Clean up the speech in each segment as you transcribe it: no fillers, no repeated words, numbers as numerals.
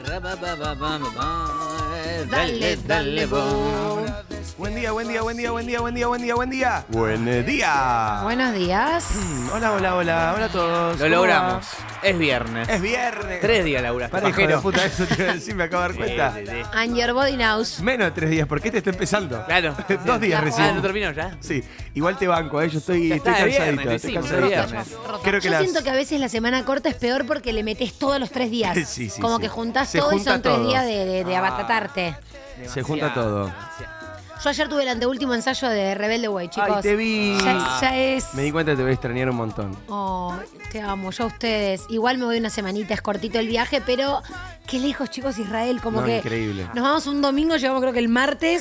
Dale, dale, boom. Buen día, buen día, buen día, buen día, buen día, buen día, buen día. Buen día. Buenos días. Hola, hola, hola, hola a todos. Lo ¿Cómo logramos. va? Es viernes. Es viernes. 3 días laburaste, Para hijo de pajero. puta, eso te iba a decir, me acabo de dar cuenta. Sí, sí, sí. And your body knows. Menos de 3 días, porque este está empezando. Claro. 2 días Ah, recién. ¿no terminó ya? Sí, igual te banco, yo estoy Ya está, es cansadito. viernes, Estoy decimos, cansadito. es viernes. Creo que Yo siento que a veces la semana corta es peor porque le metes todos los 3 días. Sí, sí, Como sí. que juntás Se todo y junta son 3 todo. días de abatatarte. Se junta todo. Yo ayer tuve el anteúltimo ensayo de Rebelde Way, chicos. Ay, te vi. Ya es. Me di cuenta que te voy a extrañar un montón. Oh, te amo, yo a ustedes. Igual me voy una semanita, es cortito el viaje, pero qué lejos, chicos, Israel. Como No, que increíble. nos vamos un domingo, llegamos creo que el martes,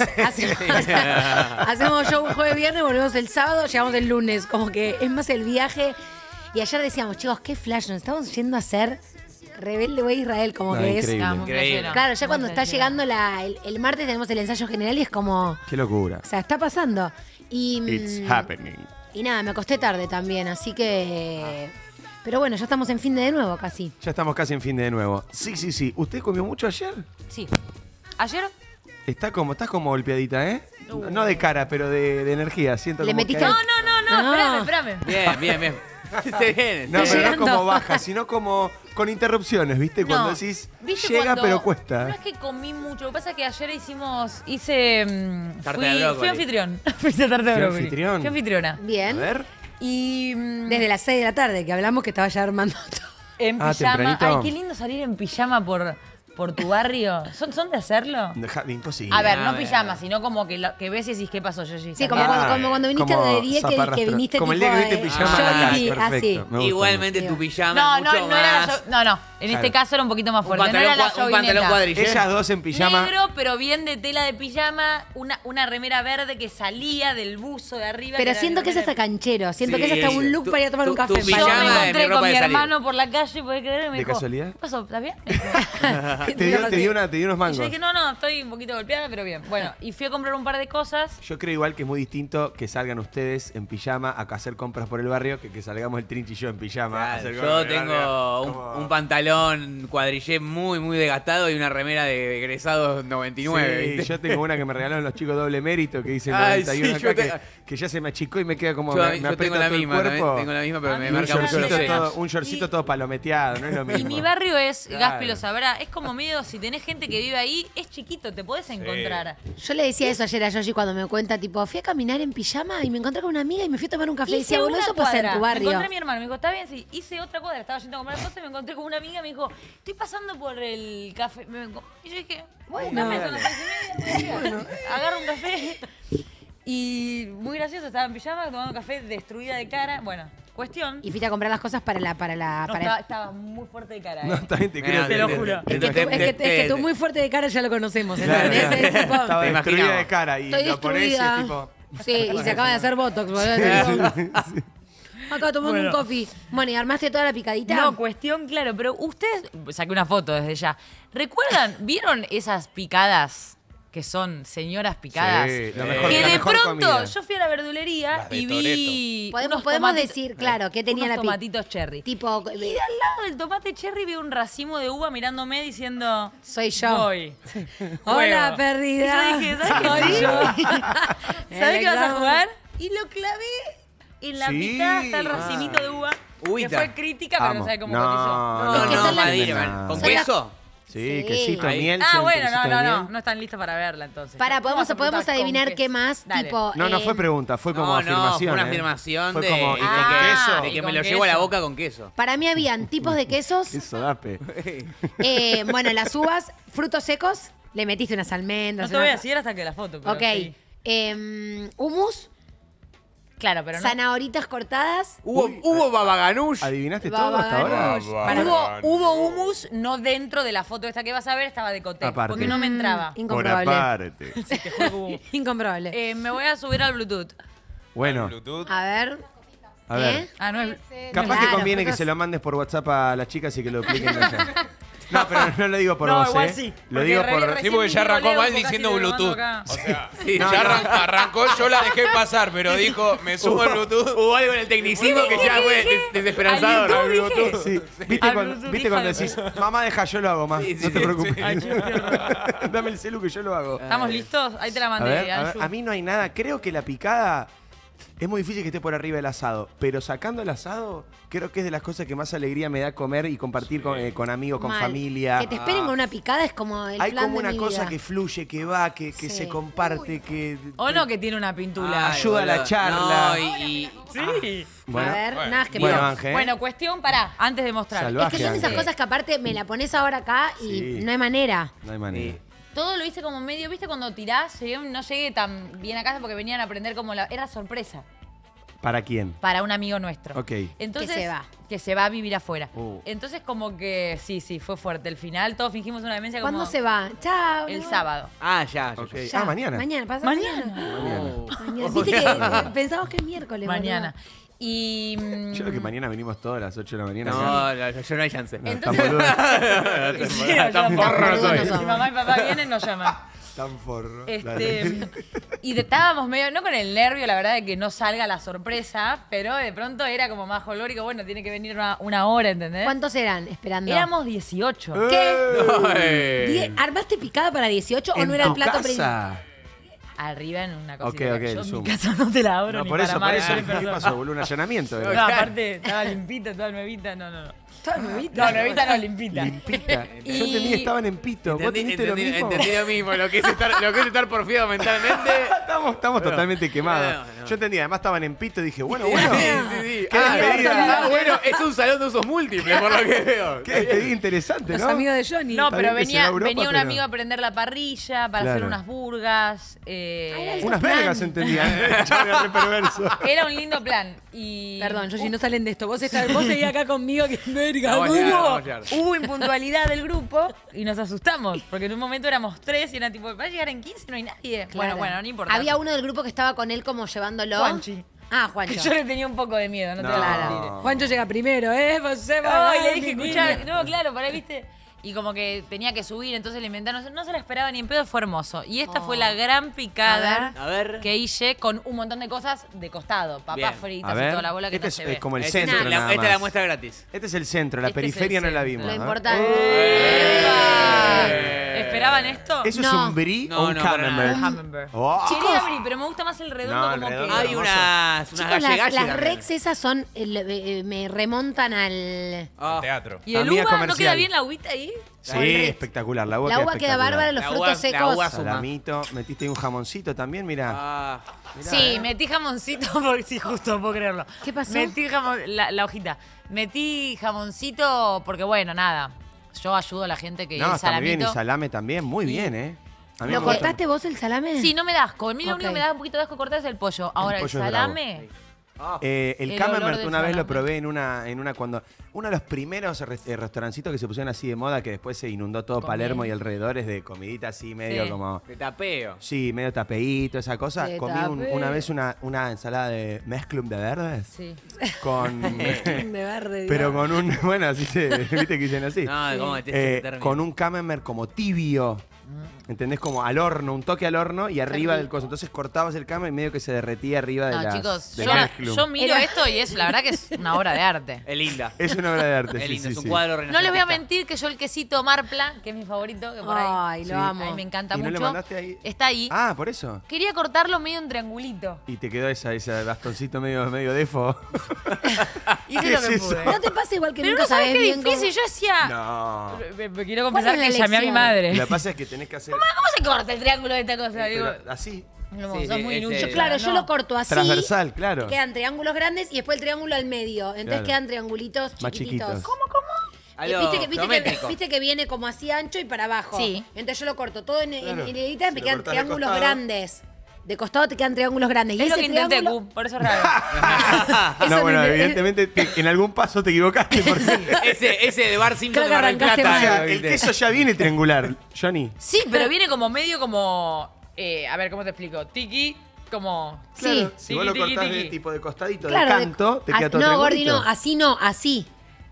hacemos show un jueves, viernes, volvemos el sábado, llegamos el lunes. Como que es más el viaje. Y ayer decíamos, chicos, qué flash, nos estamos yendo a hacer Rebelde Way Israel, como No, que increíble. es. Increíble. Claro, ya cuando está llegando el martes tenemos el ensayo general y es como. Qué locura. O sea, está pasando. Y, It's happening. y nada, me acosté tarde también, así que. Pero bueno, ya estamos en fin de nuevo casi. Ya estamos casi en fin de nuevo. Sí, sí, sí. ¿Usted comió mucho ayer? Sí. ¿Ayer? Estás como golpeadita, ¿eh? No de cara, pero de energía. Siento Le como metiste que hay- No. Espérame. Bien, bien, bien. Se viene. No, Está pero no llegando. como baja, sino como con interrupciones, ¿viste? Cuando No. decís, ¿Viste llega cuando- pero No cuesta. es que comí mucho. Lo que pasa es que ayer Tarta de brócoli. fui anfitrión. Fui a tarta de ¿Fui brócoli. anfitrión? Fui anfitriona. A Bien. ver. Y Desde las 6 de la tarde que hablamos que estaba ya armando todo. en Ah, pijama. tempranito. Ay, qué lindo salir en pijama por tu barrio. ¿Son de hacerlo? Imposible. A ver, no A ver. pijama, sino como que ves y decís, ¿qué pasó, Yoyi? Sí, como, Ah, como cuando viniste como de día que zaparrastra. viniste Como el tipo, día que viniste en pijama a la yo calle, y- perfecto. así. Me gusta Igualmente mucho. tu pijama No, es mucho no era la más. no. En Claro. este caso era un poquito más Un fuerte. No era la pantalón yoguineta. cuadrillero. Ellas dos en pijama. Negro, pero bien de tela de pijama, una remera verde que salía del buzo de arriba. Pero era siento la que es remera- hasta canchero. Siento Sí, que es hasta un look tu- para ir a tomar tu- un café. tu en Yo pijama Palermo. me de encontré ropa con de mi salir. hermano por la calle, ¿podés creer? Y me ¿De dijo, casualidad? ¿qué pasó? ¿Estás bien? Te dio unos Y yo mangos. dije, no, estoy un poquito golpeada, pero bien. Bueno, y fui a comprar un par de cosas. Yo creo igual que es muy distinto que salgan ustedes en pijama a hacer compras por el barrio que salgamos el Trinchi y yo en pijama. a hacer compras Yo por el tengo barrio. Como- un pantalón cuadrillé muy, muy desgastado y una remera de egresados 99. Sí, ¿viste? yo tengo una que me regalaron los chicos doble mérito que dice Ay, 91 sí, acá, yo que ya se me achicó y me queda como Yo, me yo aprieta tengo la todo misma, el cuerpo. tengo la misma, pero me Y un marca mucho los shortcito senos. un shortcito todo palometeado, no es lo mismo. Y mi barrio es, Claro. Gaspi lo sabrá, es como medio, si tenés gente que vive ahí, es chiquito, te podés encontrar. Yo le decía eso ayer a Yoshi cuando me cuenta, tipo, fui a caminar en pijama y me encontré con una amiga y me fui a tomar un café. Y decía, boludo, una eso pasa en cuadra. tu Me barrio. encontré a mi hermano, me dijo, está bien, sí. Hice otra cuadra, estaba yendo a comprar cosas y me encontré con una amiga, me dijo, estoy pasando por el café. Y yo dije, bueno, son las 6:30, agarro un café. Y muy gracioso, estaba en pijama tomando café, destruida de cara. Bueno, cuestión. Y fuiste a comprar las cosas para No, estaba muy fuerte de cara. No, también te creo. Te lo juro. Es que tú muy fuerte de cara ya lo conocemos, ¿entendés? Claro, Es tipo, Estaba Te destruida imaginaba. de cara y estoy lo pones y es destruida. tipo... Sí, y se acaba de hacer botox, boludo. Te digo, acá tomando un coffee. Bueno, y armaste toda la picadita. No, cuestión, claro, pero ustedes, saqué una foto desde ya. ¿Recuerdan, vieron esas picadas que son señoras picadas? Sí, la mejor- Que la de mejor pronto comida. yo fui a la verdulería Las de y vi Podemos unos tomatitos- decir, claro, que tenía unos la tomatitos cherry. Tipo, Y de al lado del tomate cherry vi un racimo de uva mirándome diciendo... soy yo. Voy. Hola, Juego. perdida. Y yo dije, ¿sabes Soy qué? yo. ¿Sabes qué vas a jugar? Y lo clavé en la Sí. picada hasta el racimito de uva. Uvita. Que fue crítica, pero no Amo. sabe cómo No, cotizó. Es que No, son las- Madrid, ¿con son las- queso? Sí, Sí. quesito, Ahí. miel. Ah, sí, un bueno, toquecito de no miel. están listos para verla entonces. Para, ¿Cómo vas a podemos preguntar adivinar con qué más, Dale. tipo... No fue pregunta, fue como No, afirmación. fue una ¿eh? afirmación Fue de, como, de ¿y con que, queso? de ¿Y que me con lo llevo a la queso? boca con queso. Para mí habían tipos de quesos. Eso, dape. Bueno, las uvas, frutos secos, le metiste unas almendras. No te voy a unas- decir hasta que la foto, pero Ok. sí. Hummus, Claro, pero no. zanahoritas cortadas. Hubo babaganush. ¿Adivinaste Va, todo va, hasta ahora? ganush. Para- Hubo hummus, no dentro de la foto esta que vas a ver, estaba de coté, Aparte. porque no me entraba. Incomprobable. aparte. Incomprobable. Me voy a subir al Bluetooth. Bueno, A ver. a ver. ¿Eh? Ah, no es... Capaz Claro, que conviene que frutos- se lo mandes por WhatsApp a las chicas y que lo expliquen allá. No, pero no lo digo por No, vos, igual sí, Lo porque digo re- por... recién Sí, porque ya vino arrancó Leo, mal casi diciendo le mando Bluetooth. acá. O sea, Sí, ya arrancó, yo la dejé pasar, pero dijo, me sumo el Bluetooth. Hubo algo en el tecnicismo que ya fue desesperanzador. Al YouTube Sí. ¿Viste, Al cuando, Bluetooth, ¿viste hija cuando de decís, mamá, deja, yo lo hago más? Sí, sí, no te sí, preocupes. Ay, qué horror. Dame el celu que yo lo hago. ¿Estamos listos? Ahí te la A mandé, ver, Anju. a mí no hay nada. Creo que la picada es muy difícil que esté por arriba del asado. Pero sacando el asado, creo que es de las cosas que más alegría me da comer y compartir con amigos, con Mal. familia. Que te esperen con una picada es como el Hay plan como de una mi cosa vida. que fluye, que va, que Sí. se comparte, que... O no, que tiene una pintula. ayuda a la charla. No, y Sí. Bueno, a ver, nada, es que bueno, mira, Ángel. Bueno, cuestión, pará, antes de mostrar. Salvaje. es que son esas Ángel. cosas que aparte me la pones ahora acá y Sí. no hay manera. No hay manera. Sí. Todo lo hice como medio, ¿viste? Cuando tirás, no llegué tan bien a casa porque venían a aprender como era sorpresa ¿Para quién? para un amigo nuestro. Ok. Entonces, Que se va. Que se va a vivir afuera. Entonces como que sí, fue fuerte. El final, todos fingimos una demencia como... ¿Cuándo se va? Chao. El no. sábado. Ah, ya. Ok. Ya. Mañana. Mañana, pasa Mañana. Mañana. Viste que pensamos que es miércoles. Mañana. boludo. Y... Yo creo que mañana venimos todos a las 8 de la mañana. No, yo no hay chance. No, Entonces- tan boludo. Sí, Tan forro no boludo soy. no Si somos. mamá y papá vienen, nos llaman. Tan forro. Y estábamos medio, no con el nervio, la verdad, de que no salga la sorpresa, pero de pronto era como más folclórico, bueno, tiene que venir una hora, ¿entendés? ¿Cuántos eran esperando? Éramos 18. ¿Armaste picada para 18 o no era el plato principal? Arriba en una cosita. Ok, Yo en zoom. mi casa no te la abro No, ni por para eso, más por de eso. 3 ¿Qué personas. pasó, boludo? Un allanamiento. No, aparte, estaba limpita, toda nuevita, no. Toda nuevita. No, nuevita no, limpita. Limpita. Y- Yo entendí que estaban en pito. ¿Vos teniste lo mismo? Entendí lo mismo. Lo que es estar porfiado mentalmente. Estamos totalmente quemados. no. Yo entendí, además estaban en pito y dije, bueno. Sí. Qué Ah, despedida. bueno, es un salón de usos múltiples, por lo que veo. Qué despedida interesante, Los ¿no? amigos de Johnny. No, Está pero bien que se va a Europa, venía un pero- amigo a prender la parrilla para hacer Claro. unas burgas. Unas vergas entendía. Chabón, re perverso. Era un lindo plan. Y Perdón, Yoshi, no salen de esto. Vos seguís acá conmigo, que verga. Vamos a llegar, vamos a llegar. hubo impuntualidad del grupo y nos asustamos. Porque en un momento éramos 3 y era tipo, va a llegar en 15 no hay nadie. Claro. Bueno, no importa. Había uno del grupo que estaba con él como llevándolo. Juanchi. Ah, Juancho. Yo le tenía un poco de miedo, no te No. voy a mentir. Claro. Juancho llega primero, ¿eh? No, y le dije, escuchá, no, claro, para ahí, viste. Y como que tenía que subir, entonces le inventaron, no se la esperaba ni en pedo, fue hermoso. Y esta fue la gran picada A ver. que hice con un montón de cosas de costado, papas Bien. fritas A y ver, toda la bola que este no es se ve. como el Esta centro es nada esta es la más. muestra gratis. Este es el centro, la Este es el periferia no la centro. vimos. Lo ¿no? importante. ¿Esperaban esto? ¿Eso es No. un brie No, o un no, para camembert? nada. Camembert. Oh. Quería abrir, pero me gusta más el redondo No, el como redondo. que... Hay unas Chicos, gallegalles las también. Rex esas son, me remontan al... Ah. Teatro. ¿Y el Amiga uva? ¿No comercial. queda bien la agüita ahí? Sí, Rex. espectacular. La uva, La uva queda bárbara, los La frutos uva- la secos. uva suma. Salamito. Metiste ahí un jamoncito también, mirá. Ah. Sí, metí jamoncito, porque sí, justo, puedo creerlo. ¿Qué pasó? Metí la hojita. Metí jamoncito porque, bueno, nada. Yo ayudo a la gente que No, el está muy bien. Y salamito. salame también. Muy bien, ¿eh? A mí ¿Lo me gusta. cortaste vos el salame? Sí, no me da asco. A mí lo Ok. único que me da un poquito de asco cortar es el pollo. Ahora, el pollo es salame... El El camembert olor del una vez lo salame. probé en una cuando uno de los primeros restaurancitos que se pusieron así de moda que después se inundó todo Con Palermo miel. y alrededores de comidita así medio Sí. como De tapeo. sí, medio tapeíto, esa cosa. De Comí tapeo. una vez una ensalada de mezclum de verdes Sí. con De verde. pero Dios. con un bueno, así se viste que dicen así. No, ¿cómo metés ese término? Con un camembert como tibio. ¿Entendés? Como al horno, un toque al horno y arriba rico. del coso. Entonces cortabas el camembert y medio que se derretía arriba de No, las chicos, del yo, mezclum. yo miro esto y es la verdad que es una obra de arte. Es linda. Es una obra de arte. Es sí, lindo, sí, es un sí. cuadro No les voy a renacentista. mentir que yo el quesito Marpla, que es mi favorito, que por ahí, Ay, lo amo. a mí me encanta ¿Y no mucho. le mandaste ahí? Está ahí. Ah, por eso. Quería cortarlo medio en triangulito. Y te quedó ese bastoncito medio defo. Hice ¿Qué lo es que eso? pude. ¿No te pasa igual que Pero nunca no sabes sabés qué bien difícil. cómo- Yo decía. No. Me quiero confesar ¿Cuál es que la llamé a mi lección? madre. Lo que pasa es que tenés que hacer. ¿Cómo se corta el triángulo de esta cosa? Digo, pero así. no, Sí, sos sí, muy ese- inútil. Claro, yo No. lo corto así. Transversal, claro. Quedan triángulos grandes y después el triángulo al medio. Entonces Claro. quedan triangulitos Más chiquititos. chiquitos. ¿Cómo? A lo geométrico. Viste que viene como así ancho y para abajo. Sí. Entonces yo lo corto todo en Claro. hileritas, Si me lo quedan cortás de triángulos costado. grandes. De costado te quedan triángulos grandes. Es y lo ese que intenté, triángulo... Q, por eso es raro. Eso No, bueno, no- evidentemente en algún paso te equivocaste porque Ese de Bar Simpson Creo de que Mar del arrancaste Plata. o sea, mal. el queso ya viene triangular, Johnny. Sí, pero viene como medio como. A ver, ¿cómo te explico? Tiki, como. Sí. Si vos lo Tiki, cortás tiki, de tiki. tipo de costadito, Claro, de canto, te queda todo no, Gordi, triangulito. no, así no, así.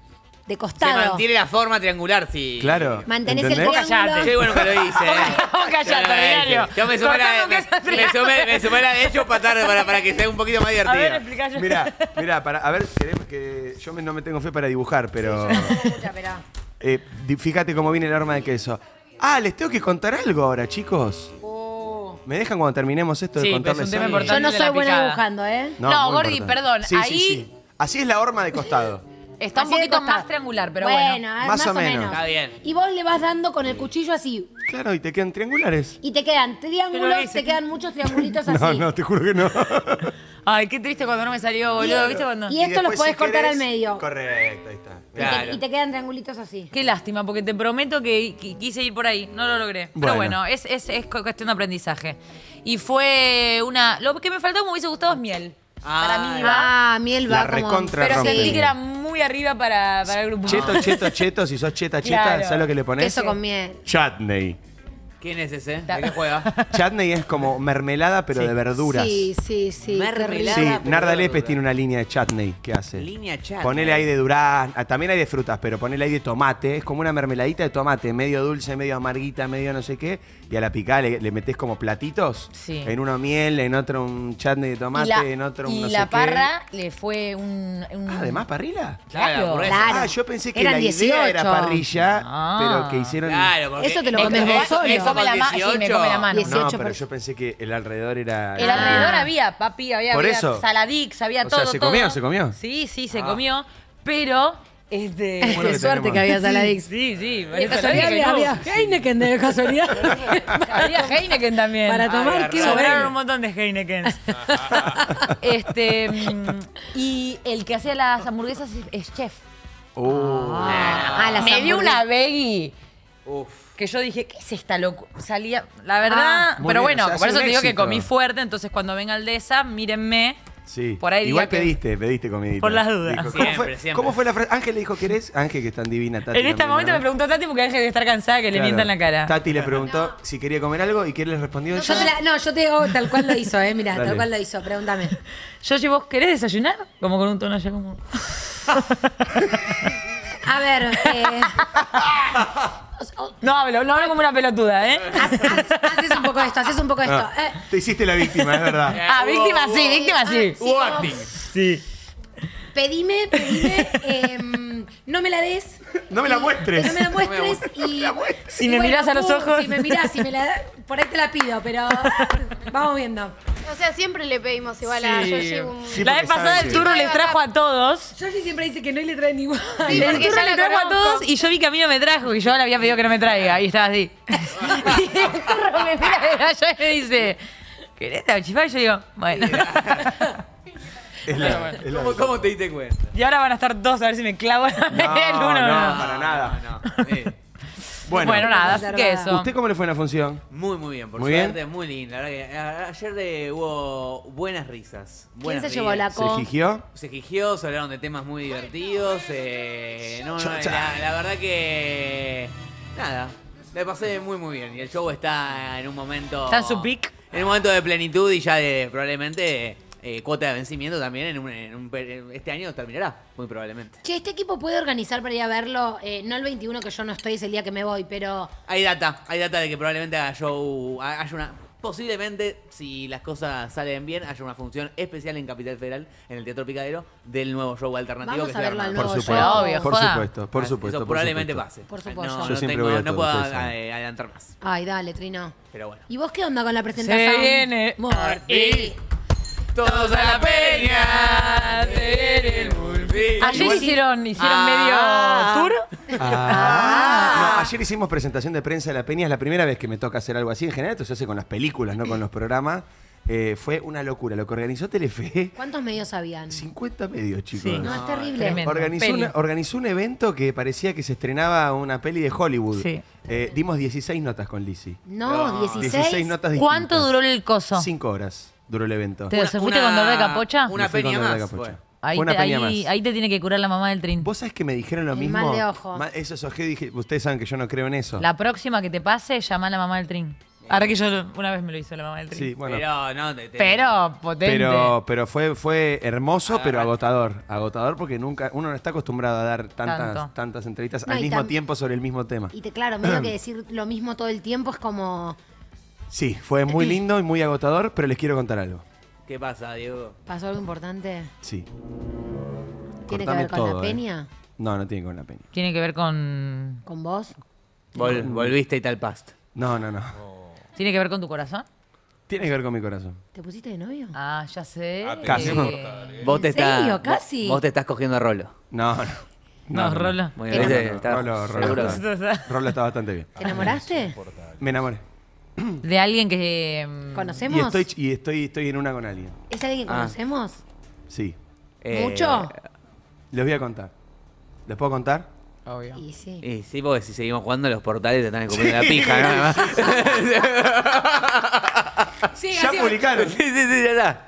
de Se costado. mantiene la forma triangular, sí. Claro. Mantenés el ¿entendés? triángulo. Qué bueno que lo hice. Vos callate, ordinario. Yo me sumé la Cortame me sumé la de hecho para que sea un poquito más A ver, divertida. explica yo. Mirá, a ver, queremos que yo no me tengo fe para dibujar, pero Escucha, pero... fíjate cómo viene el arma de queso. Ah, les tengo que contar algo ahora, chicos. ¿Me dejan cuando terminemos esto de Sí, contarles pero es un tema algo? importante. Yo no de soy la buena picada. dibujando, ¿eh? No, muy Gordi, importante. perdón, Sí, ahí- sí. Así es la horma de costado. Está un Así de poquito costado. más triangular, pero bueno. Más o menos. Está bien. Y vos le vas dando con el cuchillo así. Claro, y te quedan triangulares. Y te quedan Pero triángulos, ese- te quedan muchos triangulitos así. No, no, te juro que no. Ay, qué triste cuando no me salió, boludo. ¿Viste cuando? Y esto lo después, podés si cortar querés- al medio. Correcto, ahí está. Claro. Y te quedan triangulitos así. Qué lástima, porque te prometo que quise ir por ahí. No lo logré. Pero Bueno. bueno, es cuestión de aprendizaje. Y fue una... Lo que me faltó, me hubiese gustado es miel. Para mí va. Ah, miel La va como... recontra Pero rompe. sentí que era muy arriba para el grupo. Cheto, si sos cheta, Claro. ¿sabes lo que le pones? Queso con miel. Chutney. ¿Quién es ese? ¿De qué juega? Chutney es como mermelada, pero de verduras. Sí, sí, sí. Mermelada. Sí, pero Narda de Lepes verdura. tiene una línea de chutney que hace. Línea chat. Ponele ahí de durazno, también hay de frutas, pero ponele ahí de tomate. Es como una mermeladita de tomate, medio dulce, medio amarguita, medio no sé qué. Y a la picada le metés como platitos. Sí. En uno miel, en otro un chutney de tomate, en otro un y no sé la qué. parra le fue un... Ah, además parrilla. Claro. Claro. Ah, yo pensé que Eran la idea era 18. parrilla, Ah. pero que hicieron... Claro, porque Eso te lo comes vos solo. Me come la mano, sí, me come la mano. 18 No, pero por- yo pensé que el alrededor era... El alrededor había, papi, había, Por había eso. saladix, había O todo. sea, ¿se todo. comió, se comió? Sí, sí, se comió, pero... Bueno, Qué que suerte tenemos. que había Saladix. Sí, sí. De casualidad había Heineken de casualidad. Había Heineken también. Para tomar, qué Sobraron bueno. un montón de Heinekens. Y el que hacía las hamburguesas es chef. Las Me dio hamburguesas. una veggie Uf. que yo dije, ¿qué es esta locura? Salía, la verdad, Muy pero bien, bueno, o sea, por hace eso un te digo que éxito. comí fuerte, entonces cuando venga el de esa, mírenme. Sí. Por ahí Igual diría que- pediste comidita. Por las dudas. Dijo, Siempre. ¿Cómo fue la frase? Ángel le dijo, ¿querés? Ángel, que es tan divina, Tati. En este también, momento ¿no? me preguntó Tati porque deje de estar cansada que le Claro. mientan la cara. Tati le preguntó si quería comer algo y quién le respondió. Yo te digo tal cual lo hizo, mirá, Dale. tal cual lo hizo, pregúntame. Yo, ¿vos querés desayunar? Como con un tono ya como... A ver, No hablo como una pelotuda, ¿eh? haces un poco de esto, haces un poco de esto. Ah, te hiciste la víctima, es verdad. Ah, víctima sí, víctima sí. Sí, Acting. Sí. pedime, no me la des. No me la y- muestres. No me la muestres y... Si y me mirás a los ojos. Si me mirás, si me la por ahí te la pido, pero vamos viendo. O sea, siempre le pedimos igual a Yoshi un... Sí, La porque vez pasada saben el que- turno les trajo a todos. Yoshi siempre dice que no y le traen igual. Sí, El porque turno ya le la trajo a conozco. todos y yo vi que a mí no me trajo y yo le había pedido que no me traiga y estaba así. Y el turno me mira de allá y me dice, ¿querés chifar? Y yo digo, bueno. Es la- ¿Cómo te diste cuenta? Y ahora van a estar todos a ver si me clavo el uno No, o no. para nada. No. Bueno, Bueno, nada, así que eso. ¿usted cómo le fue en la función? Muy bien, por Muy suerte, bien. muy linda. La verdad que ayer hubo buenas risas. ¿Quién Buenas se llevó risas. la ¿Se gigió? Se gigió, se hablaron de temas muy divertidos. La verdad que. Nada, le pasé muy bien. Y el show está en un momento. ¿Está en su peak? En un momento de plenitud y ya de probablemente cuota de vencimiento también. Este año terminará, muy probablemente. Che, este equipo puede organizar para ir a verlo, no el 21 que yo no estoy, es el día que me voy, pero Hay data de que probablemente haya una. Posiblemente, si las cosas salen bien, haya una función especial en Capital Federal, en el Teatro Picadero, del nuevo show alternativo Vamos que a se va verlo al armando. nuevo Por show. supuesto, Obvio, por joda. supuesto, por supuesto. Eso por probablemente supuesto. pase. Por supuesto. No, Yo no siempre tengo- voy a no todo, puedo ustedes saben. adelantar más. ay, dale, Trino. Pero bueno. ¿Y vos qué onda con la presentación? Se viene. Morty. Todos a la peña de el Bulbi. Ayer hicieron medio tour. No, ayer hicimos presentación de prensa de la Peña. Es la primera vez que me toca hacer algo así. En general, esto se hace con las películas, no con los programas. Fue una locura. Lo que organizó Telefe, ¿Cuántos medios habían? 50 medios, chicos. Sí. No, es terrible. tremendo. Peli. Organizó un evento que parecía que se estrenaba una peli de Hollywood. Sí. Dimos 16 notas con Lizzie. No, 16. 16 notas distintas. ¿Cuánto duró el coso? 5 horas duró el evento. ¿Se fuiste con dolor de capocha? Una Me fui con peña dolor de más. capocha. fue. Ahí Fue una te, peña ahí, más. ahí te tiene que curar la mamá del trin. ¿Vos sabés que me dijeron lo El mismo? mal de ojo. Eso es que dije, ustedes saben que yo no creo en eso. La próxima que te pase, llama a la mamá del trin. Ahora que yo una vez me lo hizo la mamá del Tri. Sí, bueno. Pero no, Pero potente. Pero fue hermoso, pero agotador. Agotador porque nunca uno no está acostumbrado a dar Tanto. tantas entrevistas No, al y mismo tiempo sobre el mismo tema. Y claro, medio que decir lo mismo todo el tiempo es como... Sí, fue muy lindo y muy agotador, pero les quiero contar algo. ¿Qué pasa, Diego? ¿Pasó algo importante? Sí. ¿Tiene que Cortame ver con todo, la peña? No, no tiene que ver con la peña. Tiene que ver con... ¿Con vos? Volviste y tal past. No. ¿Tiene que ver con tu corazón? Tiene que ver con mi corazón. ¿Te pusiste de novio? Ah, ya sé. Casi. Vos te ¿En serio? estás. Casi. Vos te estás cogiendo a Rolo. No. No, Rolo. Muy Pero- bien. Rolo Seguro. está- Rolo está bastante bien. ¿Te enamoraste? Me enamoré. De alguien que... ¿Conocemos? Y estoy en una con alguien. ¿Es alguien que conocemos? Sí. ¿Mucho? Les voy a contar. ¿Les puedo contar? Obvio. Y sí. Y sí, porque si seguimos jugando, los portales te están escupiendo la pija, ¿no? Además. Sí, Ya publicaron. Sí, ya está.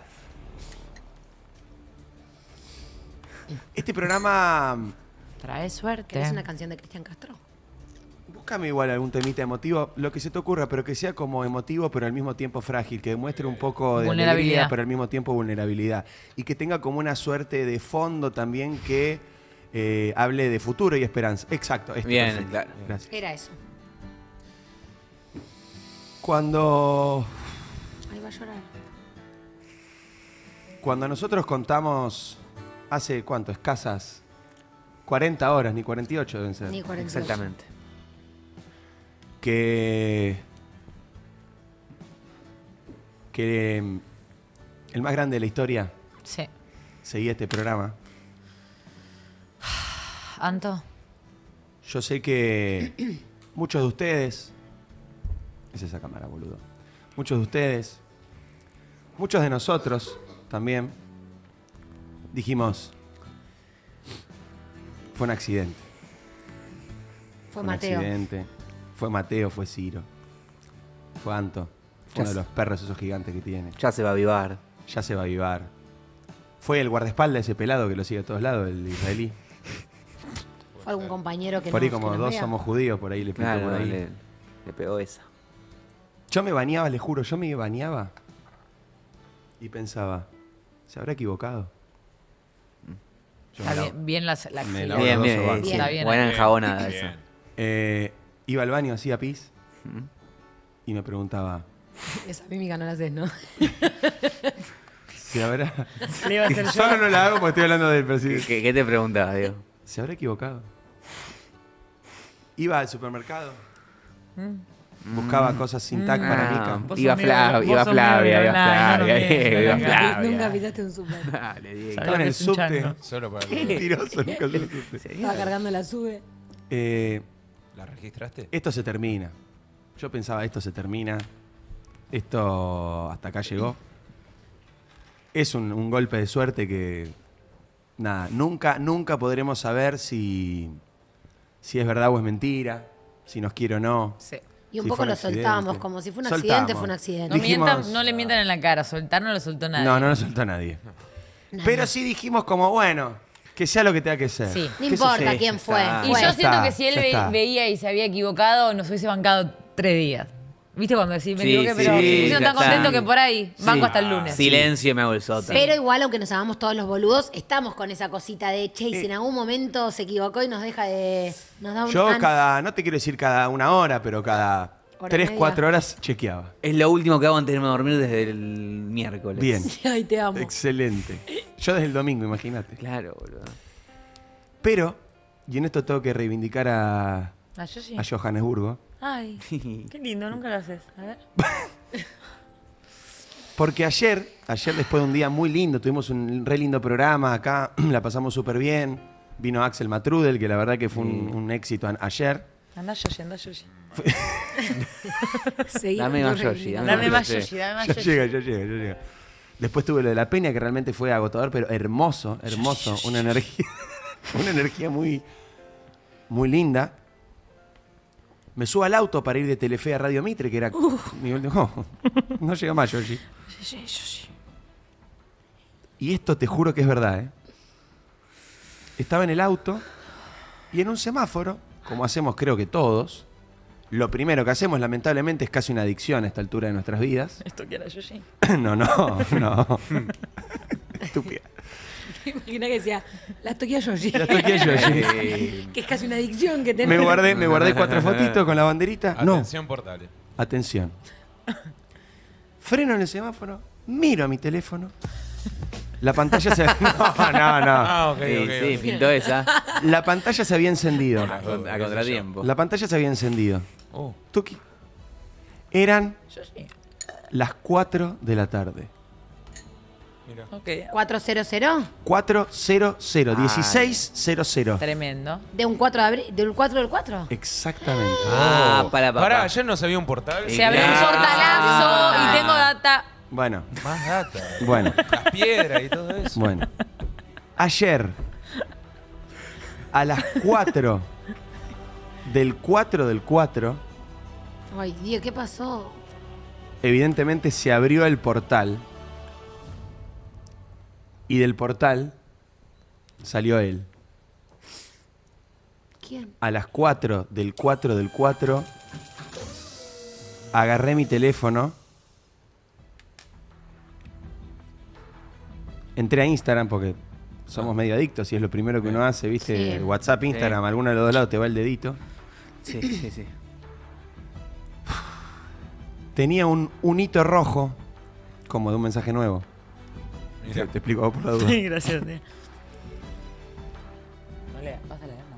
Este programa. Trae suerte. ¿Querés una canción de Cristian Castro? Búscame igual algún temita emotivo, lo que se te ocurra, pero que sea como emotivo, pero al mismo tiempo frágil, que demuestre un poco de Vulnerabilidad. alegría, pero al mismo tiempo vulnerabilidad. Y que tenga como una suerte de fondo también que hable de futuro y esperanza. Exacto. Esto, Bien, perfecto. claro. Gracias. Era eso. Cuando Ahí va a llorar. nosotros contamos hace, ¿cuánto? Escasas 40 horas, ni 48 deben ser. Ni 48. Exactamente. Que el más grande de la historia Sí. seguía este programa. Anto. Yo sé que muchos de ustedes, es esa cámara, boludo, muchos de ustedes, muchos de nosotros también, dijimos, fue un accidente. Fue un Mateo. accidente. Fue Mateo, fue Ciro. Fue Anto. Fue uno de los perros esos gigantes que tiene. Ya se va a avivar. Ya se va a avivar. Fue el guardaespaldas ese pelado que lo sigue a todos lados, el israelí. Fue algún compañero que Por ahí nos- como que nos dos vea. somos judíos, por ahí le pintó Claro, por ahí. le pegó esa. Yo me bañaba, les juro, yo me bañaba y pensaba, ¿se habrá equivocado? Yo Está me bien, bien la me lavo axila. Bien, los bien, dos sobacos. Está bien. Buena enjabonada Bien. esa. Iba al baño, hacía pis Mm. y me preguntaba, Esa mímica no la haces, ¿no? ¿se habrá...? Le iba a hacer yo. Solo no la hago porque estoy hablando del presidente. ¿Qué te preguntaba, Diego? ¿Se habrá equivocado? Iba al supermercado, buscaba cosas sin tac para Mica. Vos Iba sos medio- Flavia, vos iba sos medio Flavia, iba online, no Flavia, lo pienso, iba no lo Flavia. pienso. Nunca pisaste un súper. Dale, Diego. Estaba en el Es un subte. chango. Solo para Mentiroso, nunca se lo subte. Estaba cargando la sube. ¿La registraste? Esto se termina. Yo pensaba, esto se termina. Esto hasta acá llegó. Es un golpe de suerte que, nada, nunca podremos saber si es verdad o es mentira, si nos quiere o no. Sí. Y un Si poco fue un lo accidente. soltamos, como si fue un Soltamos. accidente, fue un No, accidente. Dijimos- no le mientan en la cara, soltar no lo soltó nadie. No lo soltó nadie. Pero sí dijimos como, bueno, que sea lo que tenga que ser. Sí. No ¿Qué sé importa yo? quién fue. está. Y fue. yo Ya siento está, que si él ya está. veía y se había equivocado, nos hubiese bancado 3 días. ¿Viste cuando decís, me Sí, equivoqué, pero sí, se pusieron ya tan contentos está. que por ahí banco hasta el lunes? Silencio, me hago el sota. Pero igual, aunque nos hagamos todos los boludos, estamos con esa cosita de, che, y si en algún momento se equivocó y nos deja de... Nos da un Yo no te quiero decir cada una hora, pero cada Hora 3, y 4 media. horas chequeaba. Es lo último que hago antes de irme a dormir desde el miércoles. Bien. Ay, te amo. Excelente. Yo desde el domingo, imagínate. Claro, boludo. Pero, y en esto tengo que reivindicar a Ah, yo sí. Johannesburgo, Ay, qué lindo, nunca lo haces. A ver. porque ayer después de un día muy lindo, tuvimos un re lindo programa acá, la pasamos súper bien. Vino Axel Matrudel, que la verdad que fue un éxito ayer. Andá, Yoshi, andá, Yoshi. Seguí Dame con más tu Yoshi, reivindicación. Dame más Sí. Yoshi, dame más Ya Yoshi. llega, ya llega. Después tuve lo de la Peña, que realmente fue agotador, pero hermoso. Una energía muy, muy linda. Me subo al auto para ir de Telefe a Radio Mitre, que era mi último. No llega más, Yoshi. Y esto te juro que es verdad, ¿eh? Estaba en el auto y en un semáforo, como hacemos creo que todos, lo primero que hacemos, lamentablemente, es casi una adicción a esta altura de nuestras vidas. Esto que era Yoshi. No. Estúpida. Imagina que decía, la toqué yo. La toqué yo. Que es casi una adicción que Me tenemos. guardé 4 fotitos con la banderita. Atención, portales. Atención. Freno en el semáforo, miro a mi teléfono. La pantalla se... No. Ah, ok, Sí, ok. sí, ok. pintó esa. La pantalla se había encendido. A contratiempo. La pantalla se había encendido. Tuki. Eran las 4 de la tarde. Mira. Ok. 400 400, 1600. Tremendo. de un 4 de abril, del 4 del 4. Exactamente. Para papá. Pará, ¿ya no sabía un portal? Sí. Se abrió un Claro. portalazo y tengo data. Bueno, Más data. bueno, Las piedras y todo eso. bueno. Ayer, a las 4 del 4 del 4, Ay, Dios, ¿qué pasó? evidentemente se abrió el portal. Y del portal salió él. ¿Quién? A las 4 del 4 del 4, agarré mi teléfono, entré a Instagram porque somos medio adictos y es lo primero que uno hace, ¿viste? Sí. WhatsApp, Instagram, alguno de los dos lados te va el dedito. Sí. Tenía un hito rojo, como de un mensaje nuevo. Mira. Te explico por la duda. Sí, gracias. Tío. No le vas a leer, no.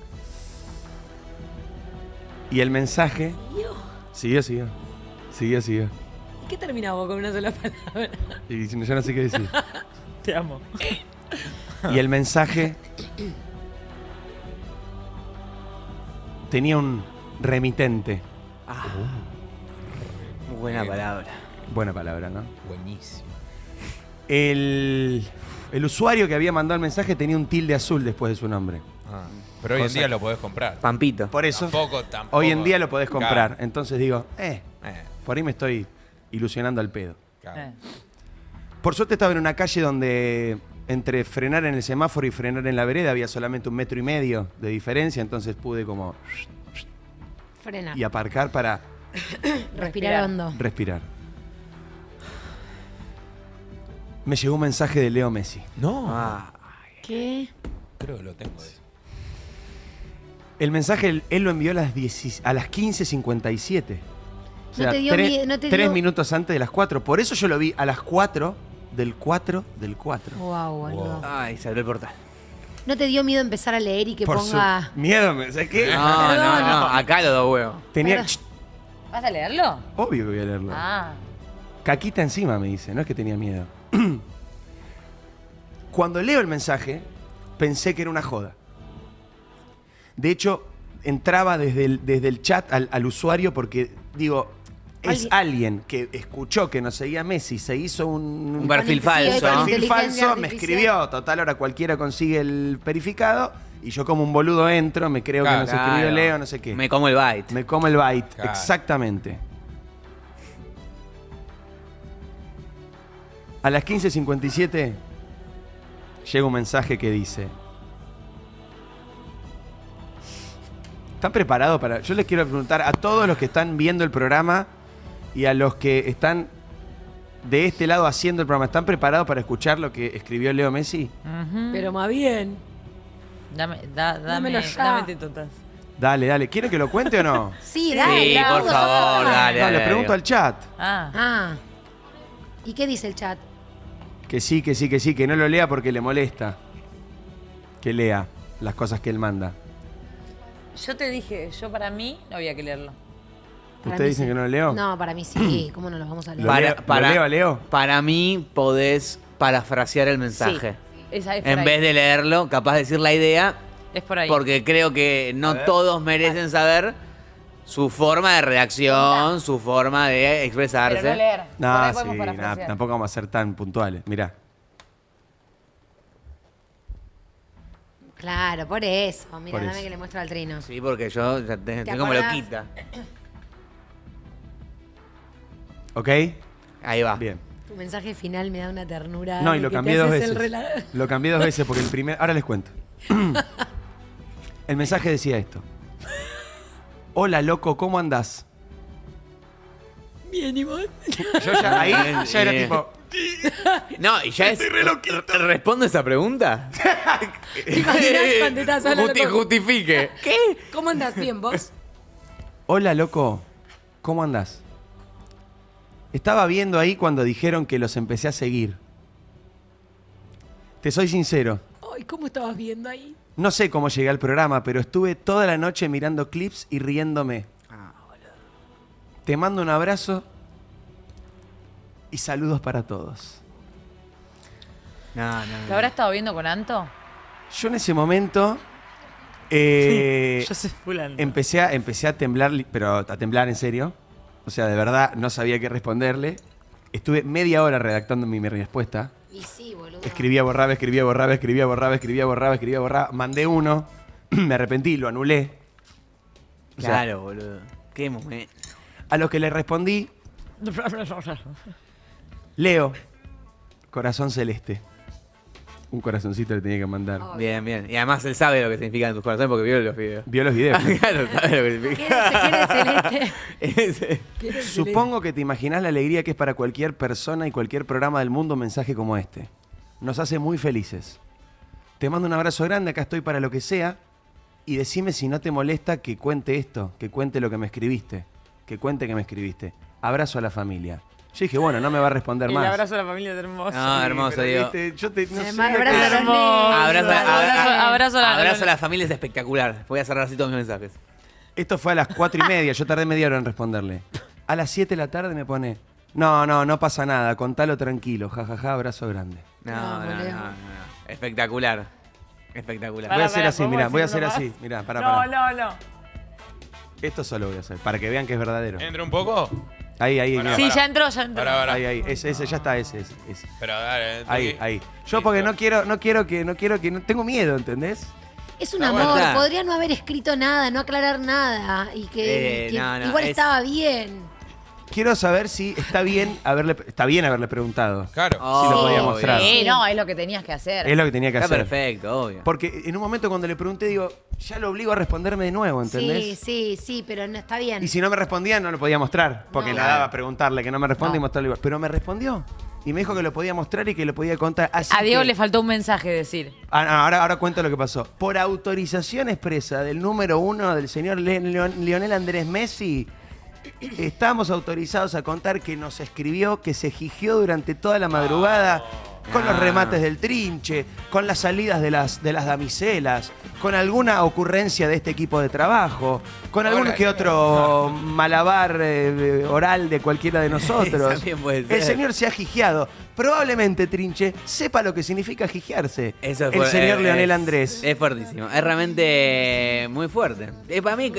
Y el mensaje... Siguió. ¿Qué terminamos con una sola palabra? Y diciendo, yo no sé qué decir. Te amo. Y el mensaje tenía un remitente. Muy buena palabra. Buena palabra, ¿no? Buenísimo. El usuario que había mandado el mensaje tenía un tilde azul después de su nombre. Pero hoy en Cosa- día lo podés comprar. Pampito. Por eso, Tampoco. hoy en día lo podés comprar. Claro. Entonces digo, Eh, por ahí me estoy ilusionando al pedo. claro. Por suerte estaba en una calle donde entre frenar en el semáforo y frenar en la vereda había solamente 1,5 metros de diferencia, entonces pude como Frena. y aparcar para Respirar hondo. respirar. Me llegó un mensaje de Leo Messi. No. ¿Qué? Creo que lo tengo. Eso. El mensaje él lo envió a las 15:57. O sea, No te dio miedo, no te 3 dio- minutos antes de las 4. Por eso yo lo vi a las 4 del 4 del 4. Wow, boludo. Ay, se abrió el portal. ¿No te dio miedo empezar a leer y que Por ponga... miedo, ¿sabes qué? No. Acá lo dos huevos. Tenía... Perdón. ¿Vas a leerlo? Obvio que voy a leerlo. Ah. Caquita encima, me dice. No es que tenía miedo. Cuando leo el mensaje, pensé que era una joda. De hecho, entraba desde el chat al usuario porque, digo, es alguien que escuchó que nos seguía Messi, se hizo un perfil Sí, falso. un con perfil inteligencia falso, me artificial. escribió. Total, ahora cualquiera consigue el verificado. Y yo como un boludo entro, me creo que nos escribió Claro. Leo, no sé qué. Me como el byte. Me como el byte, Claro. exactamente. A las 15:57 llega un mensaje que dice: ¿están preparados para...? Yo les quiero preguntar a todos los que están viendo el programa y a los que están de este lado haciendo el programa, ¿están preparados para escuchar lo que escribió Leo Messi? Pero más bien. Dámelo ya. Dame tetotas. Dale. ¿Quieren que lo cuente o no? Sí, dale. Sí, dale, por vamos, favor, vamos. dale. No, le pregunto al chat. Ah. Ah. ¿Y qué dice el chat? Que sí, que no lo lea porque le molesta. Que lea las cosas que él manda. Yo te dije, yo para mí no había que leerlo. Para ¿Ustedes mí dicen sí. que no lo leo? No, para mí sí. ¿Cómo no los vamos a leer? ¿Lo leo a Leo? Para mí podés parafrasear el mensaje. Esa es por En ahí. vez de leerlo, capaz de decir la idea, Es por ahí. porque creo que no todos merecen saber su forma de redacción, su forma de expresarse. Pero no leer. Por No, ahí sí, podemos parafrasear. tampoco vamos a ser tan puntuales. Mirá. Claro, por eso. Mira, Por dame eso. que le muestro al trino. Sí, porque yo ya estoy como acordás? loquita. ¿Ok? Ahí va. Bien. Tu mensaje final me da una ternura. No, y de lo que te cambié 2 haces el veces. rela- Lo cambié 2 veces porque el primer... Ahora les cuento. El mensaje decía esto. Hola, loco, ¿cómo andás? Bien, ¿y vos? Yo ya ahí ya era tipo... No, y ya es. ¿Respondo esa pregunta? ¿Te imaginas cuando estás sola, loco? Justifique. ¿Qué? ¿Cómo andás? Bien, ¿vos? Hola, loco, ¿cómo andás? Estaba viendo ahí cuando dijeron que los empecé a seguir. Te soy sincero, Ay, ¿cómo estabas viendo ahí? no sé cómo llegué al programa, pero estuve toda la noche mirando clips y riéndome. Te mando un abrazo y saludos para todos. No. ¿Lo habrá estado viendo con Anto? Yo en ese momento Yo soy fulano. empecé a temblar, pero a temblar en serio. O sea, de verdad no sabía qué responderle. Estuve media hora redactando mi respuesta. Y sí, boludo. Escribía, borraba. Mandé uno, me arrepentí, lo anulé. O sea, Claro, boludo. Qué momento. a lo que le respondí, Leo, corazón celeste. Un corazoncito le tenía que mandar. Bien, bien. Y además él sabe lo que significan tus corazones porque vio los videos. Vio los videos. Claro, sabe lo que significa. ¿Quién es celeste? Ese. ¿Quién es Supongo que te imaginás la alegría que es para cualquier persona y cualquier programa del mundo un mensaje como este. Nos hace muy felices. Te mando un abrazo grande, acá estoy para lo que sea. Y decime si no te molesta que cuente esto, que cuente lo que me escribiste. Que cuente que me escribiste. Abrazo a la familia. Yo dije, bueno, no me va a responder El más. abrazo a la familia es hermoso. No, hermoso, Pero, digo. viste, yo te, no sé, Abrazo lo que- a los nenes. Abrazo Abrazo a la familia es espectacular. Voy a cerrar así todos mis mensajes. Esto fue a las 4:30, yo tardé media hora en responderle. A las 7 de la tarde me pone, no pasa nada, contalo tranquilo, jajaja, abrazo grande. No. boludo. Espectacular. Espectacular. Voy a hacer Pará, así, ¿podemos mirá, voy a hacer decirlo así, mirá, pará. No. Esto solo voy a hacer, para que vean que es verdadero. ¿Entra un poco? Ahí, Pará, Sí, pará. ya entró. Pará. ahí, ese, ya está, ese. Pero dale. Ahí. Yo porque no quiero que, tengo miedo, ¿entendés? Es un Ah, amor, bueno. podría no haber escrito nada, no aclarar nada. Y que no, igual es- estaba bien. Quiero saber si está bien haberle preguntado. Claro. Si lo podía Obvio. mostrar. Sí, no, es lo que tenías que hacer. Es lo que tenía que Está hacer. perfecto, obvio. Porque en un momento cuando le pregunté, digo, ya lo obligo a responderme de nuevo, ¿entendés? Sí, pero no está bien. Y si no me respondía, no lo podía mostrar. Porque No. le daba a preguntarle que no me responde y No. mostrarle igual. Pero me respondió. Y me dijo que lo podía mostrar y que lo podía contar. Así A Diego que- le faltó un mensaje decir. Ahora cuento lo que pasó. Por autorización expresa del número 1 del señor Lionel Andrés Messi, estamos autorizados a contar que nos escribió, que se gigió durante toda la madrugada con los remates del trinche, con las salidas de las damiselas, con alguna ocurrencia de este equipo de trabajo, con algún Hola. que otro malabar oral de cualquiera de nosotros. También puede El ser. señor se ha gigiado. Probablemente, Trinche, sepa lo que significa gigiarse. Eso El señor Leonel Andrés. Es fuertísimo. Es realmente muy fuerte. Para mí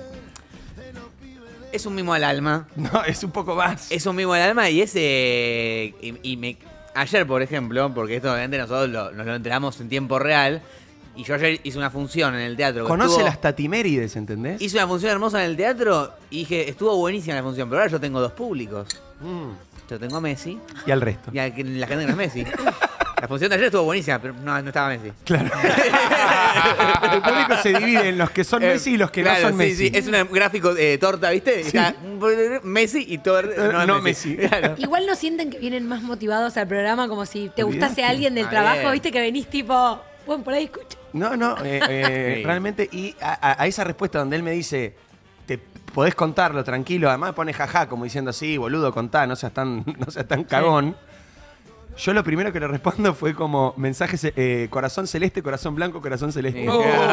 es un mimo al alma. No, es un poco más. Es un mimo al alma y ese. Ayer, por ejemplo, porque esto obviamente nosotros nos lo enteramos en tiempo real. Y yo ayer hice una función en el teatro. que Conoce estuvo- las tatimérides, ¿entendés? Hice una función hermosa en el teatro y dije, estuvo buenísima la función, pero ahora yo tengo dos públicos. Yo tengo a Messi Y al resto. y a la gente que no es Messi. La función de ayer estuvo buenísima, pero no estaba Messi. Claro. El público se divide en los que son Messi y los que Claro, no son sí, Messi. Sí, es un gráfico torta, ¿viste? Está Messi y No Messi. Claro. Igual no sienten que vienen más motivados al programa como si te Olvidate. gustase alguien del Ah, trabajo, bien. viste que venís tipo, bueno, por ahí escucha. No, realmente. Y a esa respuesta donde él me dice, te podés contarlo tranquilo, además pone jaja, como diciendo así, boludo, contá, no seas tan cagón. Yo lo primero que le respondo fue como mensajes, corazón celeste, corazón blanco, corazón celeste.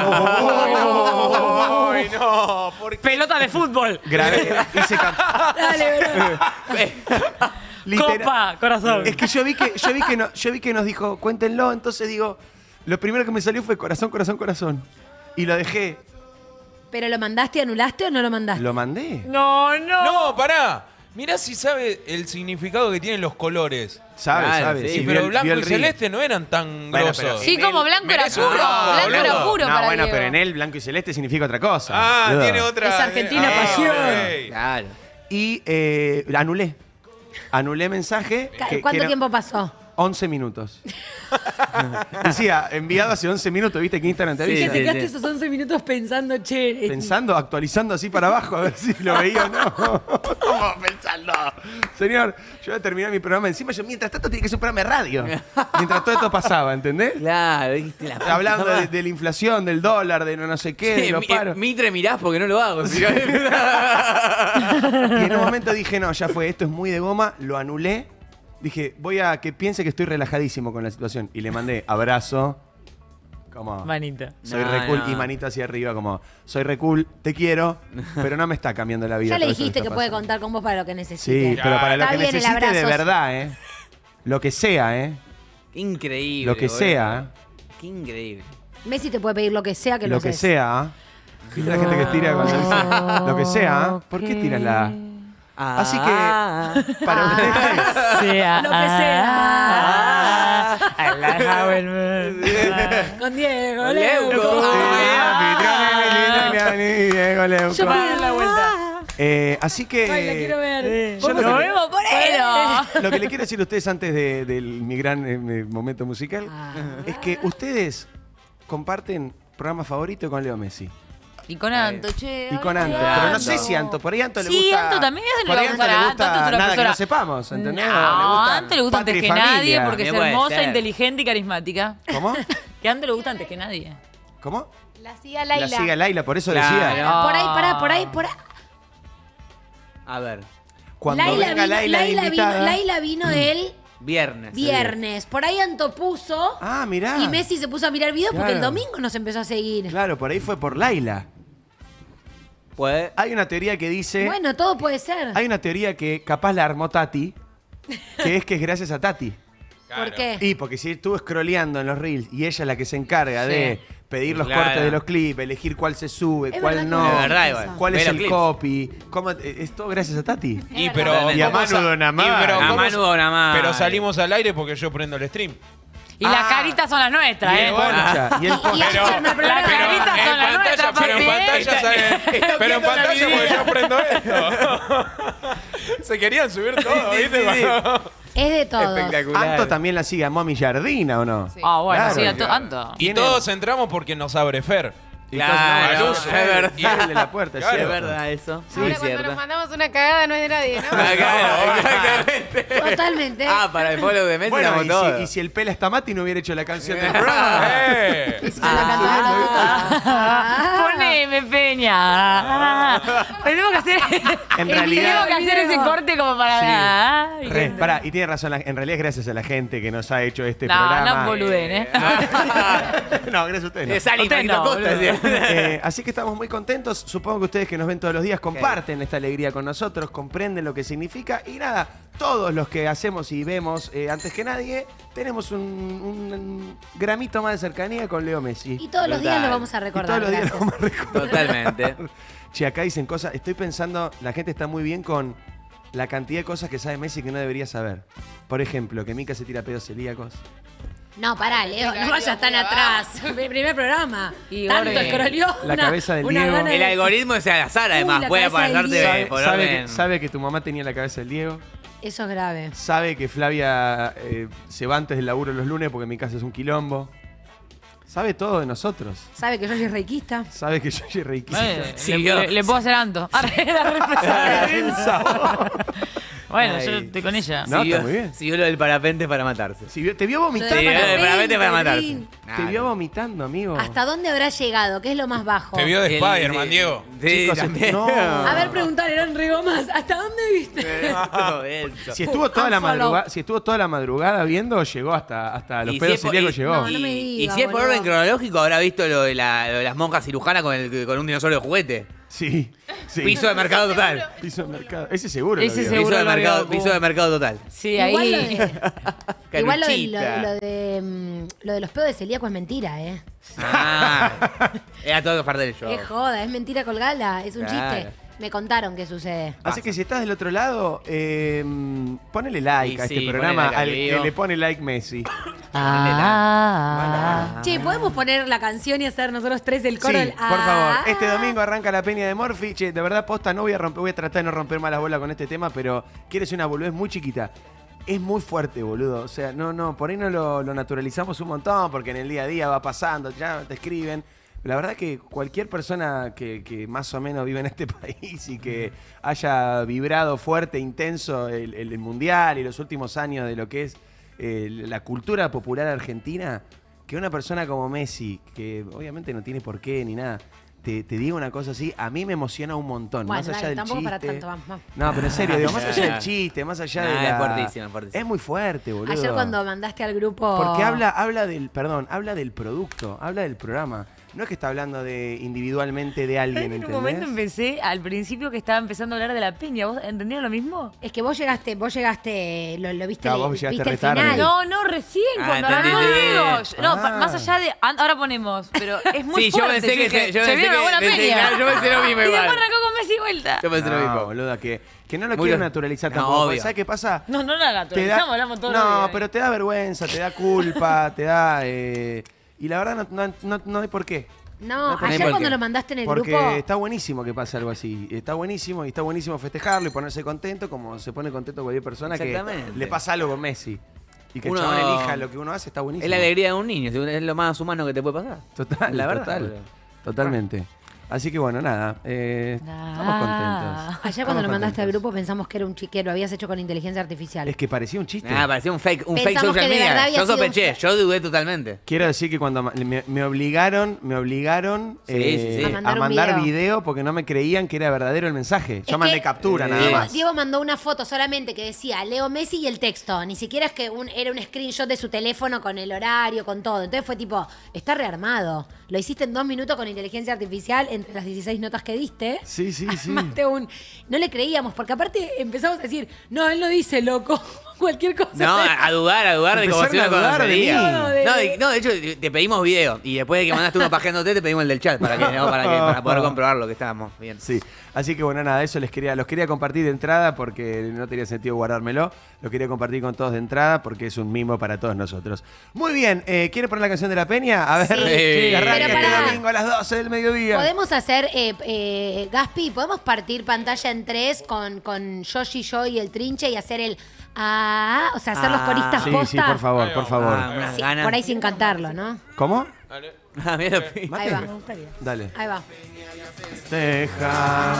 ¡Ay, no! ¿Por qué? Pelota de fútbol. Grabé, hice Dale, bro. literal- Copa, corazón. Es que yo vi que nos dijo, cuéntenlo, entonces digo, lo primero que me salió fue corazón, corazón, corazón. Y lo dejé. ¿Pero lo mandaste, anulaste o no lo mandaste? ¿Lo mandé? No. No, pará. Mirá si sabe el significado que tienen los colores. Sabe, Claro, sabe. sí. Sí, vio pero el- blanco vio el y reel. celeste no eran tan Bueno, grosos. pero- Sí, como blanco era merece puro. un rojo, Blanco era boludo. puro No, para bueno, Diego. pero en él blanco y celeste significa otra cosa. Ah, boludo. tiene otra. Es Argentina pasión. ok. Claro. Y anulé. Anulé mensaje. que ¿Cuánto era tiempo pasó? 11 minutos. Decía, enviado hace 11 minutos, viste que Instagram te Sí, avisa. que te quedaste esos 11 minutos pensando, che. Pensando, actualizando así para abajo, a ver si lo veía o no. ¿Cómo pensando? Señor, yo voy a terminar mi programa encima. Yo, mientras tanto, tiene que ser un programa de radio. Mientras todo esto pasaba, ¿entendés? Claro, dijiste la puta Hablando madre. de la inflación, del dólar, de no sé qué, Sí, de los paros. Mitre mirás porque no lo hago. Y en un momento dije, no, ya fue, esto es muy de goma, lo anulé. Dije, voy a que piense que estoy relajadísimo con la situación. Y le mandé abrazo. Como, Manita. soy No, re cool. no. Y manito hacia arriba, como, soy re cool, te quiero, pero no me está cambiando la vida. Ya le todo esto dijiste está que puede pasando. contar con vos para lo que necesite. Sí, pero para lo Está que bien el necesite de abrazo. verdad, ¿eh? Lo que sea, ¿eh? Qué increíble. Lo que boludo. sea, Qué increíble. Messi te puede pedir lo que sea que lo lo que haces. sea. ¿Viste la gente que tira cuando dice lo que sea? ¿Por qué tiras la...? Así que, para ustedes... Sea. Lo que sea. I like how it moves. Con Diego, Leuco. Leuco. Diego Leuco. Yo pido la vuelta. Así que... Ay, la quiero ver. Yo Nos lo que- vemos por eso. Lo que le quiero decir a ustedes antes de mi gran momento musical es que ustedes comparten programa favorito con Leo Messi. Y con Anto, che. Y con Anto. ay, Pero no sé si Anto, por ahí Anto le Sí, gusta... Anto también le por ahí va a Anto gustar le a gusta Anto, es una nada que persona- no sepamos, ¿entendés? No, O le gusta a Anto le gusta Patria antes y que nadie Familia. porque es Puede hermosa, ser. inteligente y carismática. ¿Cómo? Que a Anto le gusta antes que nadie. ¿Cómo? La siga Laila. La siga Laila, por eso Claro. decía. Por ahí, por ahí. A ver, Cuando venga Laila de invitada... Laila vino el viernes. viernes. Por ahí Anto puso Ah, mirá. y Messi se puso a mirar videos porque Claro. el domingo nos empezó a seguir. Claro, por ahí fue por Laila. Puede. Hay una teoría que dice... Bueno, todo puede ser. Hay una teoría que capaz la armó Tati, que es gracias a Tati. ¿Por qué? Y porque si estuvo scrolleando en los reels y ella es la que se encarga de pedir los Claro. cortes de los clips, elegir cuál se sube, Es cuál verdad no, que Es verdad, igual. cuál Ve es los el clips. copy. Es todo gracias a Tati. Y Es pero verdad. Y a ¿cómo Manu sa- Donamar. y pero A ¿cómo Manu sa- Donamar. Pero salimos al aire porque yo prendo el stream. Y las caritas son las nuestras, Y ¿eh? el Poncha, y el Poncha. Y ella se arma el programa. Las caritas son las en nuestras, pantalla, pero en papi, ¿eh? pantalla sale- pero en viendo la pantalla porque video. yo prendo esto. Se querían subir todo, ¿viste? Sí, sí. Es de todos. Espectacular. Anto también la sigue a Mami Jardina, ¿o no? Ah, bueno, Claro, sí, claro. Anto. Y todos entramos porque nos abre Fer. Claro, Entonces, es verdad. Y él de la puerta, Claro. Es ¿cierto? verdad eso. Sí, Ahora es cuando cierto. nos mandamos una cagada no es de nadie, ¿no? Claro, exactamente. Totalmente. Ah, para el follow de Messi Bueno, estamos y todos. si el Pela Stamati no hubiera hecho la canción del programa. ¡Eh! Poneme, Peña. Tenemos que hacer, En realidad- tenemos que hacer ese corte como para... Ay, qué- Pará, y tiene razón, en realidad es gracias a la gente que nos ha hecho este No, programa. no boluden, ¿eh? No, gracias a ustedes. no. Es Ali Usted Marquito no, Costa, boludo. sí. Así que estamos muy contentos. Supongo que ustedes que nos ven todos los días comparten esta alegría con nosotros, comprenden lo que significa. Y nada, todos los que hacemos y vemos antes que nadie, tenemos un gramito más de cercanía con Leo Messi. Y todos los días Total. lo vamos a Y recordar. todos los días lo gracias. vamos a recordar. Totalmente. Che, acá dicen cosas. Estoy pensando, la gente está muy bien con la cantidad de cosas que sabe Messi que no debería saber. Por ejemplo, que Mica se tira pedos celíacos. No, pará, Leo, no vayas tan atrás. Mi primer programa. Y Tanto Jorge. escroleó. La cabeza del Diego. gana de- El algoritmo es al azar, además. la Puede cabeza del aparecerte Diego. Sabe, por sabe orden. sabe que tu mamá tenía la cabeza del Diego. Eso es grave. Sabe que Flavia se va antes del laburo los lunes porque mi casa es un quilombo. Sabe todo de nosotros. Sabe que yo soy reikista. Sabe que yo soy reikista. Sí, le, yo- le puedo hacer Anto. Arre, la represada. Bueno, Ay. yo estoy con ella. No, Siguió- está muy bien. Siguió lo del parapente para matarse. Te vio vomitando. Sí, Parapente, el parapente para matarse. Rin. Te vio vomitando, amigo. ¿Hasta dónde habrá llegado? ¿Qué es lo más bajo? Te vio de El- Spider-Man, sí. Diego. Sí, Chicos, también. no. A ver, preguntar, eran rigomas. ¿Hasta dónde viste? Todo eso. Si estuvo toda la Unfollow. madrugada, si estuvo toda la madrugada viendo, llegó hasta los Y pedos si es por- celíacos y- llegó. No, no me Y digas, si es por boludo. orden cronológico, habrá visto lo de las monjas cirujanas con un dinosaurio de juguete. Sí, sí. Piso de mercado total. Piso de mercado. Ese seguro. lo Ese vio. seguro. Piso de mercado total. Sí, Igual ahí. Igual Caruchita. lo de los pedos de celíaco es mentira, ¿eh? Ah, era todo parte del show. Es joda, es mentira colgada, es un Claro. chiste. Me contaron qué sucede. Así que si estás del otro lado, ponele like Y a este sí, programa ponele like al al que video. le pone like Messi. Che, ¿podemos poner la canción y hacer nosotros tres el coro? Sí, del por favor. Este domingo arranca la Peña de Morphy. Che, de verdad, posta, no voy a romper, voy a tratar de no romper más la bola con este tema, pero quiero hacer una boludez muy chiquita. es muy fuerte, boludo. O sea, no, por ahí no lo naturalizamos un montón, porque en el día a día va pasando, ya te escriben. La verdad que cualquier persona que más o menos vive en este país y que haya vibrado fuerte, intenso el Mundial y los últimos años de lo que es la cultura popular argentina, que una persona como Messi, que obviamente no tiene por qué ni nada, te diga una cosa así, a mí me emociona un montón. Bueno, más allá dale, del tampoco chiste. para tanto, vamos. No, pero en serio, digo, más allá del chiste, más allá de Es la... fuertísimo, es fuertísimo. Es muy fuerte, boludo. Ayer cuando mandaste al grupo... Porque habla del producto, habla del programa. No es que está hablando individualmente de alguien, En ¿entendés? un momento empecé, al principio que estaba empezando a hablar de la Peña. ¿Vos entendieron lo mismo? Es que vos llegaste, lo viste, Claro, vos llegaste viste el retarde. final. No, recién, cuando entendí. arrancamos. No, Ah. más allá de... Ahora ponemos, pero es muy Sí, yo fuerte. pensé que dije, yo se pensé viene una que- buena pensé, Peña. claro, yo pensé lo mismo Y después igual. arrancó con Messi vuelta. Yo pensé lo No, mismo. boluda, que no lo Muy quiero bien. naturalizar No, tampoco. obvio. ¿Sabes qué pasa? No la Te da- naturalizamos, hablamos todo No, pero te da vergüenza, te da culpa, te da... y la verdad no hay por qué. No, por ayer qué. cuando lo mandaste en el Porque grupo... está buenísimo que pase algo así. Está buenísimo y está buenísimo festejarlo y ponerse contento como se pone contento cualquier persona que Exactamente. le pasa algo con Messi. Y que el Uno- chabón elija lo que uno hace, está buenísimo. Es la alegría de un niño, es lo más humano que te puede pasar. Total, La verdad, total. boludo. Totalmente. Así que bueno, nada. Estamos contentos. Ayer cuando lo Estamos mandaste al contentos. grupo pensamos que era un chiquero, lo habías hecho con inteligencia artificial. Es que parecía un chiste. Parecía un fake Pensamos social que de verdad media. había Yo sido un sospeché, fake. yo dudé totalmente. Quiero decir que cuando me obligaron Sí. A mandar un video porque no me creían que era verdadero el mensaje. Yo Es mandé que captura nada Diego, más. Diego mandó una foto solamente que decía Leo Messi y el texto. Ni siquiera es que era un screenshot de su teléfono con el horario, con todo. Entonces fue tipo, está rearmado. Lo hiciste en 2 minutos con inteligencia artificial entre las 16 notas que diste. Sí, sí, sí. Armaste no le creíamos, porque aparte empezamos a decir, no, él no dice loco. Cualquier cosa. No, a dudar de cómo Empezaron se una a dudar de conocería. mí. No, de hecho, te pedimos video. Y después de que mandaste uno pajeándote, te pedimos el del chat para poder comprobar lo que estábamos bien. Sí, así que bueno, nada, eso los quería compartir de entrada porque no tenía sentido guardármelo. Lo quería compartir con todos de entrada porque es un mimo para todos nosotros. Muy bien, ¿quiere poner la canción de la Peña? A ver, Sí. que arranca Pero este pará. domingo a las 12 del mediodía. Podemos hacer, Gaspi, podemos partir pantalla en 3 con Yoshi, yo y el Trinche y hacer o sea, hacer los coristas Sí, posta. sí, por favor, por favor. unas Sí, ganas. por ahí sin cantarlo, ¿no? ¿Cómo? Ah, mira lo que- Ahí va, Dale. ahí va. Deja.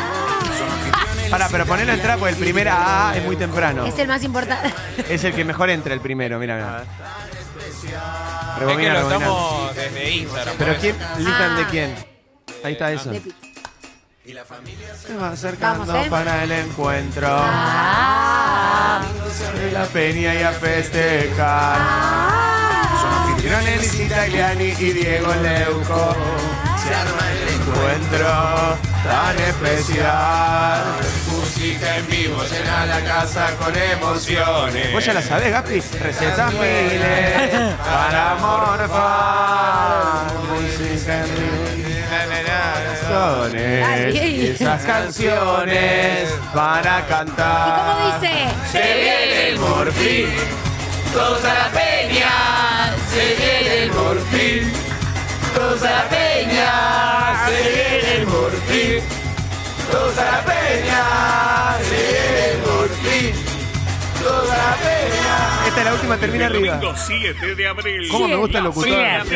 Pero ponelo en trap porque el primer A es muy temprano. Es el más importante. Es el que mejor entra el primero, mira, mira. Es que Rebobina, lo rebobina. estamos desde Instagram. ¿Pero por quién? eso. ¿Listan de quién? Ahí está eso. De pi- Se va acercando Vamos, ¿eh? para el encuentro de la Peña y a festejar. Son anfitriones Lisita Gliani y Diego Leuco. Se arma el encuentro tan especial. Música en vivo, llena la casa con emociones. ¿Vos ya la sabés, Gaspi? Recetas miles para morfar. Música en vivo. Dale. Esas canciones para ¿Y cantar. cómo dice? Se viene el morfín, todos a la peña. Se viene el morfín, todos a la peña. Se viene el morfín, todos a la peña. Se viene el morfín, todos a la peña. Esta es la última, termina arriba. Domingo 7 de abril. ¿Cómo me gusta el locutor?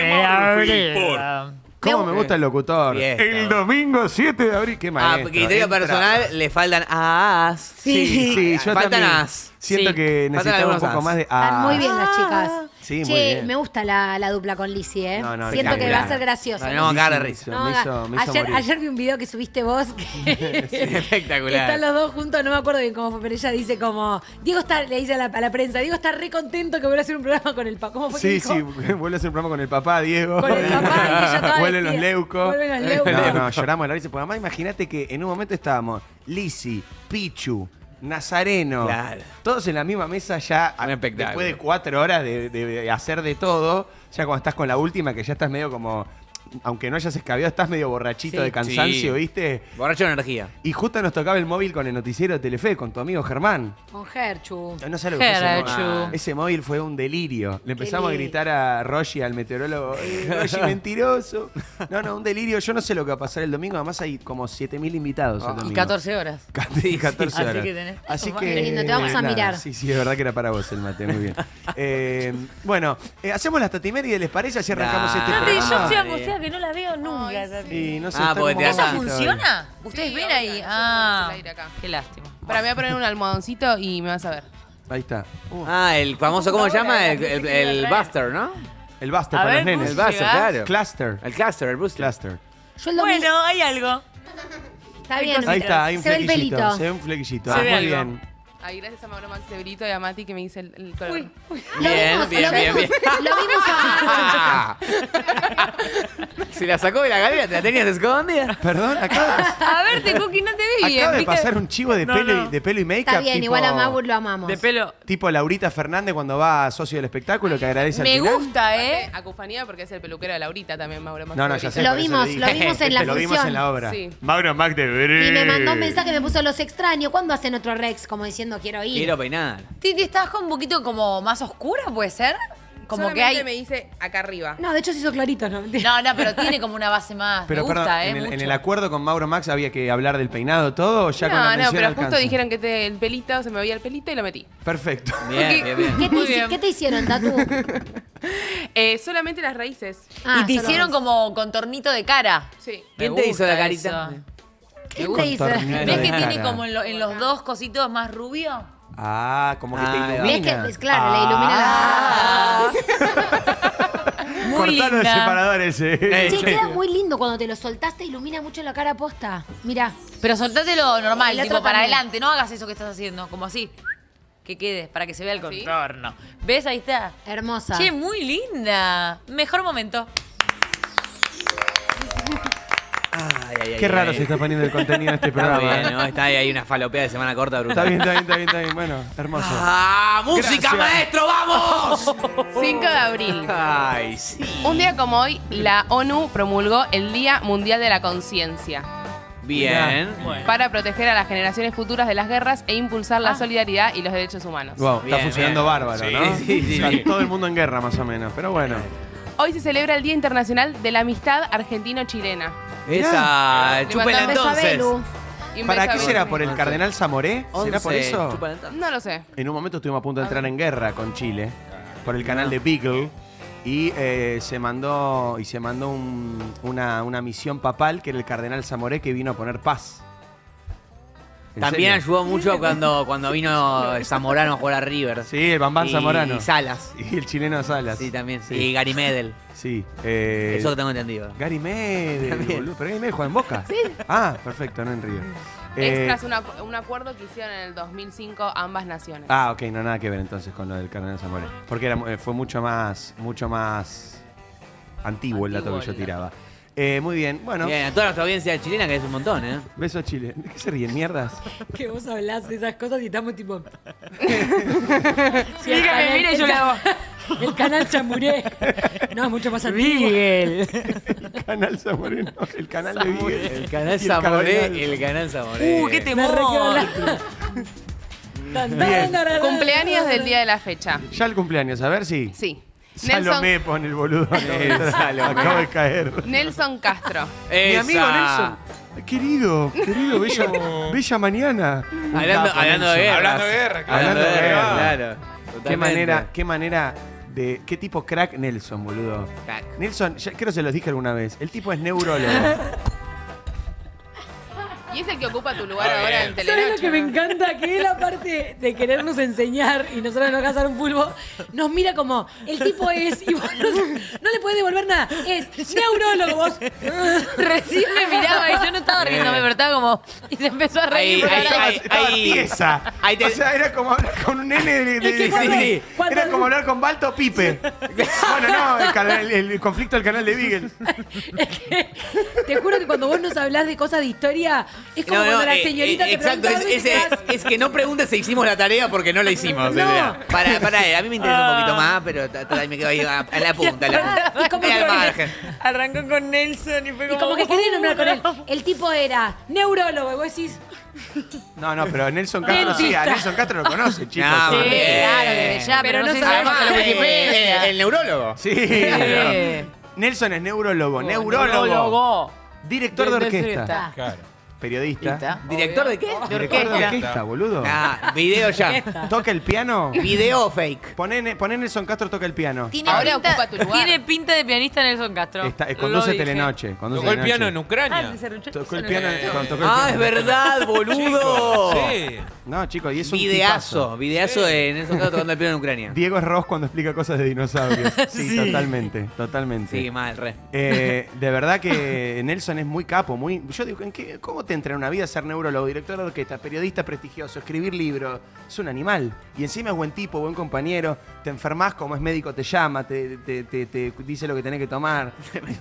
¿Cómo me gusta el locutor? Fiesta. El domingo 7 de abril. Qué maestro. Criterio Entra. personal, le faltan as. Sí, sí, yo Faltan también as. siento Sí. que Faltan necesitamos un algunos poco as. más de Están muy bien las chicas. Sí, muy Che, bien. me gusta la dupla con Lizzy, ¿eh? No, no, Siento que va a espectacular. ser gracioso. Nos vamos a cagar de risa. No, Me hizo ayer, morir. ayer vi un video que subiste vos que Espectacular. están los dos juntos, no me acuerdo bien cómo fue, pero ella dice como, Diego está, le dice a la prensa, Diego está re contento que vuelva a hacer un programa con el papá. ¿Cómo fue que Sí, dijo? sí, vuelve a hacer un programa con el papá, Diego. Con el papá y ella toda Vuelven los vestida. leucos. Vuelven los leucos. No, no, lloramos de la risa. Porque además imagínate que en un momento estábamos Lizzy, Pichu, Nazareno, Claro. todos en la misma mesa ya, Un espectáculo. después de 4 horas de hacer de todo, ya cuando estás con la última, que ya estás medio como aunque no hayas escabeado, estás medio borrachito de cansancio, Sí. ¿viste? Borracho de energía. Y justo nos tocaba el móvil con el noticiero de Telefe, con tu amigo Germán. Con Gerchu. No sé lo que fue ese móvil. Gerchu. Ese móvil fue un delirio. Le empezamos a lindo. gritar a Roshi, al meteorólogo, Roshi, mentiroso. No, un delirio. Yo no sé lo que va a pasar el domingo. Además hay como 7.000 invitados el Y domingo. 14 horas. 14 horas. Así que tenés- Así Qué que, lindo, te vamos a mirar. Sí, es verdad que era para vos el mate, muy bien. Bueno, hacemos la Tatimedia, ¿les parece? Así arrancamos este Tati, yo programa. estoy angustiada que no la veo nunca. Tati. Y no sé, Ah, está porque como te ¿Eso acá. bonito hoy. funciona? ¿Ustedes Sí, ven obvio, ahí? yo Ah, puse el aire acá. qué lástima. Para mí voy a poner un almohadoncito y me vas a ver. Ahí está. Ah, el famoso, ¿cómo se llama? El Buster, ¿no? El Buster A para ver, los nenes. El Buster, ¿Llegás? claro. Cluster. El Cluster, el Buster. Cluster. Yo el domingo. Bueno, hay algo. Está bien. Ahí está, hay un Se ve el flequillito. pelito. Se ve un flequillito. Se ve Muy algo. bien. Ahí gracias a Mauro Max de Brito y a Mati que me dice el color. Bien, Lo bien, bien, bien. vimos a... Se la sacó de la galera, ¿te la tenías escondida? Perdón, acaba A verte, Cookie, no te vi. acaba de ¿viste? pasar un chivo de No, pelo, no. de pelo y make-up. Está bien, tipo, igual a Mauro lo amamos. De pelo. Tipo Laurita Fernández cuando va a socio del espectáculo que agradece Me al final. gusta, ¿eh? Acufanía porque es el peluquero de Laurita también, Mauro Max. No, de ya Brito. sé. Lo por eso vimos, dije. lo vimos en la Lo vimos función. en la obra. Sí. Mauro Mac de Brito. Y me mandó un mensaje, me puso los extraños. ¿Cuándo hacen otro Rex? Como diciendo, quiero ir. Quiero peinar. Titi, ¿estás con un poquito como más oscura, puede ser? Como que Solamente hay... me dice acá arriba. No, de hecho se hizo clarito, ¿no? Mentira. No, pero tiene como una base más. Pero Me gusta, perdón, ¿eh? en Mucho. el acuerdo con Mauro Max había que hablar del peinado todo o ya con la No, mención pero alcanza? justo dijeron que el pelito, se me veía el pelito y lo metí. Perfecto. Bien, bien, bien. ¿Qué te, Muy bien. ¿Qué te hicieron, Tatu? Solamente las raíces. Ah, y te solo hicieron dos. como contornito de cara. Sí. ¿Quién Me te hizo la gusta carita? eso. ¿Quién te hizo? Contornito ¿Ves de que tiene cara. como en los dos cositos más rubio? Ah, como que te Ah, ilumina. ¿Ves que, pues, claro, le ilumina Ah. Muy Cortalo el linda. separador ese. Che, queda muy lindo cuando te lo soltás, te ilumina mucho la cara posta. Mirá. Pero soltátelo normal, El tipo otro para también. adelante. No hagas eso que estás haciendo, como así. Que quede, para que se vea el ¿Así? contorno. ¿Ves? Ahí está. Hermosa. Che, muy linda. Mejor momento. Ay, ay, ay, Qué raro ay. se está poniendo el contenido de este Está programa. bien, ¿no? Está ahí una falopea de semana corta Está brutal. bien, está bien, está bien, está bien. Bueno, hermoso. ¡Ah! ¡Música, Gracias. maestro! ¡Vamos! 5 de abril. Ay, sí. Un día como hoy, la ONU promulgó el Día Mundial de la Conciencia Bien. para proteger a las generaciones futuras de las guerras e impulsar la solidaridad y los derechos humanos. Wow, está Bien, funcionando bien. bárbaro, Sí, ¿no? sí, sí, Está sí. todo el mundo en guerra, más o menos. Pero bueno. Hoy se celebra el Día Internacional de la Amistad Argentino-Chilena. Esa, Le chúpela mandamos Beso a entonces. Belu. Y un ¿Para beso qué a será? Belu. ¿Por el cardenal Zamoré? ¿Será por 11, eso? chúpala entonces. No lo sé. En un momento estuvimos a punto de entrar en guerra con Chile por el canal de Beagle y se mandó una misión papal que era el cardenal Zamoré que vino a poner paz. ¿En También serio? ayudó mucho cuando vino Zamorano a jugar a River. Sí, el Bambán Y Zamorano. Salas. Y el chileno Salas. Sí, también. Sí. Y Gary Medel. Sí. Eso que tengo entendido. Gary Medel, boludo. ¿Pero Gary Medel juega en Boca? Sí. Ah, perfecto, no en River. Extras un acuerdo que hicieron en el 2005 ambas naciones. Ah, ok, no nada que ver entonces con lo del cardenal Zamoré. Porque fue mucho más antiguo el dato que yo tiraba. Muy bien, bueno. Bien, a toda nuestra audiencia chilena, que es un montón, ¿eh? Beso a Chile. ¿De qué se ríen, mierdas? Que vos hablás de esas cosas y estamos tipo. Dígame, mire, yo le hago. El canal Chamuré. No, es mucho más antiguo. El canal Zamoré, no, el canal de Miguel. El canal Y el Zamoré, cardenal. el canal Zamoré. ¡Qué Me temor! Cumpleaños del día de la fecha. Ya el cumpleaños, a ver si. Sí. Salomé pone el boludo. Salomé. Acabo de caer. Nelson Castro. Mi Esa. amigo Nelson. Querido, bella mañana. Hablando de guerra. Hablando de guerra, claro. Hablando de guerra. claro. Qué manera de. Qué tipo crack Nelson, boludo. Crack. Nelson, ya creo que se los dije alguna vez. El tipo es neurólogo. Y es el que ocupa tu lugar Ah, ahora bien. en ¿Sabes Telenoche. lo que me encanta? Que él, aparte de querernos enseñar y nosotros no cazar un pulpo, nos mira como, el tipo es, y vos no le podés devolver nada, es neurólogo vos. Recién me miraba y yo no estaba riéndome, pero estaba como. Y se empezó a reír. Ahí, pero ahí, estaba- Estaba ahí. tiesa. Ahí te- O sea, era como hablar con un nene Es que cuando- sí. cuando- Era como hablar con Balto Pipe. Bueno, no, el conflicto del canal de Beagle. Es que te juro que cuando vos nos hablás de cosas de historia, Es como cuando la señorita te exacto, pregunta, es que no preguntes si hicimos la tarea porque no la hicimos. No. O sea, para, a mí me interesa un poquito más, pero ahí me quedo ahí a la punta. Y como Ahí al que- margen. Arrancó con Nelson y fue Y como... como que quería nombrar con él. El tipo era neurólogo, y vos decís, No, pero Nelson Castro sí, a Dentista. Nelson Castro lo conoce, chicos. No, Sí, bien. claro, desde ya, pero no sé si sabemos sabemos que que lo lo Wikipedia. El neurólogo. Sí. Nelson es neurólogo, director de orquesta, Claro. periodista, ¿Director de qué? director de orquesta, boludo. Ah, video ya. Toca el piano. Video o fake. Poné Nelson Castro toca el piano. Tiene Ahora pinta, ocupa tu lugar. tiene pinta de pianista Nelson Castro. Conduce Lo dije. Telenoche. conduce Tocó el Telenoche. piano en Ucrania. Tocó el piano. Cuando tocó el Ah, piano. es verdad, boludo. Sí. No, chicos, y es un Videazo, tipazo. videazo de Nelson Castro tocando el piano en Ucrania. Diego es Ross cuando explica cosas de dinosaurios. Sí, totalmente. Sí, mal, re. De verdad que Nelson es muy capo, muy. Yo digo, ¿cómo te entra en una vida ser neurólogo, director de orquesta, periodista prestigioso, escribir libros? Es un animal. Y encima es buen tipo, buen compañero. Te enfermas, como es médico, te llama, te dice lo que tenés que tomar.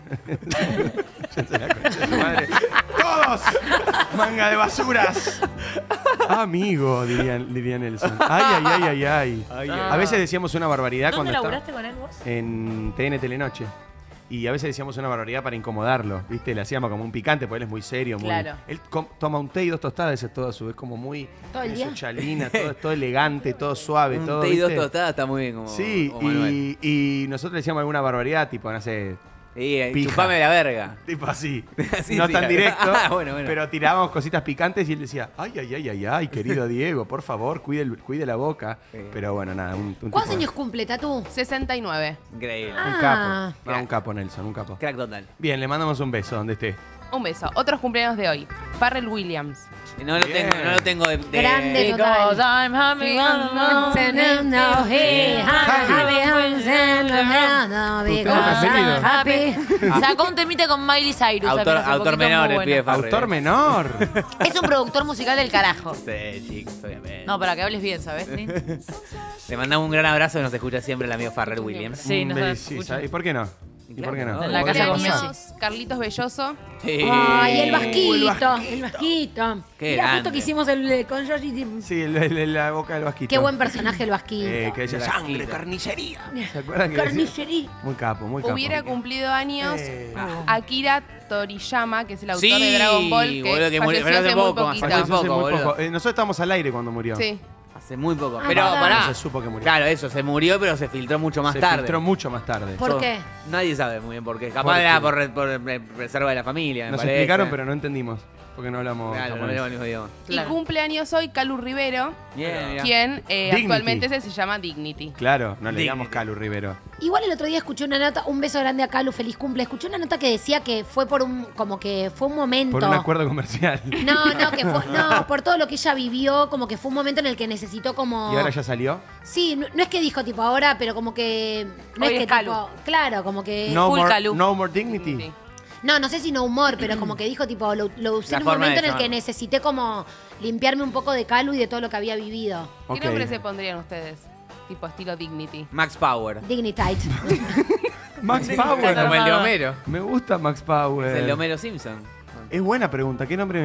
Ya se la concha de su madre. ¡Todos! ¡Manga de basuras! Amigo, diría Nelson. Ay. A veces decíamos una barbaridad ¿Dónde cuando laburaste con él vos? en TN Telenoche. Y a veces decíamos una barbaridad para incomodarlo, ¿viste? Le hacíamos como un picante, porque él es muy serio. Claro. Él toma un té y 2 tostadas, ese es todo a su vez como muy... ¿Todo el tiene su día? chalina, todo elegante, todo suave, Un todo, té y 2 ¿viste? tostadas está muy bien como. Sí, como Manuel. y nosotros le decíamos alguna barbaridad, tipo, no sé, pija. Chupame la verga. tipo así. Sí, no sí, tan la- directo, Bueno. pero tirábamos cositas picantes y él decía, ay, querido Diego, por favor, cuide la boca. Sí. Pero bueno, nada, un ¿cuántos tipo- años cumple, Tatú? 69. Increíble. Ah. Un capo. No, un capo, Nelson, un capo. Crack total. Bien, le mandamos un beso donde esté. Un beso. Otros cumpleaños de hoy. Pharrell Williams. No lo Bien. tengo de. Grande total. Because I'm happy, Sacó un temita con Miley Cyrus. Autor- apenas hace autor poquito, menor, muy el pibe bueno. Farrell. Autor menor. Es un productor musical del carajo. Sí, chicos, obviamente. No, para que hables bien, ¿sabes? ¿Sí? Le mandamos un gran abrazo y nos escucha siempre el amigo Farrell Williams. Sí, nos da- Sí, ¿y por qué no? ¿Y por qué no? En la casa con Cumpleaños Carlitos Belloso. Sí. Ay, el el Vasquito. Qué Mirá, justo grande. que hicimos con Yoshi. Sí, la boca del vasquito. Qué buen personaje el Vasquito. Que decía El sangre, vasquito. carnicería. ¿Se acuerdan que decía? Carnicería. Muy capo, muy capo. Hubiera cumplido años Akira Toriyama, que es el autor Sí, de Dragon Ball, que, boludo, que murió, falleció pero hace hace muy poco, poquito. falleció Falleció hace poco, muy boludo. poco. Nosotros estábamos al aire cuando murió. Sí. Hace muy poco. Ah, Pero pará. pará. No se supo que murió. Claro, eso, se murió, pero se filtró mucho más Se tarde. filtró mucho más tarde. ¿Por Eso- qué? Nadie sabe muy bien por qué. Capaz Porque- era por reserva de la familia. me Nos parece. explicaron, pero no entendimos. Porque no hablamos Claro, no japonés. hablamos el mismo idioma. Y cumpleaños hoy Calu Rivero, Bien, mirá. quien Dignity. actualmente se llama Dignity. Claro, no le Dignity. digamos Calu Rivero. Igual el otro día escuché una nota, un beso grande a Calu, feliz cumple. Escuché una nota que decía que fue por un, como que fue un momento. Por un acuerdo comercial. No, por todo lo que ella vivió, como que fue un momento en el que necesitó como. ¿Y ahora ya salió? Sí, no es que dijo tipo ahora, pero como que. No Hoy es que es Calu. tipo. Claro, como que. No full more, Calu. no more dignity. Sí. No sé si no humor, pero como que dijo tipo, lo usé La en un forma momento de en el que llamarlo. necesité como limpiarme un poco de Calu y de todo lo que había vivido. ¿Qué Ok. nombre se pondrían ustedes? Tipo estilo Dignity. Max Power. Dignitite. Max Power. Como el de Homero. Me gusta Max Power. Es el de Homero Simpson. Es buena pregunta. ¿Qué nombre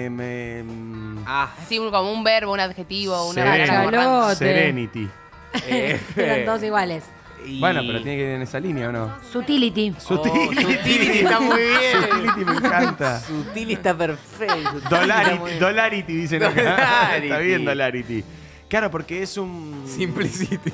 Ah, Así como un verbo, un adjetivo, una Sereno. palabra Cachalote. importante. Serenity. Eran todos iguales. y- Bueno, pero tiene que ir en esa línea, ¿o no? Sutility. Sutility está muy bien. Sutility me encanta. Sutility está perfecto. Está muy bien. Dolarity, dicen acá. Dolarity. Está bien, Dolarity. Claro, porque es un... Simplicity.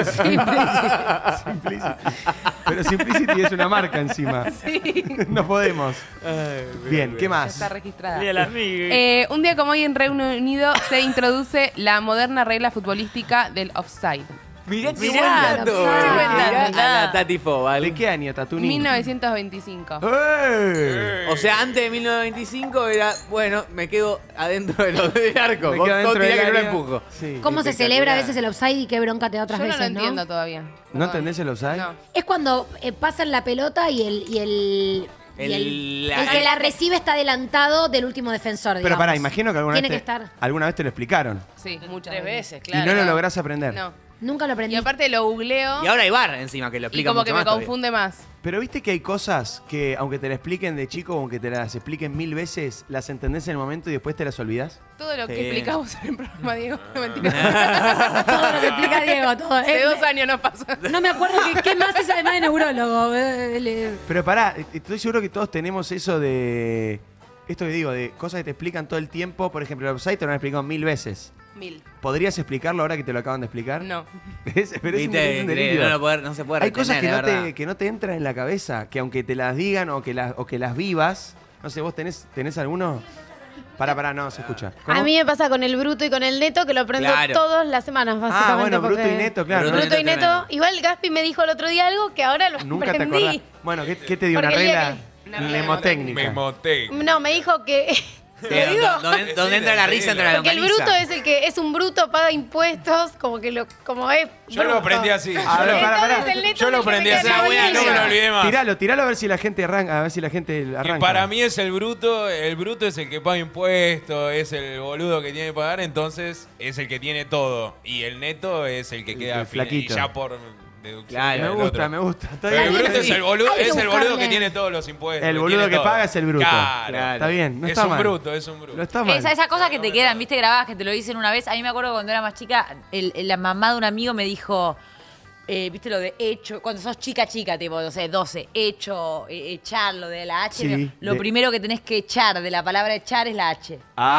Simplicity. Pero Simplicity es una marca encima. No podemos. Bien, ¿qué Ya más? está registrada. amiga. Un día como hoy en Reino Unido se introduce la moderna regla futbolística del offside. Mirá qué Mirá, buen dato. qué buen Mirá dato. a la Tati Fo, ¿De ¿vale? qué año, Tatuni? 1925. ¡Eh! O sea, antes de 1925 era, bueno, me quedo adentro del arco. Me Vos quedo dentro tirá del que no lo área. empujo. Sí. ¿Cómo se Espectacular. celebra a veces el offside y qué bronca te da otras Yo no veces, lo entiendo todavía. ¿No entendés el offside? No. Es cuando pasan la pelota y el que la recibe está adelantado del último defensor, Pero digamos. pará, imagino que Tiene que estar. alguna vez te lo explicaron. Sí, muchas Tres veces, Y claro. no lo lográs aprender. No. Nunca lo aprendí. Y aparte lo googleo Y ahora hay bar encima que lo y explica como mucho que me más todavía. confunde más. Pero viste que hay cosas que, aunque te la expliquen de chico, aunque te las expliquen 1000 veces, las entendés en el momento y después te las olvidás. Todo lo que Sí. explicamos en el programa, Diego. No, mentira. Todo lo que explica Diego, todo. Hace 2 años no pasó. No me acuerdo qué más es además de neurólogo. Pero pará, estoy seguro que todos tenemos eso de... Esto que digo, de cosas que te explican todo el tiempo. Por ejemplo, el website te lo han explicado 1000 veces. 1000. ¿Podrías explicarlo ahora que te lo acaban de explicar? No. Pero es un Viste, delirio. no se puede Hay retener, cosas que de no, verdad. que no te entran en la cabeza, que aunque te las digan o que las vivas, no sé, ¿vos tenés alguno? Pará, no, se escucha. ¿Cómo? A mí me pasa con el bruto y con el neto, que lo aprendo Claro. todas las semanas, básicamente. bueno, bruto porque- y neto, claro. Bruto Bruto y Neto neto. tremendo. Igual Gaspi me dijo el otro día algo que ahora lo Nunca te aprendí. acordás. Bueno, ¿qué te dio? ¿Una Porque el día regla mnemotécnica? Memoteca. No, me dijo que... Sí, ¿Lo digo? donde entra la risa, entra la Porque el longaniza. bruto es el que es un bruto, paga impuestos, como que como es Yo lo bruto. aprendí así. A ver, pará. Entonces el neto Yo lo es el que aprendí me así. queda en la buena, No me bolilla. lo olvidé más. Tiralo a ver si la gente arranca, a ver si la gente arranca. Y para mí es el bruto es el que paga impuestos, es el boludo que tiene que pagar, entonces es el que tiene todo. Y el neto es el que queda el flaquito. Y ya por deducción. Claro, el me otro. gusta. Está Pero el bien. bruto es el boludo, Hay que es el boludo buscarle. que tiene todos los impuestos. El boludo tiene que todo. paga es el bruto. Claro. Está bien, no es está un mal. bruto, es un bruto. No está mal. Esas cosas que te quedan, viste, grabadas, que te lo dicen una vez. A mí me acuerdo cuando era más chica, la mamá de un amigo me dijo, viste lo de hecho, cuando sos chica, tipo, no sé, 12, hecho, echar, lo de la H. Sí, lo de- primero que tenés que echar de la palabra echar es la H.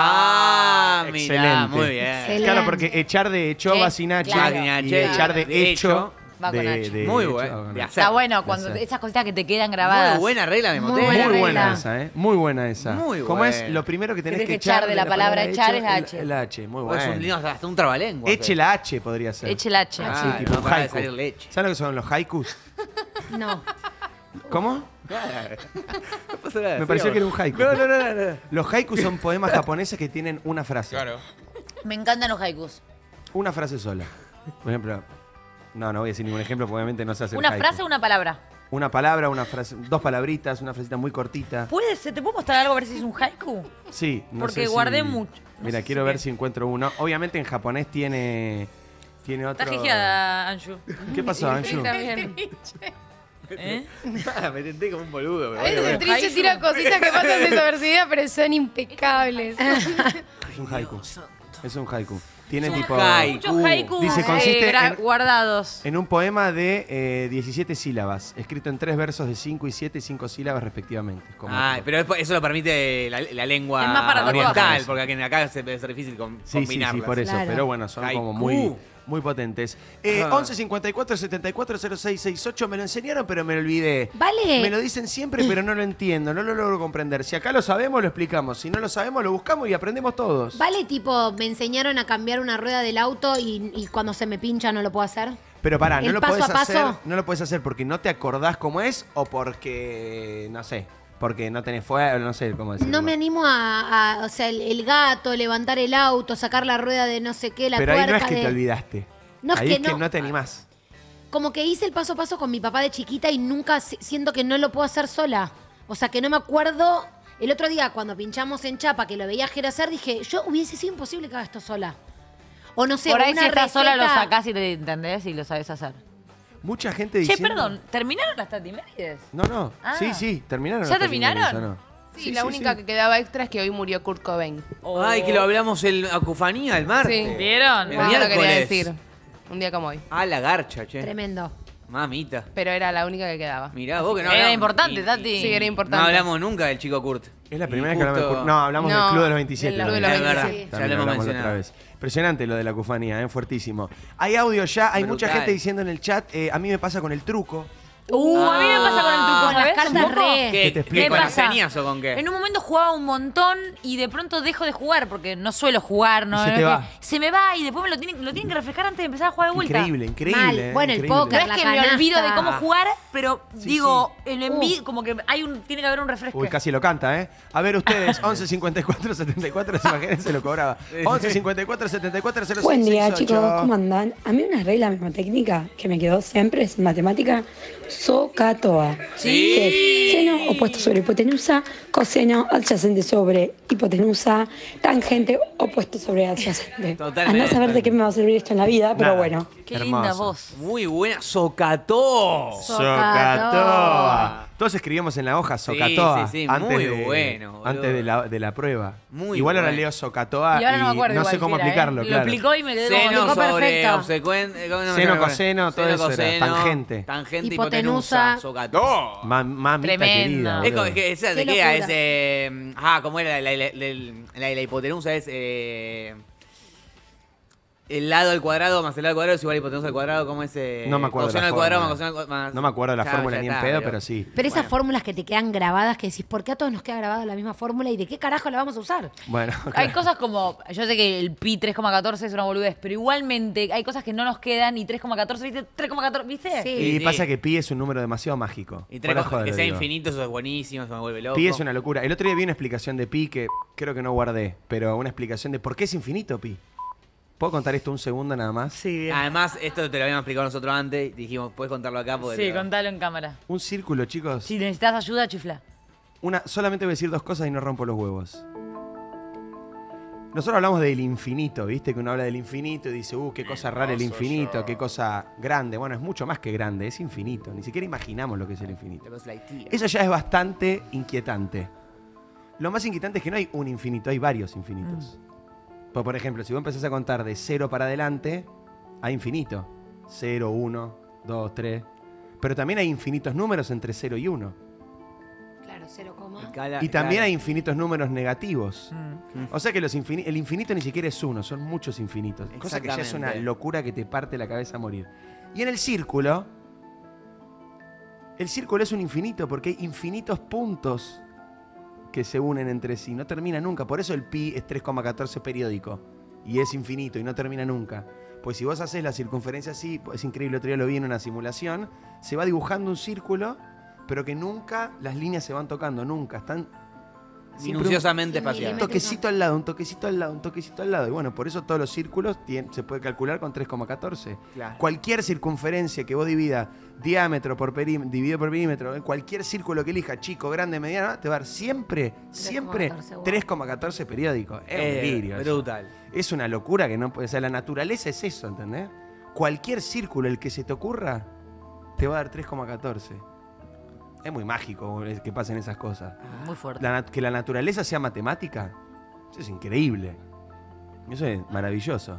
Ah, mirá, excelente. muy bien. Excelente. Claro, porque echar de hecho Sí, va sin H claro. y echar de hecho va con H. Muy hecho bueno. va con De H. hacer. Está bueno cuando hacer. esas cositas que te quedan grabadas. Muy buena regla de Muy motel. buena Muy buena regla. esa, ¿eh? Muy buena esa. Muy ¿Cómo es? buena. Lo primero que tenés Tenés que que echar de la palabra echar hecho, es la H. El H, muy Es bueno. un lindo, hasta un trabalengua. Eche la H podría ser. Eche el H. Ah, Sí, no, tipo para de haiku. salir leche. ¿Saben lo que son los haikus? No. ¿Cómo? No pasa nada, Me pareció sigamos. que era un haiku. No. Los haikus son poemas japoneses que tienen una frase. Claro. Me encantan los haikus. Una frase sola. Por ejemplo, no voy a decir ningún ejemplo, porque obviamente no se hace el ¿Una haiku. frase o una palabra? Una palabra, una frase, dos palabritas, una frasecita muy cortita. ¿Puede ser? ¿Te puedo mostrar algo a ver si es un haiku? Sí, no Porque sé si- guardé mucho. No Mira, sé quiero si ver qué. si encuentro uno. Obviamente en japonés tiene otro. Está gigiada, Anshu. ¿Qué pasó, Sí, Anshu? también. ¿Eh? Me tenté como un boludo. A veces el Triche tira cositas que pasan desapercibidas, pero son impecables. Es un haiku. Es un haiku. Tiene tipo haiku. Muchos haikus Dice, consiste guardados. en un poema de 17 sílabas, escrito en 3 versos de 5 y 7 y 5 sílabas respectivamente. Es como- Ah, pero eso lo permite la lengua Es más para oriental, tatuajes. porque acá se es difícil Sí, combinarlas. por eso. Claro. Pero bueno, son Haiku. como muy potentes. 11 54 74 06 68 me lo enseñaron, pero me lo olvidé. Vale. Me lo dicen siempre, pero no lo entiendo, no lo logro comprender. Si acá lo sabemos, lo explicamos. Si no lo sabemos, lo buscamos y aprendemos todos. Vale, tipo, me enseñaron a cambiar una rueda del auto y cuando se me pincha no lo puedo hacer. Pero pará, no El lo paso podés a paso. hacer. No lo podés hacer porque no te acordás cómo es o porque no sé, porque no tenés fuego, no sé cómo decirlo. No me animo o sea, el gato, levantar el auto, sacar la rueda de no sé qué, la Pero ahí no tuerca es que de... te olvidaste. No, es ahí que es que no. no te animás. Como que hice el paso a paso con mi papá de chiquita y nunca siento que no lo puedo hacer sola. O sea, que no me acuerdo. El otro día, cuando pinchamos en Chapa, que lo veía a Jero hacer, dije, yo hubiese sido imposible que haga esto sola. O no sé, Por ahí una si estás sola lo receta- sacás y te entendés y lo sabes hacer. Mucha gente Che, diciendo... perdón, ¿terminaron las tatimérides? No. Ah. Sí, terminaron. ¿Ya las terminaron? tatimerias, ¿o no? Sí, la única que quedaba extra es que hoy murió Kurt Cobain. Ay, que lo hablamos en Acufanía el martes. Sí. ¿Vieron? El Bueno, lo quería miércoles. decir. Un día como hoy. Ah, la garcha, che. Tremendo. Mamita. Pero era la única que quedaba. Mirá, vos que no Era hablamos- importante, y- Tati. Sí, era No importante. hablamos nunca del chico Kurt. Es la Y primera vez que hablamos justo- del... No, hablamos del No, Club de los 27. del Club de también. los Es verdad, 27. ya También lo hemos hablamos la mencionado. otra vez. Impresionante lo de la acufanía, fuertísimo. Hay audio ya, hay mucha Brutal. gente diciendo en el chat, a mí me pasa con el truco. A mí me pasa con el truco, Con las ¿sabés? cartas Un poco. re. ¿Qué te explico? ¿Con las pasa? señas o con qué? En un momento jugaba un montón y de pronto dejo de jugar porque no suelo jugar. No, Y se te no, va. se me va y después me lo tienen que refrescar antes de empezar a jugar de vuelta. Increíble. Mal. Bueno, el increíble. póker. No es La que me canasta. olvido de cómo jugar, pero Sí, digo, como que tiene que haber un refresco. Uy, casi lo canta, ¿eh? A ver ustedes, 11 54 74, imagínense lo cobraba. 11 54 74 06 Buen día, 68. chicos, ¿cómo andan? A mí una regla mnemotécnica que me quedó siempre es matemática SOHCAHTOA. Sí. Que es seno opuesto sobre hipotenusa coseno adyacente sobre hipotenusa, tangente opuesto sobre adyacente. Totalmente. Andá a saber de qué me va a servir esto en la vida, pero Nada. bueno. Qué linda Hermoso. voz. Muy buena. Socató. Socatoa. Todos escribíamos en la hoja Socatoa. sí, antes muy de, bueno, boludo. antes de la prueba. Muy Igual ahora bueno. leo Socatoa Y ahora no me acuerdo no igual sé cómo qué era, aplicarlo, Lo claro. explicó y me quedé Seno como... explicó sobre perfecto. obsecuente. Seno, coseno, todo eso era. coseno, Tangente. Tangente, Hipotenusa. hipotenusa. Socató. Mamita Tremendo. querida. Es como boludo. que esa Qué te queda, locura. ¿cómo era? La hipotenusa es el lado al cuadrado más el lado al cuadrado es igual a hipotenusa al cuadrado, ¿cómo es? No me acuerdo Coseno la al cuadrado más fórmula. coseno al cuadrado. No me acuerdo la Claro, fórmula ya ni en está, pedo, pero sí. Pero esas Bueno. fórmulas que te quedan grabadas que decís, ¿por qué a todos nos queda grabada la misma fórmula y de qué carajo la vamos a usar? Bueno, Hay claro. cosas como, yo sé que el pi 3,14 es una boludez, pero igualmente hay cosas que no nos quedan y 3,14, ¿viste? 3,14, ¿viste? Sí. Y Sí. pasa que pi es un número demasiado mágico. Y Fuera joda que lo sea digo. infinito, eso es buenísimo, eso me vuelve loco. Pi es una locura. El otro día vi una explicación de pi que creo que no guardé, pero una explicación de por qué es infinito pi. ¿Puedo contar esto un segundo nada más? Sí, Además, esto te lo habíamos explicado nosotros antes, dijimos, puedes contarlo acá porque sí, contalo en cámara. Un círculo, chicos. Si necesitas ayuda, chifla. Solamente voy a decir dos cosas y no rompo los huevos. Nosotros hablamos del infinito, ¿viste? Que uno habla del infinito y dice, qué cosa rara el infinito, qué cosa grande. Bueno, es mucho más que grande, es infinito. Ni siquiera imaginamos lo que es el infinito. Eso ya es bastante inquietante. Lo más inquietante es que no hay un infinito, hay varios infinitos. Pues, por ejemplo, si vos empezás a contar de 0 para adelante, hay infinito. 0, 1, 2, 3. Pero también hay infinitos números entre 0 y 1. Claro, 0, Y también hay infinitos números negativos. O sea que el infinito ni siquiera es uno, son muchos infinitos. Cosa que ya es una Exactamente. locura que te parte la cabeza a morir. Y en el círculo es un infinito porque hay infinitos puntos que se unen entre sí. No termina nunca. Por eso el pi es 3,14 periódico. Y es infinito y no termina nunca. Pues si vos haces la circunferencia así, es increíble, otro día lo vi en una simulación, se va dibujando un círculo, pero que nunca las líneas se van tocando, nunca. Están siempre Minuciosamente un espaciado. un toquecito al lado, un toquecito al lado, un toquecito al lado. Y bueno, por eso todos los círculos se puede calcular con 3,14. Claro. Cualquier circunferencia que vos divida diámetro por dividido por perímetro, cualquier círculo que elija, chico, grande, mediano, te va a dar siempre 3,14 periódico. Es un delirio eso. Brutal. Es una locura que no puede ser. La naturaleza es eso, ¿entendés? Cualquier círculo, el que se te ocurra, te va a dar 3,14. Es muy mágico que pasen esas cosas. Muy fuerte. Que la naturaleza sea matemática, eso es increíble. Eso es maravilloso.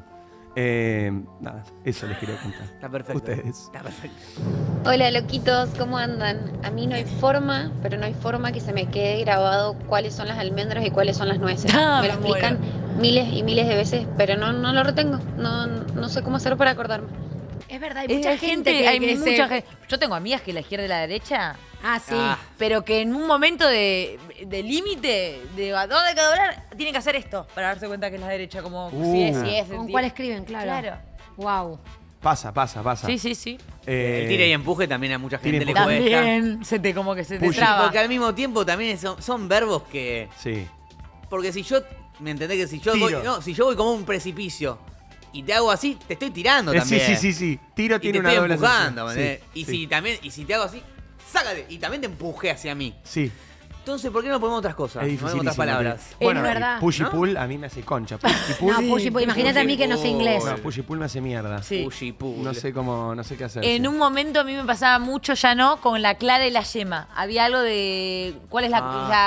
Nada, eso les quería contar. Está perfecto. Ustedes. Está perfecto. Hola loquitos, ¿cómo andan? A mí no hay forma, pero no hay forma que se me quede grabado cuáles son las almendras y cuáles son las nueces. Ah, Me lo me explican miles y miles de veces, pero no lo retengo. No sé cómo hacer para acordarme. Es verdad, hay mucha gente que hay que mucha se- gente. Yo tengo amigas que la izquierda y la derecha, Ah, sí. pero que en un momento de límite, de a dónde hay que doblar, tienen que hacer esto para darse cuenta que es la derecha, como si es. ¿Con cuál escriben? Claro. Claro. Wow. Pasa. Sí, sí, sí. El tira y empuje también a mucha gente tira y le empuje. cuesta. También se te como que se te Push, traba. porque al mismo tiempo también son verbos que... Sí. Porque si yo... ¿Me entendés? Que si yo Tiro. si yo voy como a un precipicio y te hago así, te estoy tirando también. Sí. Tiro Y tiene te una estoy doble empujando, acepción. ¿me entendés? Y si te hago así, sácate. Y también te empujé hacia mí. Sí. Entonces, ¿por qué no ponemos otras cosas? Es No ponemos otras dificilísimo. palabras. Bueno, verdad. push y ¿No? pull a mí me hace concha. Push y pull. No, push y pull. Imagínate a mí que no sé inglés. No, push y pull me hace mierda. Sí. Push y pull. No sé qué hacer. En sí. un momento a mí me pasaba mucho, ya no, con la clara y la yema. Había algo de. ¿Cuál es la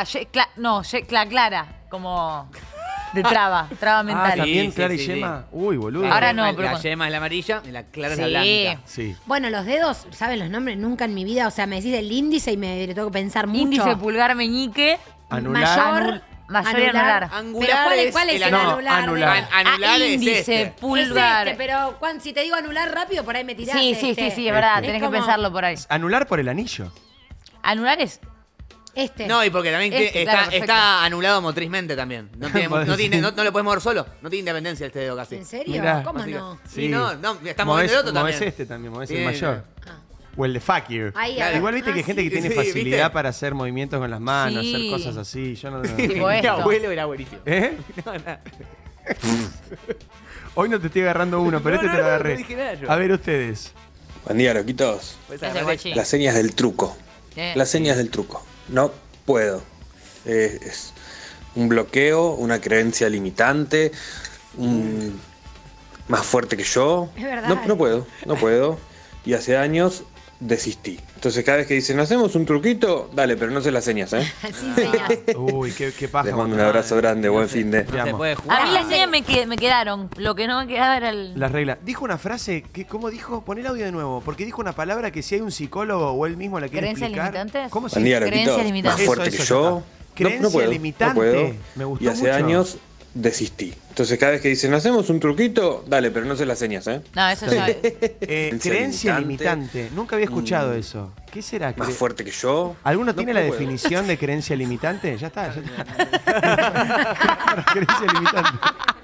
clara? Como. De traba mental. también Sí, Clara y sí, Yema. Uy, boludo. Ahora no, La pero con- yema es la amarilla y la clara es la Sí. blanca. Sí. Bueno, los dedos, ¿saben los nombres? Nunca en mi vida, o sea, me decís el índice y me tengo que pensar mucho. Índice, pulgar, meñique. Anular. Mayor y anular. Angular Pero ¿cuál es es el No, anular? anular. Anular es índice, este. pulgar. Es este, pero si te digo anular rápido, por ahí me tirás. Sí, sí, sí, sí, es verdad. Este. Tenés Es que como- pensarlo por ahí. Anular por el anillo. Anular es. Este. No, y porque también Este, está, claro, perfecto. está anulado motrizmente también. No, no le puedes mover solo. No tiene independencia este dedo casi. ¿En serio? Mirá. ¿Cómo Así que- no? Sí, no, está moviendo el otro Movés también. este también, movés el Bien. mayor. Ah. O el de fuck you. Ahí, Claro. Igual viste que hay gente que tiene sí, facilidad ¿viste? para hacer movimientos con las manos, Sí. hacer cosas así. Yo no. Tipo Mi esto. abuelo era buenísimo. ¿Eh? Hoy no te estoy agarrando uno, pero No, este no, te lo no, agarré. no dije nada yo. A ver ustedes. Buen día, loquitos. Pues Ese agarré- guachi. Las señas del truco. Eh. Las señas del truco. No puedo. Es un bloqueo, una creencia limitante, más fuerte que yo. Es verdad. No puedo. Y hace años desistí. Entonces cada vez que dicen, ¿hacemos un truquito? Dale, pero no se las señas, ¿eh? Sin señas. Uy, qué paja. Les mando un abrazo grande, buen fin de. Te amo. A mí las señas me quedaron. Lo que no me quedaba era el... Las reglas. Dijo una frase que, ¿cómo dijo? Pon el audio de nuevo. Porque dijo una palabra que si hay un psicólogo o él mismo la quiere ¿Creencias explicar. limitantes? ¿Cómo se Buen día, dice? Loquito. Creencias limitantes. Más fuerte que Eso yo. ya está. Creencia limitante. No puedo. Me gustó Y hace mucho. años desistí. Entonces cada vez que dicen, ¿hacemos un truquito? Dale, pero no se las señas, ¿eh? No, eso ya... Creencia limitante. Nunca había escuchado eso. ¿Qué será? Más fuerte que yo. ¿Alguno tiene la puedo. definición de creencia limitante? Ya está. Creencia limitante.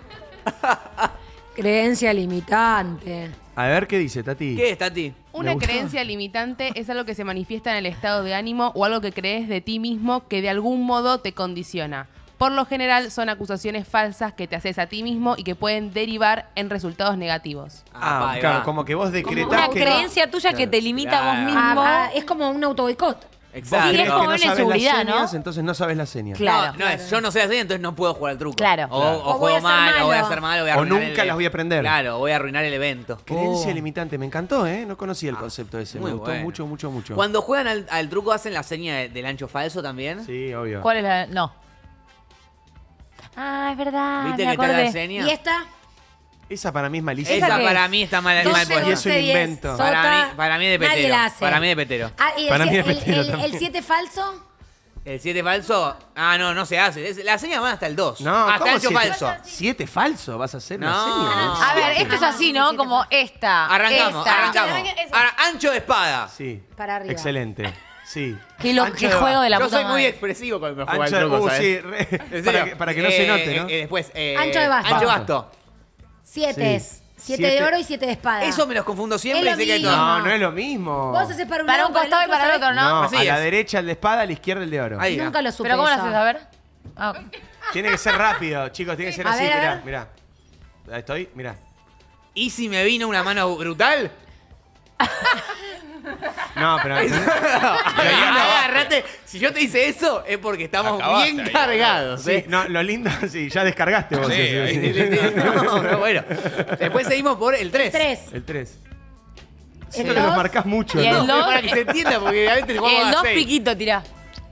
Creencia limitante. A ver qué dice, Tati. ¿Qué es, Tati? Una creencia limitante es algo que se manifiesta en el estado de ánimo o algo que crees de ti mismo que de algún modo te condiciona. Por lo general son acusaciones falsas que te haces a ti mismo y que pueden derivar en resultados negativos. Ah, claro, como que vos decretás Una que creencia tuya que te limita a vos Claro. mismo. Es como un autoboicot. Exacto. Sí, es como una sabes las inseguridad, ¿no? señas, entonces no sabes las señas. Claro. No, es, yo no sé hacer, entonces no puedo jugar al truco. Claro. O O voy juego a ser mal, o voy a malo. hacer mal, o voy a O arruinar nunca las voy a aprender. Claro, voy a arruinar el evento. Creencia limitante, me encantó, ¿eh? No conocía el concepto ese. muy Me gustó bueno. mucho, mucho, mucho. Cuando juegan al truco, ¿hacen la seña del ancho falso también? Sí, obvio. ¿Cuál es la...? No. Ah, es verdad. ¿Viste me que está la acordé. seña? ¿Y esta? Esa para mí es malísima. Esa qué para es? mí está mal 12, puesta. Y es un 11, 10, invento. sota, Para mí de nadie petero. la hace. Para mí de petero. Ah, ¿y Para mí es el petero también. 7 falso? El 7 falso, no se hace. La seña va hasta el 2. No, hasta ¿cómo ancho 7? falso. 7 falso vas a hacer No. una seña. A ver, esto es así, ¿no? Como esta. Arrancamos. Esa. Ahora, ancho de espada. Sí. Para arriba. Excelente. Sí. Qué Ancho de juego de la Yo puta soy muy madre. expresivo cuando me juego al Ancho de truco, ¿sabes? sí, ¿En para serio? que no se note, ¿no? Después, Ancho de basto. Ancho basto. 7 Sí. es. 7 de 7. oro y 7 de espada. Eso me los confundo siempre Es y lo sé que hay mismo. todo. No, no es lo mismo. Vos haces para un Para lado, un costado y para el ¿sabés? otro, ¿no? No, Así a la es. derecha el de espada, a la izquierda el de oro. Ahí, Nunca lo supe. ¿Pero cómo lo eso. haces? A ver. Ah, Tiene que ser rápido, chicos, tiene que ser A así, ver, a mirá, ver. mirá. Ahí estoy, mirá. ¿Y si me vino una mano brutal? No, pero. Agárrate. Si yo te hice eso, es porque estamos Acabaste bien ahí, cargados. Sí, no, lo lindo, sí, ya descargaste vos. Sí, sí, ahí, sí. No, pero bueno. Después seguimos por el 3. 3. El 3. El Siento que los 2. marcás mucho, Y el ¿no? dos. Para que se entienda, porque a veces y jugamos el a 2 6. piquito tirá.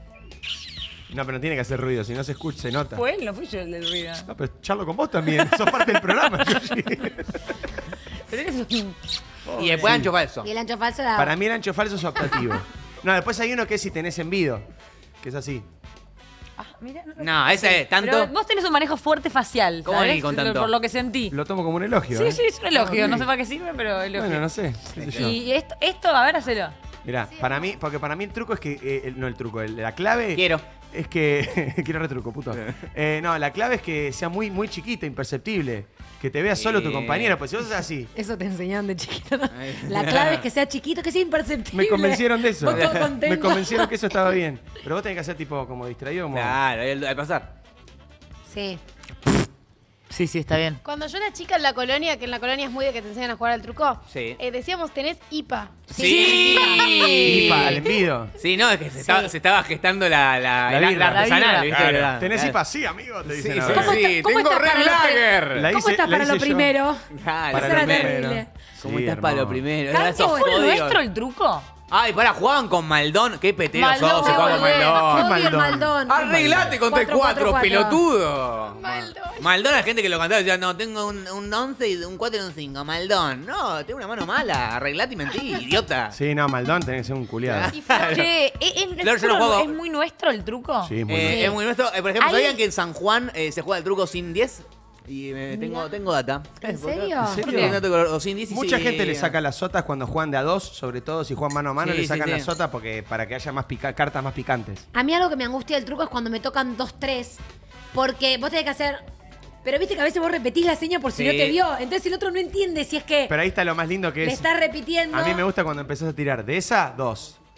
No, pero no tiene que hacer ruido, si no se escucha, se nota. Fue él, no fui yo el del ruido. No, pero charlo con vos también, sos parte del programa. Yoshi. Pero eres un... Y después ancho falso. Y el ancho falso era. Para mí el ancho falso es optativo. No, después hay uno que es si tenés envido, que es así. Mira, No, ese es tanto. Pero vos tenés un manejo fuerte facial, ¿Cómo ¿sabes? venís con tanto? Por lo que sentí. Lo tomo como un elogio. Sí, ¿eh? sí, es un elogio. No sé para qué sirve, pero elogio. Bueno, no sé, qué sé yo. Y esto, a ver, hacelo. Mirá, para mí, porque para mí el truco es que, no el truco, la clave Quiero. es que, quiero retruco, puto. No, la clave es que sea muy, muy chiquita, imperceptible, que te vea solo tu compañero, pues si vos sos así. Eso te enseñaron de chiquito, ¿no? La clave es que sea chiquito, que sea imperceptible. Me convencieron de eso. Vos todo contento. Me convencieron que eso estaba bien. Pero vos tenés que hacer tipo como distraído, como. Claro, al pasar. Sí. Sí, sí, está bien. Cuando yo era chica en la colonia, que en la colonia es muy de que te enseñan a jugar al truco, Sí. decíamos, tenés IPA. Sí. Y para el envido. Sí, no, es que se estaba gestando la birra. artesanal, ¿viste? Claro. La- ¿Tenés la- IPA? Sí, amigo, te Sí, dicen sí, ahora. ¿Cómo sí. está- cómo Tengo está para Red lo Lager. La ¿Cómo hice- estás la para lo hice yo. primero? Claro, Eso Para era el primero. terrible. ¿Cómo Sí, estás para lo hermoso. primero? Tanto Esos bueno, ¿Fue códigos. nuestro el truco? Ay, pará, jugaban con Maldón. Qué petero Maldón, sos, se juega con boludo. Maldón. Odio el Maldón? Maldón. Arreglate con 3-4, 4-4-4. pelotudo. Maldón. Maldón, la gente que lo cantaba decía, no, tengo un 11 y un 4 y un 5. Maldón. No, tengo una mano mala. Arreglate y mentí, idiota. Sí, no, Maldón tenés que ser un culiado. Y Flor, che, Flor, yo no juego. ¿es muy nuestro el truco? Sí, muy bien. Es muy nuestro. Por ejemplo, Ahí- ¿sabían que en San Juan se juega el truco sin 10? Y tengo data. ¿En serio? ¿En serio? Tengo dato con- o sin 10 y Mucha sí. gente le saca las sotas cuando juegan de a dos, sobre todo si juegan mano a mano, Sí, le sacan sí, sí. las sotas porque, para que haya más cartas más picantes. A mí algo que me angustia del truco es cuando me tocan 2-3, porque vos tenés que hacer... Pero viste que a veces vos repetís la seña por si Sí. no te vio. Entonces el otro no entiende si es que Pero ahí está lo más lindo que le es. estás repitiendo. A mí me gusta cuando empezás a tirar de esa, dos.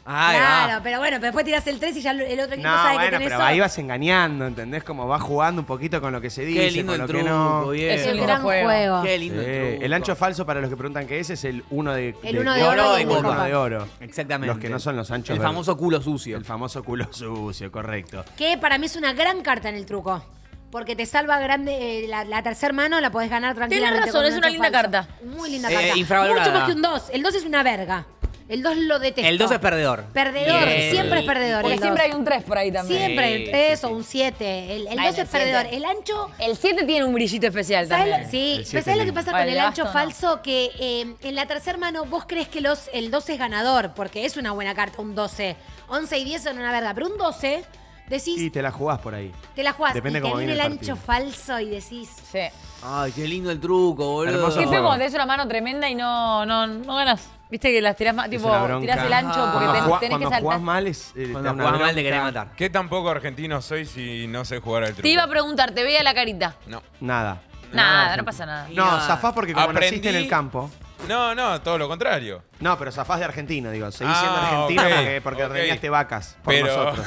Claro, pero bueno, pero después tirás el 3 y ya el otro equipo No, sabe bueno, que tenés pero eso. ahí vas engañando, ¿entendés? Como vas jugando un poquito con lo que se dice, Qué lindo con el lo que truco, no. viejo. Es un gran juego. Qué lindo el truco. El ancho falso, para los que preguntan qué es el uno de uno de oro y el de uno copa. de oro. Exactamente. Los que no son los anchos El verdes. famoso culo sucio. El famoso culo sucio, correcto. Que para mí es una gran carta en el truco. Porque te salva grande. La tercer mano la podés ganar tranquilamente. Tenés razón, con es un una ancho linda falso. carta. Muy linda carta. Infravalorada. Mucho más que un 2. El 2 es una verga. El 2 lo detesto. El 2 es perdedor. Perdedor, siempre es perdedor. Porque el siempre 2. hay un 3 por ahí también. Siempre hay un 3 o un 7. El 2 es perdedor. El ancho. El 7 tiene un brillito especial ¿Sabes también. lo, sí, El pero ¿sabes lo que lindo. pasa Vale, con el de ancho basto no. falso? Que en la tercer mano vos crees que el 12 es ganador, porque es una buena carta, un 12. 11 y 10 son una verga, pero un 12 decís, Y te la jugás por ahí. te la jugás Depende y te cómo viene el viene el ancho partido. falso y decís, Sí. Ay, qué lindo el truco, boludo. Hermoso Qué feo juego. cuando tenés una mano tremenda y no ganás. Viste que las tirás más, tipo, una bronca. tirás el ancho porque Cuando tenés que jugás saltar. mal es. Cuando te da una jugás mal te bronca. querés matar. ¿Qué tan poco argentino soy si no sé jugar al truco? Te iba a preguntar, te veía la carita. No. Nada. Nada, no pasa nada. No, zafás porque como Aprendí- naciste en el campo. No, todo lo contrario. No, pero zafás de argentino, digo. Seguís Ah, siendo argentino ok, porque ok. reñaste vacas por Pero, nosotros.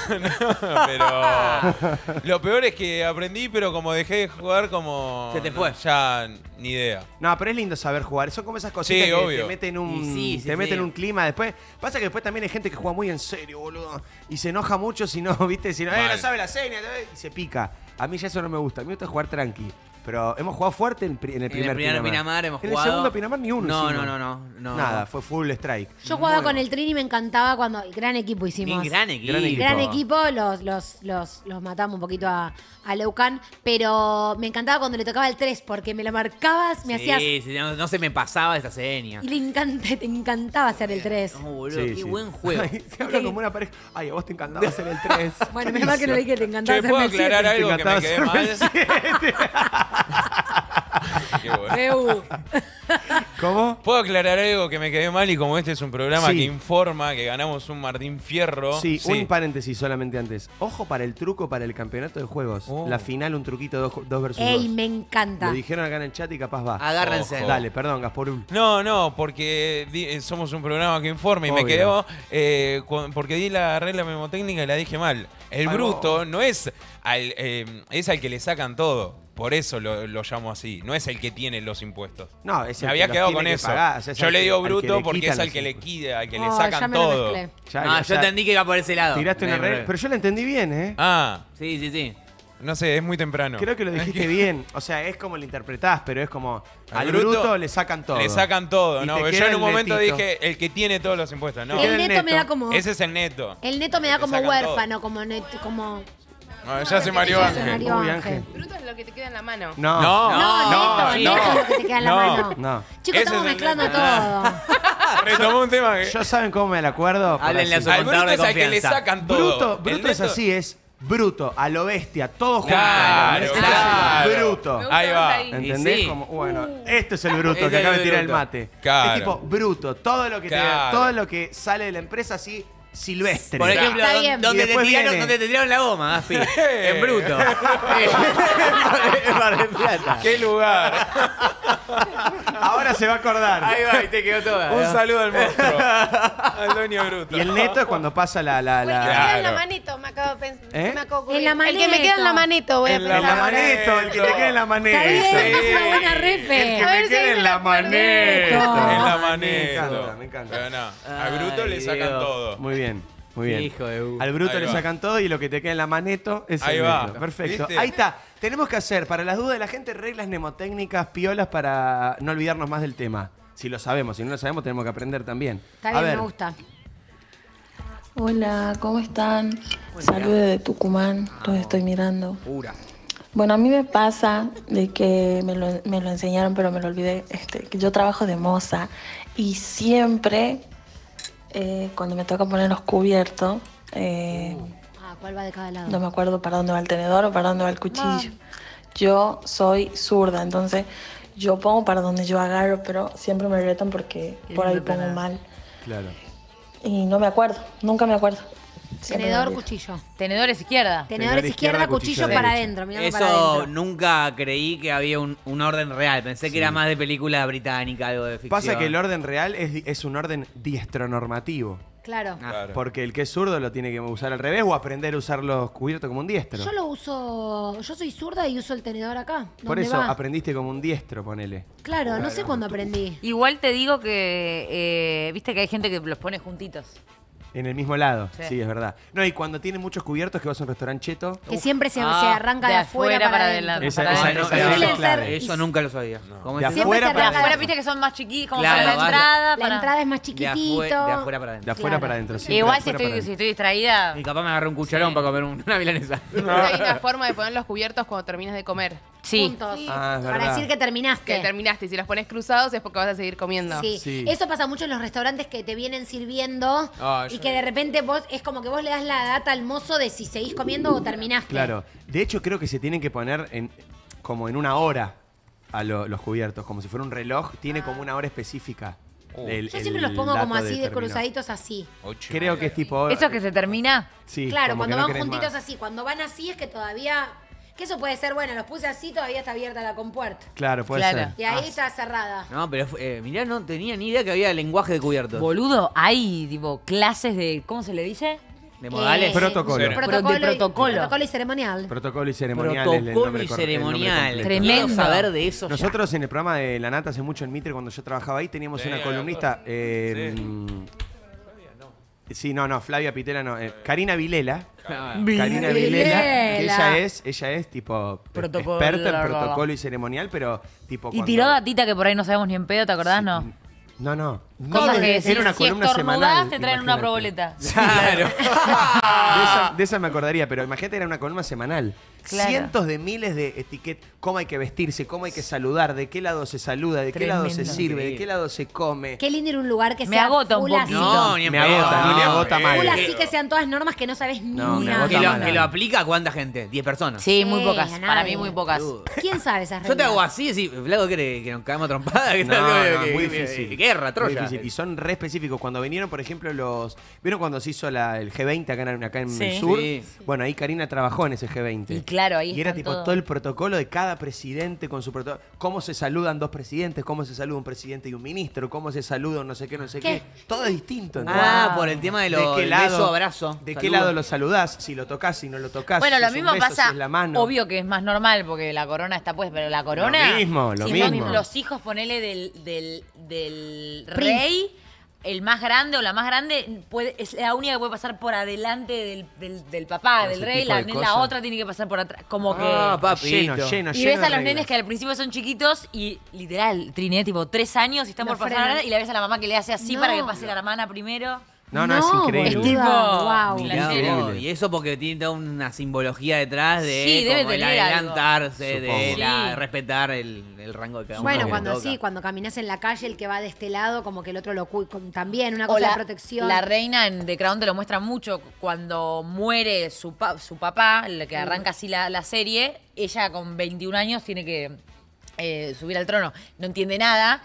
pero lo peor es que aprendí, pero como dejé de jugar, como Se te fue. Ya ni idea. No, pero es lindo saber jugar. Son como esas cositas Sí, que obvio. te meten un, Y sí, te meten sí. un clima. Después pasa que después también hay gente que juega muy en serio, boludo. Y se enoja mucho si no, viste, si no, Mal. no sabe la seña, y se pica. A mí ya eso no me gusta. A mí me gusta jugar tranqui. Pero hemos jugado fuerte en el primer Pinamar hemos en jugado. el segundo Pinamar ni uno. No, hicimos. no. Nada, fue full strike. yo jugaba con el Trini y me encantaba cuando, gran equipo hicimos. Bien, gran equipo. Gran equipo. Gran equipo, los matamos un poquito a Leucan, pero me encantaba cuando le tocaba el 3 porque me la marcabas, me hacías. Sí, no se me pasaba esa seña. Y te encantaba hacer el 3. No, boludo, Sí, qué sí. buen juego. Ay, se habla como una pareja. Ay, a vos te encantaba hacer el 3. Bueno, menos mal que no dije que te encantaba Che, ¿puedo hacerme el aclarar 7. algo que me quedé mal? Qué bueno. ¿Cómo? ¿Puedo aclarar algo que me quedé mal? Y como este es un programa Sí. que informa que ganamos un Martín Fierro. Sí, un paréntesis solamente antes. Ojo para el truco para el campeonato de juegos. Oh. La final, un truquito 2 versus 2. Ey, me encanta. Lo dijeron acá en el chat y capaz va. Agárrense. Ojo. Dale, perdón, Gasporul. No, porque somos un programa que informa y me Obvio. quedó porque di la regla memotécnica y la dije mal. El Ay, bruto no es es al que le sacan todo. Por eso lo llamo así. No es el que tiene los impuestos. No, es el Me había que los quedado tiene con que eso. pagar, o sea, es Yo al le que- digo al que bruto le porque quitan es al los que le impuestos. quita, al que le Oh, sacan ya me lo todo. mezclé. Yo entendí que iba por ese lado. Tiraste una regla. Pero yo la entendí bien, ¿eh? Ah, Sí. no sé, es muy temprano. Creo que lo dijiste bien. O sea, es como lo interpretás, pero es como Al al bruto bruto le sacan todo. Le sacan todo, Y ¿no? te Pero queda yo en un el momento netito. dije el que tiene todos los impuestos. No, queda El el neto me neto. da como. ese es el neto. El neto me da Te como sacan huérfano, como como. No, ya se Mario Ya se Ángel. Mario Uy, Ángel. Ángel. Bruto es lo que te queda en la mano. No. No, neto, neto es lo que te queda en la no. mano. No. Chicos, Ese estamos es el mezclando neto. todo. Retomó un tema que... Yo saben cómo me la acuerdo. Por Háblenle a así. su Al contador bruto de es al que le confianza. sacan todo. Bruto El es neto- así, es bruto, a lo bestia, todo junto. Claro, Ese es claro. bruto. Me gusta Ahí más va. ahí. ¿Entendés? Y sí. Como, bueno, esto es el bruto Este que es acaba de el tirar el bruto. mate. Claro. Es tipo bruto, todo lo que Claro. todo lo que sale de la empresa así silvestre. Por ejemplo, Está bien. donde Y después viene- te tiraron la goma, Gaspi. En bruto. En Mar del Plata. ¡Qué lugar! Ahora se va a acordar. Ahí va, y te quedó toda. Un ¿no? saludo al monstruo. Al dueño bruto. Y el neto es cuando pasa la O el que me queda en la Claro. manito, me acabo de pensar. ¿Eh? Se me acabó de En la ocurrir. El que me queda en la manito, voy a En la en la pensar. maneto, el que te queda en la maneto. Está bien, Sí. es una buena El refe. que A ver me si queda ahí en me la la acuerdo. maneto. En la Me manito. encanta, me encanta. Pero no, al bruto le sacan Dios. todo. Muy bien, muy bien. Hijo de U. Al bruto Ahí le va. sacan todo y lo que te queda en la maneto es Ahí el va. neto. Perfecto. ¿Viste? Ahí está. Tenemos que hacer, para las dudas de la gente, reglas mnemotécnicas piolas para no olvidarnos más del tema. Si lo sabemos, si no lo sabemos, tenemos que aprender también. Está A bien, ver, me gusta. Hola, ¿cómo están? Saludos de Tucumán, los estoy mirando. Pura. Bueno, a mí me pasa de que me lo enseñaron, pero me lo olvidé, que yo trabajo de moza y siempre, cuando me toca poner los cubiertos, ¿Cuál va de cada lado? no me acuerdo para dónde va el tenedor o para dónde va el cuchillo. Yo soy zurda, entonces yo pongo para donde yo agarro, pero siempre me retan porque por ahí pongo mal. claro. Y no me acuerdo, nunca me acuerdo. Siempre me Tenedor, olvido. cuchillo. Tenedor es izquierda. Tenedor es izquierda, cuchillo para adentro. Mirando para Eso adentro. nunca creí que había un orden real. Pensé que era más de película británica, algo de ficción. Pasa que el orden real es un orden diestronormativo. Claro. Ah. Porque el que es zurdo lo tiene que usar al revés o aprender a usar los cubiertos como un diestro. Yo lo uso. Yo soy zurda y uso el tenedor acá. Por ¿Dónde eso va? aprendiste como un diestro, ponele. Claro, no sé cuándo aprendí. Igual te digo que, viste que hay gente que los pone juntitos. En el mismo lado, Sí. sí, es verdad. No, y cuando tiene muchos cubiertos que vas a un restaurante cheto. Que siempre se arranca de afuera para adelante. Esa no, Suelen eso, ser- eso nunca lo sabía. ¿Cómo De es? Siempre afuera se para arranca Afuera, adentro. viste que son más chiquitos, como Claro, para la vaya. entrada. La entrada es más De chiquitito. afuera para De adentro. afuera para adentro. siempre Igual de si afuera para estoy adentro. distraída. Mi papá me agarró un cucharón para comer una milanesa. Hay una forma de poner los cubiertos cuando terminas de comer. Sí. Puntos. Ah, es Para verdad. decir que terminaste. Que terminaste y si los pones cruzados es porque vas a seguir comiendo. Sí. Sí. Eso pasa mucho en los restaurantes que te vienen sirviendo Ah, y yo- que de repente vos es como que vos le das la data al mozo de si seguís comiendo o terminaste. Claro. De hecho, creo que se tienen que poner como en una hora a los cubiertos, como si fuera un reloj. Tiene como una hora específica. Yo siempre los pongo como así de terminó. cruzaditos así. Creo que es tipo. ¿Eso que se termina? Sí, Claro, como que cuando no van querés juntitos más. así. Cuando van así es que todavía... Que eso puede ser, bueno, los puse así, todavía está abierta la compuerta. Claro, puede Claro. ser. Y ahí está cerrada. No, pero mirá, no tenía ni idea que había lenguaje de cubiertos. Boludo, hay tipo clases de. ¿Cómo se le dice? De modales. Protocolo. De protocolo. Protocolo y ceremonial. Protocolo y ceremonial. es el Protocolo nombre y correcto, el nombre ceremonial. completo. Tremendo. Quiero saber de eso. ya. Nosotros en el programa de La Nata hace mucho en Mitre, cuando yo trabajaba ahí, teníamos Sí, una la columnista. Sí, no, Flavia Pitela no. Karina Vilela. Karina Vilela. Que ella es tipo Protocolo, experta la, en la, la. protocolo y ceremonial, pero tipo. Y cuando- tiró datita que por ahí no sabemos ni en pedo, ¿te acordás? No. No. Cosas que era si, una si columna estornudás semanal. te traen una imagínate. proboleta. Claro. De esa me acordaría, pero imagínate, era una columna semanal. Claro. Cientos de miles de etiquetas, cómo hay que vestirse, cómo hay que saludar, de qué lado se saluda, de qué lado se Tremendo. sirve, de qué lado se come. Qué lindo ir a un lugar que Me sea agota un full poquito. así. No, ni en Me pedo. agota, no me agota mal. Full así que sean todas normas que no sabes ni No, me una. agota mal. Que lo aplica a cuánta gente? 10 personas. Sí, muy Sí, pocas. a Para nadie. mí, muy pocas. ¿Quién sabe esas reglas? Yo te hago así y decís, Flaco, ¿quiere que nos cagamos a trompada? ¿Qué No, tal? no, Que- muy que- difícil. Guerra, Muy Troya. difícil. Y son re específicos. Cuando vinieron, por ejemplo, ¿vieron cuando se hizo el G20 acá en Sí. el sur? Sí. Bueno, ahí Karina trabajó en ese G20. Y claro, ahí Y era están tipo todos. todo el protocolo de cada presidente con su protocolo. Cómo se saludan dos presidentes, cómo se saluda un presidente y un ministro, cómo se saluda un no sé qué. ¿Qué? Todo es distinto. Ah, por el tema de ¿De los qué lado? beso, abrazo. ¿De qué saludo. lado lo saludás? Si lo tocas, si no lo tocas. Bueno, si lo es un mismo beso, pasa, si es la mano. obvio que es más normal porque la corona está pues, pero la corona... Lo mismo. si son los hijos, ponele del rey, el más grande o la más grande, es la única que puede pasar por adelante del papá, del Ese rey, tipo de la cosas. otra tiene que pasar por atrás. Como Ah, que... papito. Lleno Y ves a de los nenes reglas. que al principio son chiquitos y literal, Trinidad, tipo 3 años y están Lo por pasar frenan. adelante y la ves a la mamá que le hace así No. para que pase la hermana primero. No, es increíble. Es tipo... Wow. Mirá Increíble. vos, y eso porque tiene toda una simbología detrás de Sí, debe como el tener algo. adelantarse, de Supongo. respetar el rango de cada uno. Bueno, que cuando toca. sí, cuando caminas en la calle, el que va de este lado, como que el otro lo también, una O cosa de protección. La reina en The Crown te lo muestra mucho. Cuando muere su papá, el que arranca así la serie, ella con 21 años tiene que subir al trono. No entiende nada.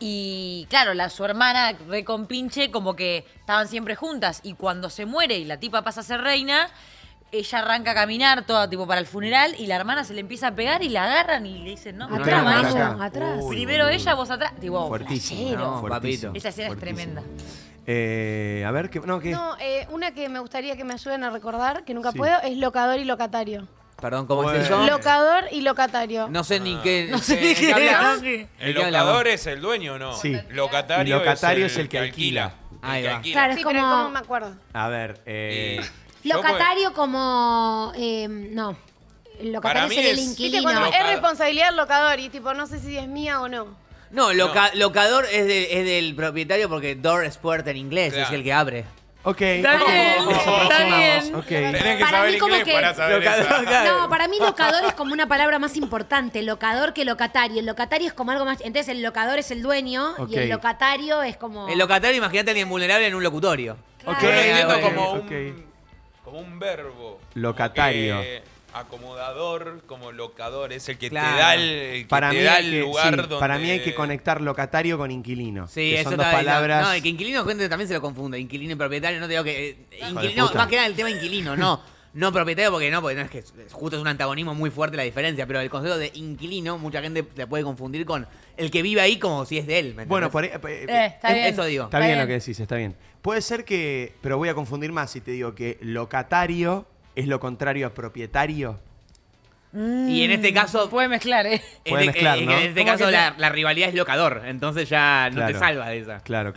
Y claro, su hermana recompinche como que estaban siempre juntas. Y cuando se muere y la tipa pasa a ser reina, ella arranca a caminar toda tipo para el funeral y la hermana se le empieza a pegar y la agarran y le dicen, no, Atrás, primero para ella. acá. atrás. Uy, Primero boludo. ella, vos atrás. Tipo, Fuertísimo. flashero. No, Fuertísimo. papito. Esa escena es Fuertísimo. tremenda. A ver, ¿qué? No, ¿qué? No, una que me gustaría que me ayuden a recordar, que nunca Sí. puedo, es locador y locatario. Perdón, ¿cómo Bueno. es eso? Locador y locatario. No sé ni qué. No sé ni qué hablas. es. ¿El ¿De qué hablamos? locador es el dueño o no? Sí. Locatario, Y locatario es el que alquila. Ahí El que va. alquila. Claro, Sí, es pero como... ¿cómo me acuerdo? A ver, Yo, Locatario como... no. El locatario Para mí sería el es- Viste, inquilino. cuando Locador. es responsabilidad del locador y tipo, no sé si es mía o no. No, locador es del propietario porque door es puerta en inglés, Claro. es el que abre. ok. Está ok, bien, nos está aproximamos, bien. ok. Tenés que Para saber mí como inglés que- para saber Locador, esa. No, para mí locador es como una palabra más importante, locador que locatario. El locatario es como algo más... Entonces el locador es el dueño Ok. y el locatario es como... El locatario, imagínate a alguien vulnerable en un locutorio. Ok, Yo lo entiendo ok, como ok. como un verbo. Locatario. Como que acomodador, como locador, es el que Claro. te da el, que Para te mí, da hay el que, lugar sí, donde... para mí hay que conectar locatario con inquilino. Sí, que eso son dos está palabras. No, el que inquilino, gente también se lo confunde. Inquilino y propietario, no te digo que. de Inquilino, puta. más que nada el tema inquilino, no. No propietario porque no es que justo es un antagonismo muy fuerte la diferencia, pero el concepto de inquilino mucha gente la puede confundir con el que vive ahí como si es de él. ¿me Bueno, Está bien. Eso digo. Está bien lo que decís, está bien. Puede ser que, pero voy a confundir más si te digo que locatario es lo contrario a propietario. Y en este caso... Puede mezclar, Puede mezclar, ¿no? En este ¿Cómo caso que la rivalidad es locador, entonces ya no te Claro. salvas de esa. Claro.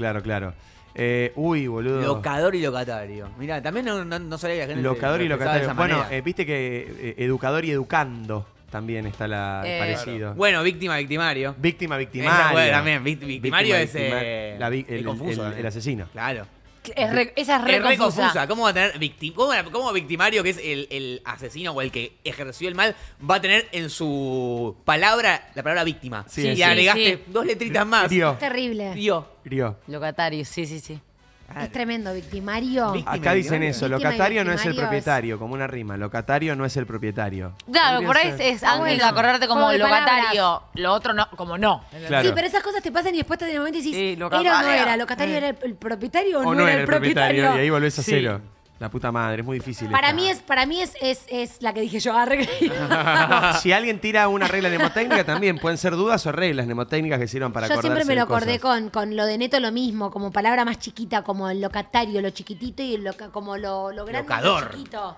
Uy, boludo. Locador y locatario. Mirá, también no sabía que la gente Locador y lo expresaba de locatario. esa Bueno, manera. viste que educador y educando también está el parecido. Bueno, víctima, victimario. Víctima, Esa victimario. puede también. Victimario es el confuso el también. asesino. Claro. Esa es re confusa. ¿Cómo va a tener cómo victimario, que es el asesino o el que ejerció el mal, va a tener en su palabra la palabra víctima? Sí, y sí. agregaste 2 letritas más. Rio. Es terrible. Rio. Locatario, sí. Es tremendo, victimario. Acá dicen eso, Víctima y locatario no es el victimario propietario, como una rima. Locatario no es el propietario. Claro, Podría por ahí ser. es Ángel bueno. acordarte como Como de locatario. Lo otro no, como no. Claro. Sí, pero esas cosas te pasan y después te de momento decís, Sí, ¿era o locatario. no era? ¿Locatario era el propietario o O no era el propietario? y ahí volvés a Sí. cero. La puta madre, es muy difícil. Para esta. mí es la que dije yo, arre. Si alguien tira una regla mnemotécnica también, pueden ser dudas o reglas mnemotécnicas que sirvan para Yo acordarse siempre me lo de cosas. acordé con lo de Neto lo mismo, como palabra más chiquita, como el locatario, lo chiquitito y como lo grande, Locador. lo chiquito.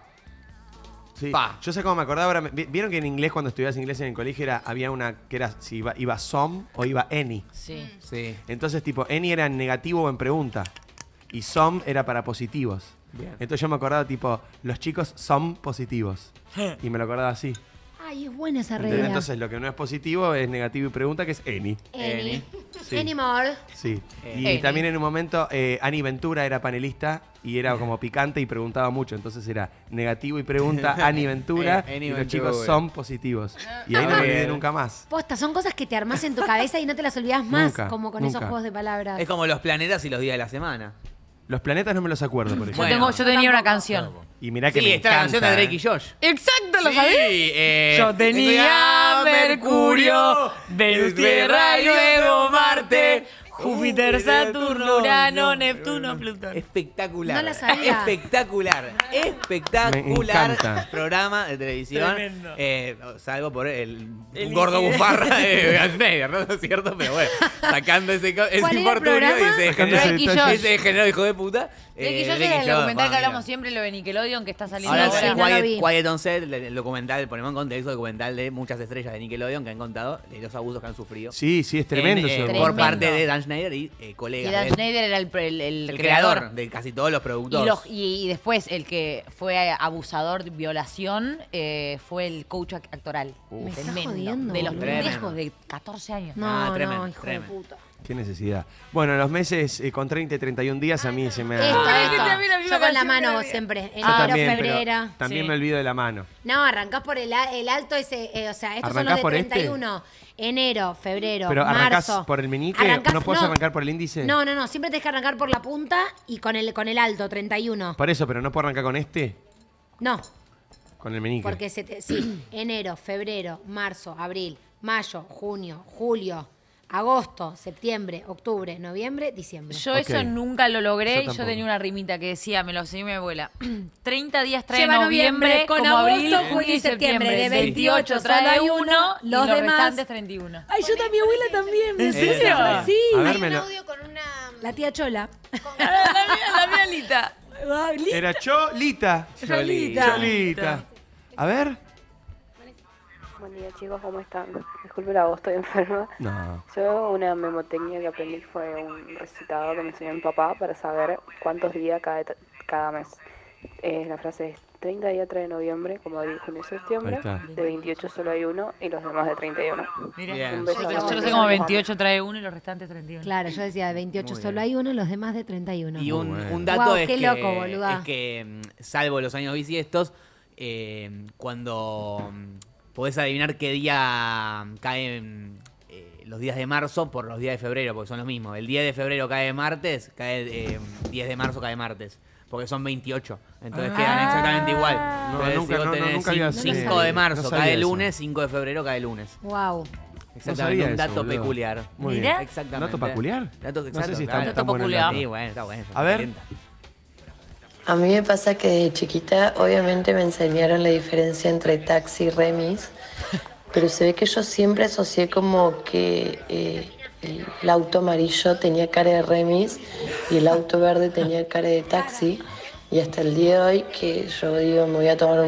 Sí. Yo sé cómo me acordaba. Ahora, ¿vieron que en inglés, cuando estudiabas inglés en el colegio, había una que era si iba some o iba any? Sí. Sí. Entonces, tipo, any era en negativo o en pregunta. Y some era para positivos. Bien. Entonces yo me acordaba, tipo, los chicos son positivos. Y me lo acordaba así. Ay, es buena esa ¿Entendés? regla. Entonces, lo que no es positivo es negativo y pregunta, que es any. Any. Sí. Anymore. Sí. Y Any. también en un momento, Ani Ventura era panelista y era como picante y preguntaba mucho. Entonces era negativo y pregunta, Ani Ventura. Ani Y los Ventura. chicos son positivos. Y ahí no me olvidé nunca más. Posta, son cosas que te armás en tu cabeza y no te las olvidás más, Nunca, como con nunca. esos juegos de palabras. Es como los planetas y los días de la semana. Los planetas no me los acuerdo, por ejemplo. Bueno. Yo tenía una canción. Y mirá que Sí, me está la canción de encanta, Drake y Josh. Exacto, ¿lo Sí, sabés? Yo tenía Mercurio, Venus, Tierra y luego Marte, Júpiter, Saturno, Urano, Neptuno, Plutón. Espectacular. No la sabía. Espectacular. Me Espectacular encanta. programa de televisión. Tremendo. Salvo por el El gordo incidente. bufarra de Schneider, ¿no? ¿No es cierto? Pero bueno, sacando ese ¿Cuál era el infortunio programa? y ese Sacando ese general, detalle. ese general hijo de puta. Drake y Josh Drake y es el Josh, documental que mira. hablamos siempre, lo de Nickelodeon, que está saliendo Ahora Sí, el no lo vi. Quiet on Set, el documental, ponemos en contexto, el documental de muchas estrellas de Nickelodeon que han contado de los abusos que han sufrido. Sí, sí, es tremendo En, eso. por Tremendo. parte de Dan Schneider y Y colegas. Dan de él. Schneider era El creador de casi todos los productores. Y después el que fue abusador de violación fue el coach actoral. Me estás Tremendo. jodiendo, De los boludo. pendejos de 14 años. No, tremendo, no, hijo tremendo. de puta. Qué necesidad. Bueno, los meses con 30 y 31 días a mí se me... Esto, Ay, esto. también la misma Yo con la canción mano que vos había. siempre. Yo Enero, también, pero febrero. también Sí. me olvido de la mano. No, arrancás por el alto ese, o sea, estos son ¿Arrancás los de por este? 31. Enero, febrero, Pero arrancás marzo. por el meñique, Arrancás- ¿no podés arrancar por el índice? No, siempre tenés que arrancar por la punta y con el alto, 31. Por eso, pero no puedo arrancar con este, No, con el meñique. porque sí, enero, febrero, marzo, abril, mayo, junio, julio, agosto, septiembre, octubre, noviembre, diciembre. Yo Ok. eso nunca lo logré Yo y yo tampoco. tenía una rimita que decía, me lo enseñó mi abuela. 30 días trae Lleva noviembre, con como abril, agosto, junio y septiembre. De 28 solo hay trae uno, uno, los los demás- restantes 31. Ay, yo también, abuela también. ¿En serio? Sí. A ver, me lo- con una... La tía Chola. La mía Lita. Era Cholita. Cholita. Cholita. A ver. Buen día chicos, ¿cómo están? Disculpe la voz, estoy enferma. No. Yo una memotecnia que aprendí fue un recitado que me enseñó mi papá para saber cuántos días cada mes. La frase es 30 días trae noviembre, como abril, junio y septiembre. Ahí está. De 28 solo hay uno y los demás de 31. Mira, Bien. Un beso a yo los lo sé dos. como 28 trae uno y los restantes 31. Claro, yo decía de 28 Muy solo bien. hay uno, los demás de 31. Y un, Muy bueno. un dato Guau, es, qué que, loco, boluda. es que, salvo los años bisiestos, cuando podés adivinar qué día caen los días de marzo por los días de febrero, porque son los mismos. El 10 de febrero cae martes, cae 10 de marzo cae martes. Porque son 28. Entonces quedan exactamente igual. Entonces, nunca- si vos no, tenés nunca había- 5 de marzo no sabía cae eso. lunes, 5 de febrero cae lunes. Wow. Exactamente, sabía un eso, dato boludo. peculiar. Muy Mirá. bien. Exactamente. ¿Dato peculiar? Dato No exacto, sé si está claro. tan Dato bueno el peculiar. dato. Sí, bueno, está bueno. A ver. Calienta. A mí me pasa que de chiquita obviamente me enseñaron la diferencia entre taxi y remis, pero se ve que yo siempre asocié como que el auto amarillo tenía cara de remis y el auto verde tenía cara de taxi. Y hasta el día de hoy que yo digo me voy a tomar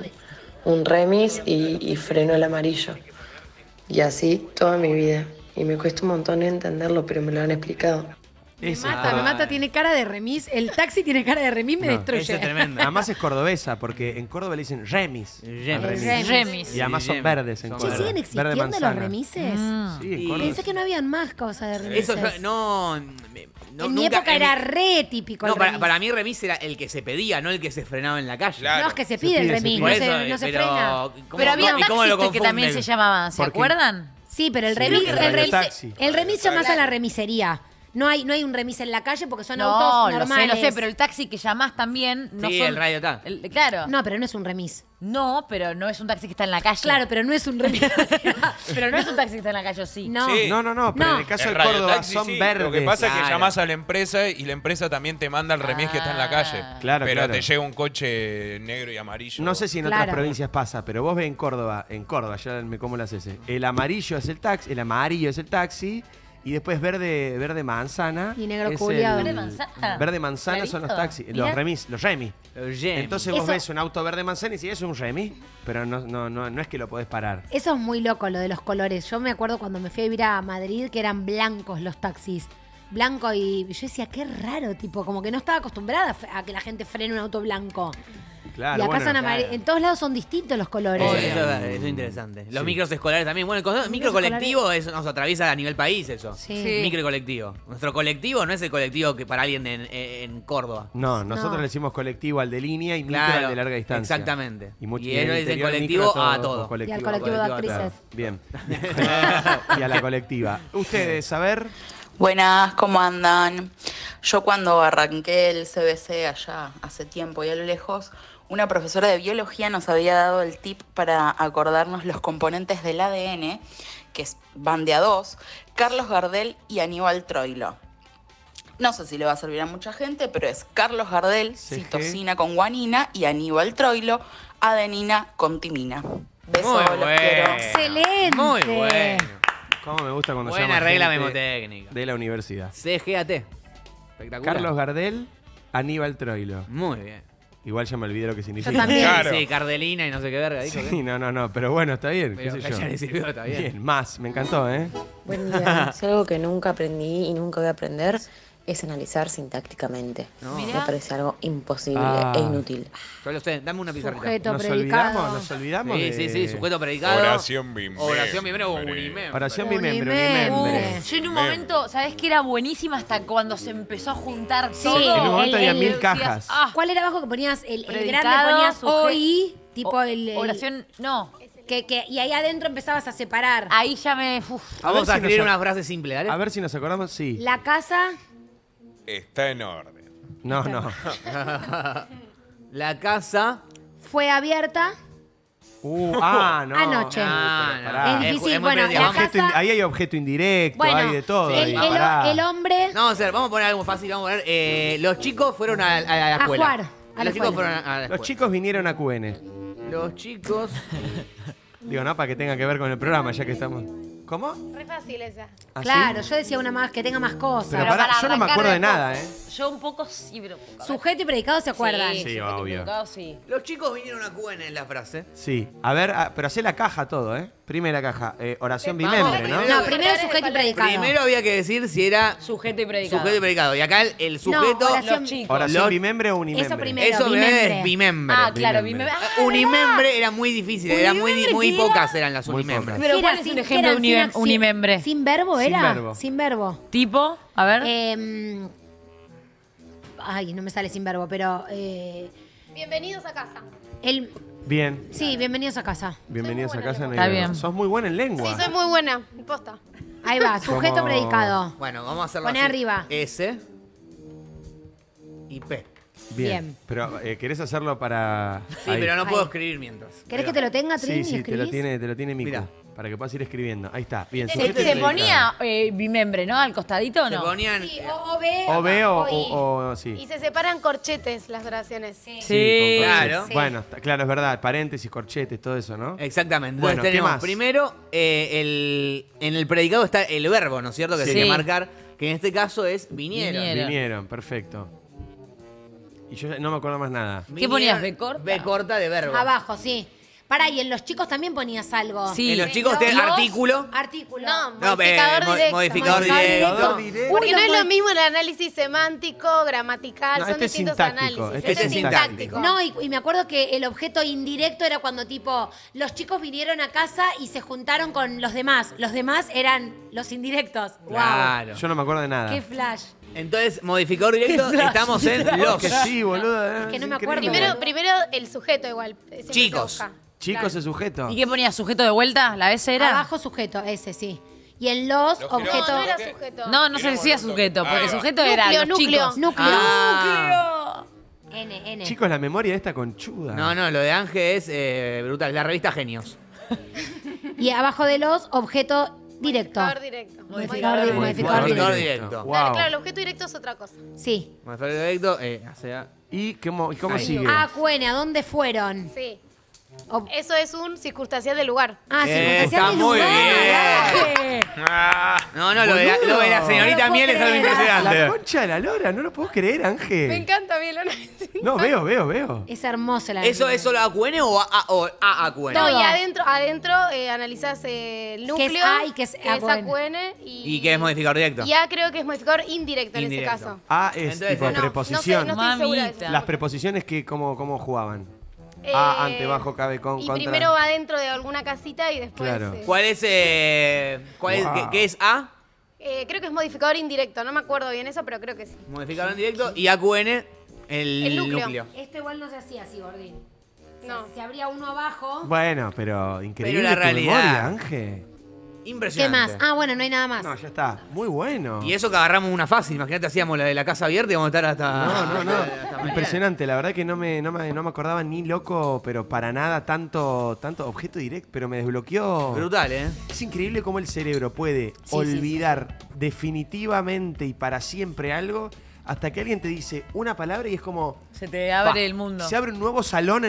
un remis y freno el amarillo. Y así toda mi vida. Y me cuesta un montón entenderlo, pero me lo han explicado. Me mata, tiene cara de remis. El taxi tiene cara de remis, me destruye. Eso es tremendo. Además es cordobesa, porque en Córdoba le dicen remis. Remis. Y además son verdes en Córdoba. ¿Siguen existiendo los remises? Sí, en Córdoba. Pensé que no habían más cosas de remises. Eso no, en mi época era re típico el remis. Para mí remis era el que se pedía, no el que se frenaba en la calle. No, es que se pide el remis, no se frena. Pero había taxis que también se llamaban, ¿se acuerdan? Sí, pero el remis llamás a la remisería. No hay un remis en la calle porque son autos normales. No sé, pero el taxi que llamás también no sí, son... el radio tal. Claro. No, pero no es un remis. No, pero no es un taxi que está en la calle. Claro, pero no es un remis. Pero no es un taxi que está en la calle, sí. No, Sí. No, pero en el caso de Córdoba son verdes. Lo que pasa es que llamás a la empresa y la empresa también te manda el remis que está en la calle. Claro, pero claro. te llega un coche negro y amarillo. No sé si en otras provincias pasa, pero vos ves en Córdoba, ya me como las S. El amarillo es el taxi, y después verde manzana. Y negro culiado. ¿Verde manzana? Verde manzana Clarito. son los taxis, Mirá. los remis. Entonces vos ves un auto verde manzana y si es un remis, pero no es que lo podés parar. Eso es muy loco, lo de los colores. Yo me acuerdo cuando me fui a vivir a Madrid que eran blancos los taxis. Blanco y yo decía, qué raro, tipo, como que no estaba acostumbrada a que la gente frene un auto blanco. Claro, y acá en todos lados son distintos los colores. Eso es interesante. Los micros escolares también. Bueno, el micro colectivo nos atraviesa a nivel país eso. Sí. Micro colectivo. Nuestro colectivo no es el colectivo que para alguien en Córdoba. No, nosotros le decimos colectivo al de línea y micro al de larga distancia. Exactamente. Y ellos le dicen colectivo a todo. Y al colectivo de actrices. Claro. Bien. Y a la colectiva. Ustedes, a ver. Buenas, ¿cómo andan? Yo cuando arranqué el CBC allá hace tiempo y a lo lejos, una profesora de biología nos había dado el tip para acordarnos los componentes del ADN, que van de a dos, Carlos Gardel y Aníbal Troilo. No sé si le va a servir a mucha gente, pero es Carlos Gardel, citosina con guanina, y Aníbal Troilo, adenina con timina. Besos, los quiero. ¡Excelente! Muy bueno. ¿Cómo me gusta cuando se Buena llama regla gente memotécnica. de la universidad? CGAT. Espectacular. Carlos Gardel, Aníbal Troilo. Muy bien. Igual ya me olvidé lo que significa. Yo también. Claro. Sí, Cardelina y no sé qué verga. Dijo, Sí, no, pero bueno, está bien. Pero qué sé yo. ya le sirvió, está bien. Más, me encantó, ¿eh? Buen día. Si algo que nunca aprendí y nunca voy a aprender es analizar sintácticamente. No. Me parece algo imposible Ah. e inútil. Solo usted, dame una pizarrita. Sujeto, Nos predicado. olvidamos Sí, de... sí, sujeto predicado. Oración bimembre. Oración bimembre o unimembre. Oración Unimembre. bimembre. Yo en un momento, ¿sabés qué era buenísima hasta cuando se empezó a juntar Sí, todo? En un momento había 1000 decías, cajas. ¿Cuál era abajo que ponías? El grande Predicado, ponías sujeto. OI, tipo el Oración, no. y ahí adentro empezabas a separar. Ahí ya me... Vamos a si escribir nos- una frase simple, dale. A ver si nos acordamos, sí. La casa, Está en orden. No. La casa. fue abierta. No. Anoche. Pará. Es difícil, muy bueno, predicado. la Objeto casa- ahí hay objeto indirecto, Bueno, hay de todo. ahí, el pará. hombre No, vamos a poner algo fácil. Vamos a poner. Los chicos fueron a la a escuela. jugar. A la Los chicos escuela. fueron a la escuela. Los chicos vinieron a QN. Los chicos. Digo, no, para que tenga que ver con el programa, ya que estamos. ¿Cómo? Re fácil esa. ¿Ah, Claro, sí? yo decía una más que tenga más cosas. Pero pará, yo no me acuerdo de nada, ¿eh? Yo un poco sí, pero... Sujeto y predicado se acuerdan. Sí, sujeto y obvio. predicado, sí. Los chicos vinieron a QN en la frase. Sí. A ver, pero hacé la caja todo, ¿eh? Primera caja. Oración Vamos, bimembre, ¿no? No, primero sujeto y predicado. Primero había que decir si era Sujeto y predicado. sujeto y predicado. Y acá el sujeto. oración- Los chicos. Oración Los- bimembre o unimembre. Eso primero. Eso bimembre. es bimembre. Ah, claro, Bimembre. bimembre. Unimembre era muy difícil, era muy Unimembre, ¿qué pocas era? eran las Muy unimembres. pocas. Pero ¿Qué ¿cuál era? es un ¿Qué ejemplo era? de unimembre? ¿Sin verbo Sin era? verbo. Sin verbo. Tipo, a ver. Ay, no me sale sin verbo, pero... Bienvenidos a casa. Bien. Sí, bienvenidos a casa. Bienvenidos a casa. no hay Está verbo. bien. Sos muy buena en lengua. Sí, soy muy buena. Posta. Ahí va, sujeto Como- predicado. Bueno, vamos a hacerlo Poné así. arriba. S y P. Bien. Pero, ¿querés hacerlo para...? Sí, ahí? pero no Ahí. puedo escribir mientras. ¿Querés que te lo tenga, Trini? Sí, te lo ¿Escribís? tiene Mico. Mirá. Para que puedas ir escribiendo. Ahí está. Bien. Se ponía bimembre, ¿no? Al costadito, ¿o Se no? ponían... Sí, o B. O B I. o sí. Y se separan corchetes las oraciones. Sí, con claro. corchetes. Bueno, claro, es verdad. Paréntesis, corchetes, todo eso, ¿no? Exactamente. Bueno, Entonces ¿qué tenemos más? primero, en el predicado está el verbo, ¿no es cierto? Que Sí. se tiene que marcar, que en este caso es vinieron. Vinieron, perfecto. Y yo ya no me acuerdo más nada. ¿Qué ponías? ¿B corta? B corta de verbo. Abajo, sí. Pará, y en los chicos también ponías algo. Sí. En los chicos te artículo. Artículo. No, No, modificador directo. modificador directo. Porque no es lo mismo el análisis semántico, gramatical, No, son este es distintos sintáctico, análisis. este Este es es sintáctico. No, y me acuerdo que el objeto indirecto era cuando tipo, los chicos vinieron a casa y se juntaron con los demás. Los demás eran los indirectos. Claro. Yo no me acuerdo de nada. Wow. Qué flash. Entonces, modificador directo, Qué flash. estamos en los. Que sí, boludo. Que no me es acuerdo. increíble. Primero el sujeto igual. siempre se Chicos. busca. Chicos, es sujeto. ¿Y qué ponías? ¿Sujeto de vuelta? ¿La S era? Abajo sujeto, ese sí. Y en los Los objeto. No, no era sujeto. No, no se decía sujeto, porque Ahí va. sujeto era los Núcleo. chicos. Núcleo. Ah. N. Chicos, la memoria de esta conchuda. No, lo de Ángel es brutal. La revista Genios. Y abajo de los objeto directo. Modificador directo. Modificador Modificador directo. directo. Wow. Claro, el objeto directo es otra cosa. Sí. Modificador directo, ¿Y cómo Ahí. sigue? AQN, ¿a dónde fueron? Sí. Eso es un circunstancial del lugar. Ah, está circunstancial de muy lugar. bien. No, lo de la señorita No lo Miel puedo es algo creer. La impresionante. concha de la lora, no lo puedo creer, Me Ángel. encanta a mí el análisis. No, veo. Es hermoso la ¿Eso es solo AQN o AAQN? No, Todo. y adentro analizás el núcleo. Que es A y que es AQN. AQN. ¿Y qué es modificador directo? Y A creo que es modificador indirecto en ese Indirecto. caso. A es Entonces, tipo no, preposición. No estoy segura de eso. Mamita. Las preposiciones que cómo jugaban. A, ante, bajo, cabe, con, Y contra. primero va dentro de alguna casita y después. Claro. ¿Cuál es, Wow. qué es A? Creo que es modificador indirecto. No me acuerdo bien eso, pero creo que sí. Modificador directo. Y AQN, el núcleo. Esto igual no se hacía así, Gordín. No. Se abría uno abajo. Bueno, pero increíble Pero la tu realidad. memoria, Ángel. ¿Qué Impresionante. más? Ah, bueno, no hay nada más. No, ya está. Muy bueno. Y eso que agarramos una fácil. Imagínate, hacíamos la de la casa abierta y vamos a estar hasta. No. Impresionante. La verdad que no me acordaba ni loco, pero para nada tanto objeto directo, pero me desbloqueó. Brutal, ¿eh? Es increíble cómo el cerebro puede olvidar definitivamente y para siempre algo hasta que alguien te dice una palabra y es como... Se te abre ¡pah! el mundo. Se abre un nuevo salón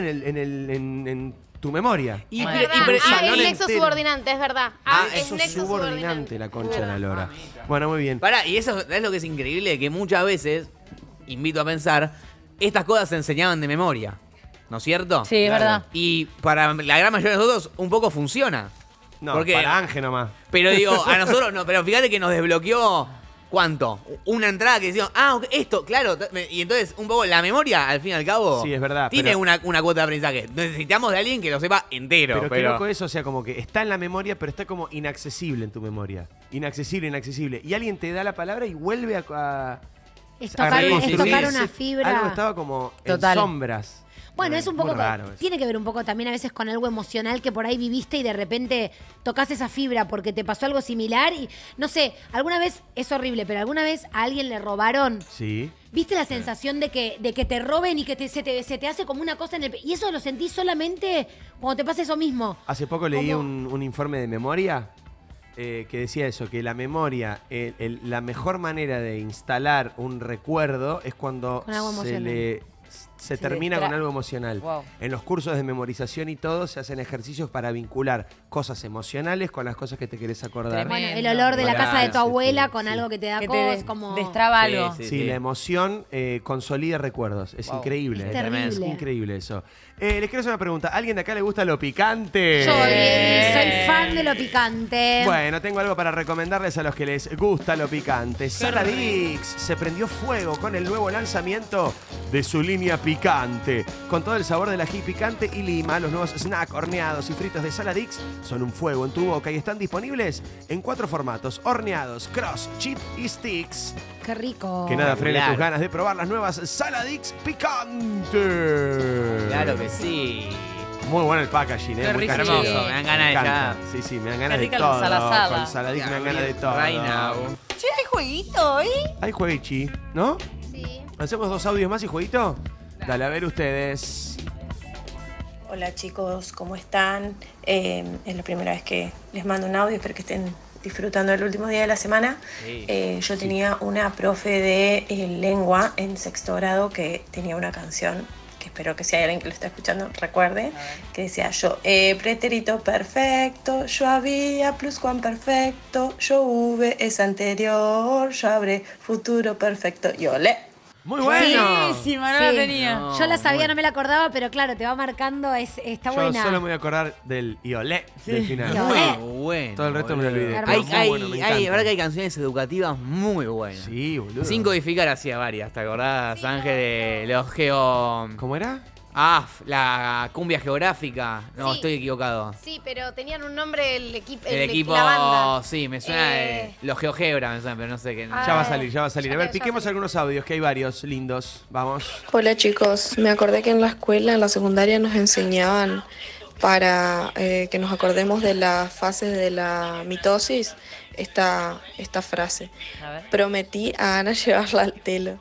en tu memoria. Y, Es verdad. pero- Ah, salón el nexo entero. subordinante, es verdad. Eso es subordinante, la concha de la lora. Bueno, muy bien. Pará, y eso es lo que es increíble, que muchas veces, invito a pensar, estas cosas se enseñaban de memoria. ¿No es cierto? Sí, es verdad. Y para la gran mayoría de nosotros un poco funciona. No, porque- para Ángel nomás. Pero digo, a nosotros no, pero fíjate que nos desbloqueó, ¿cuánto? Una entrada que decíamos, ok, esto, claro. Y entonces, un poco, la memoria, al fin y al cabo, Sí, es verdad, tiene pero- una cuota de aprendizaje. Necesitamos de alguien que lo sepa entero. Pero qué loco eso, o sea, como que está en la memoria, pero está como inaccesible en tu memoria. Inaccesible. Y alguien te da la palabra y vuelve a Es a tocar, es reconstruir tocar ese- una fibra. Algo estaba como Total. en sombras. Bueno, es un Muy poco. raro eso. Tiene que ver un poco también a veces con algo emocional que por ahí viviste y de repente tocas esa fibra porque te pasó algo similar y no sé, alguna vez es horrible, pero alguna vez a alguien le robaron. Sí. ¿Viste la sensación de que te roben y que se te hace como una cosa en el... Y eso lo sentís solamente cuando te pasa eso mismo. Hace poco leí Como- un informe de memoria que decía eso, que la memoria, la mejor manera de instalar un recuerdo es cuando Con algo emocional. se Se termina le tra- con algo emocional. Wow. En los cursos de memorización y todo se hacen ejercicios para vincular cosas emocionales con las cosas que te querés acordar. Bueno, el olor de la casa de tu abuela con algo que te da Que te cosas, como... destraba algo. Sí, la emoción consolida recuerdos. Es increíble. Es terrible. Es increíble eso. Les quiero hacer una pregunta. ¿A alguien de acá le gusta lo picante? Yo soy fan de lo picante. Bueno, tengo algo para recomendarles a los que les gusta lo picante. Saladix se prendió fuego con el nuevo lanzamiento de su línea picante. Con todo el sabor del ají picante y lima, los nuevos snacks horneados y fritos de Saladix son un fuego en tu boca y están disponibles en 4 formatos: horneados, cross, chip y sticks. Qué rico. Que nada frene tus ganas de probar las nuevas Saladix picante. Claro que sí. Muy bueno el packaging, Qué muy rico. canchero. Hermoso, me dan ganas de encanta. ya. Sí, me dan ganas Qué de rica todo. la salasada. Con Saladix me dan ganas de todo. Right now. Che, hay jueguito hoy. Hay jueguichi, ¿no? Sí. ¿Hacemos 2 audios más y jueguito? Dale, a ver ustedes. Hola chicos, ¿cómo están? Es la primera vez que les mando un audio, espero que estén disfrutando el último día de la semana. Yo tenía una profe de lengua en 6º grado que tenía una canción, que espero que si hay alguien que lo está escuchando recuerde, que decía yo pretérito perfecto, yo había pluscuamperfecto, yo V es anterior, yo habré futuro perfecto y olé. Muy bueno. Buenísima, no la tenía. No, yo la sabía, no me la acordaba, pero claro, te va marcando, está Yo buena. solo me voy a acordar del iolé del final. Muy bueno. Todo el resto me lo olvidé. Hermoso. Pero muy bueno, me encanta. verdad que hay canciones educativas muy buenas. Sí, boludo. Sin codificar hacía varias, ¿te acordás, Ángel? De los geo... ¿Cómo era? La cumbia geográfica. No, Sí. estoy equivocado. Sí, pero tenían un nombre el equipo. El equipo, la banda. sí, me suena los GeoGebra, me suena, pero no sé qué. Ya va a salir, ya va a salir. A ver, ya piquemos salió. algunos audios, que hay varios lindos. Vamos. Hola chicos, me acordé que en la escuela, en la secundaria, nos enseñaban para que nos acordemos de las fases de la mitosis, esta frase. A ver. Prometí a Ana llevarla al telo.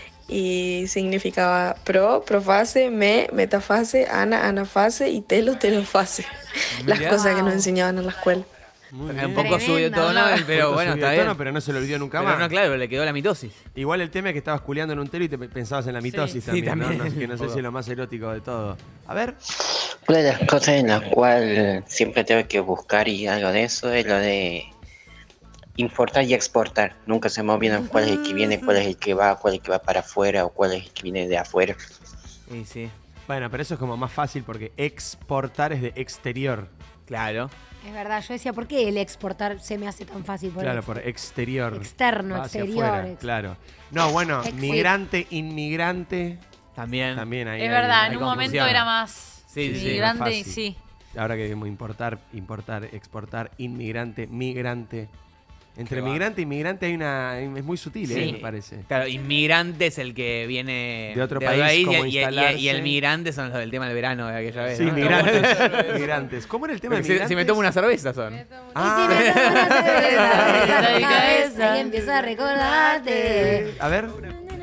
Y significaba profase, metafase, anafase y telofase. Las Mirá. cosas que nos enseñaban en la escuela. Muy Un bien. poco subió Tremendo. tono, pero Punto bueno, subido está de bien. tono, pero no se lo olvidó nunca Pero más. no, claro, le quedó la mitosis. Igual el tema es que estabas culeando en un telo y te pensabas en la mitosis también, también. ¿no? Que no sé si es lo más erótico de todo. A ver. Una de las cosas en las cuales siempre tengo que buscar y algo de eso es lo de importar y exportar. Nunca se me olvidan cuál es el que viene, cuál es el que va para afuera o cuál es el que viene de afuera. Sí, sí. Bueno, pero eso es como más fácil porque exportar es de exterior. Claro. Es verdad, yo decía, ¿por qué el exportar se me hace tan fácil? Claro, por exterior. Externo, Va hacia exterior. afuera, claro. No, bueno, Ex- migrante, inmigrante. También. También ahí Es hay- verdad, hay en un confusión. momento era más Sí, sí, migrante más y fácil. sí. Ahora que decimos importar, exportar, inmigrante, migrante. Entre Qué va. migrante y inmigrante hay una. Es muy sutil, Sí. me parece. Claro, inmigrante es el que viene De otro país, como y instalarse. el migrante son los del tema del verano de aquella vez. Sí, ¿no? migrantes. Migrantes. ¿Cómo era el tema de Porque migrantes? si me tomo una cerveza son. Ah, Y si me tomo una cerveza en Ay, mi cabeza y empiezo a recordarte. a ver.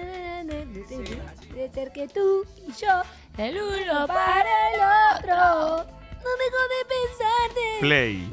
De ser que tú y yo, el uno para el otro. No dejo de pensarte. Play.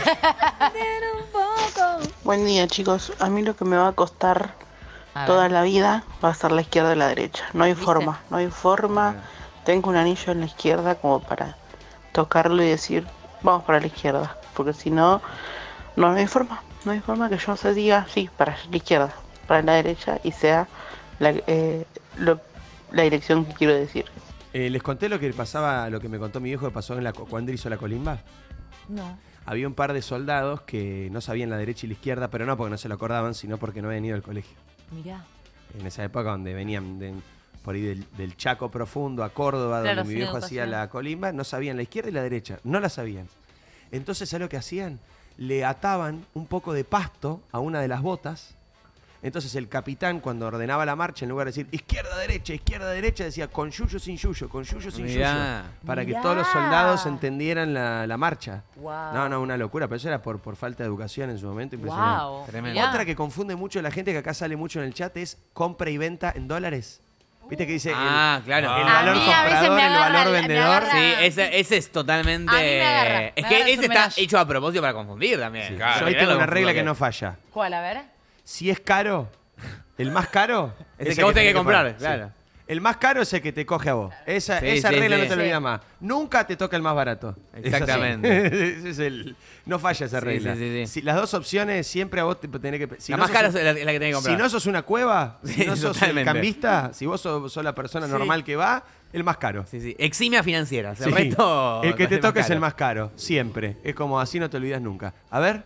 Un poco. Buen día chicos, a mí lo que me va a costar toda la vida va a ser la izquierda y la derecha. No hay forma, no hay forma. Tengo un anillo en la izquierda como para tocarlo y decir, vamos para la izquierda. Porque si no, no hay forma. No hay forma que yo se diga, sí, para la izquierda, para la derecha y sea la dirección que quiero decir. Les conté lo que pasaba, lo que me contó mi viejo que pasó cuando hizo la colimba. No. Había un par de soldados que no sabían la derecha y la izquierda, pero no porque no se lo acordaban, sino porque no habían ido al colegio. Mirá. En esa época donde venían por ahí del Chaco profundo a Córdoba, Claro, donde mi sin viejo hacía educación. la colimba, no sabían la izquierda y la derecha, no la sabían. Entonces, ¿sabes lo que hacían? Le ataban un poco de pasto a una de las botas. Entonces el capitán, cuando ordenaba la marcha, en lugar de decir izquierda, derecha, decía con yuyo, sin yuyo, con yuyo, sin Mirá. yuyo. Para que Mirá. todos los soldados entendieran la marcha. Wow. No, una locura, pero eso era por falta de educación en su momento, impresionante. Wow. Tremendo. Mirá. Otra que confunde mucho la gente, que acá sale mucho en el chat, es compra y venta en dólares. ¿Viste que dice Ah, claro. el A valor mí a veces comprador, me el agarra valor me vendedor? agarra- Sí, ese es totalmente. A mí me agarra, me es que agarra ese su está menage. hecho a propósito para confundir también. Claro. Yo ahí Mirá tengo lo una regla que confundo no falla. ¿Cuál? A ver. Si es caro, el más caro Es el que vos tenés que comprar, pagar. claro. Sí. El más caro es el que te coge a vos. Esa Sí, sí, regla sí. no te lo Sí. olvidas más. Nunca te toca el más barato. Es así. Exactamente. Ese es no falla esa Sí, regla. sí, sí, sí. Si las dos opciones siempre a vos te tenés que... Si La no más sos cara un- es la que tenés que comprar. Si no sos una cueva, si Sí, no sos el totalmente. cambista, si vos sos la persona Sí. normal que va, el más caro. Sí, sí. Eximia financiera. Sí. El resto. El que te es toca es caro. el más caro, siempre. Es como así, no te olvidas nunca. A ver.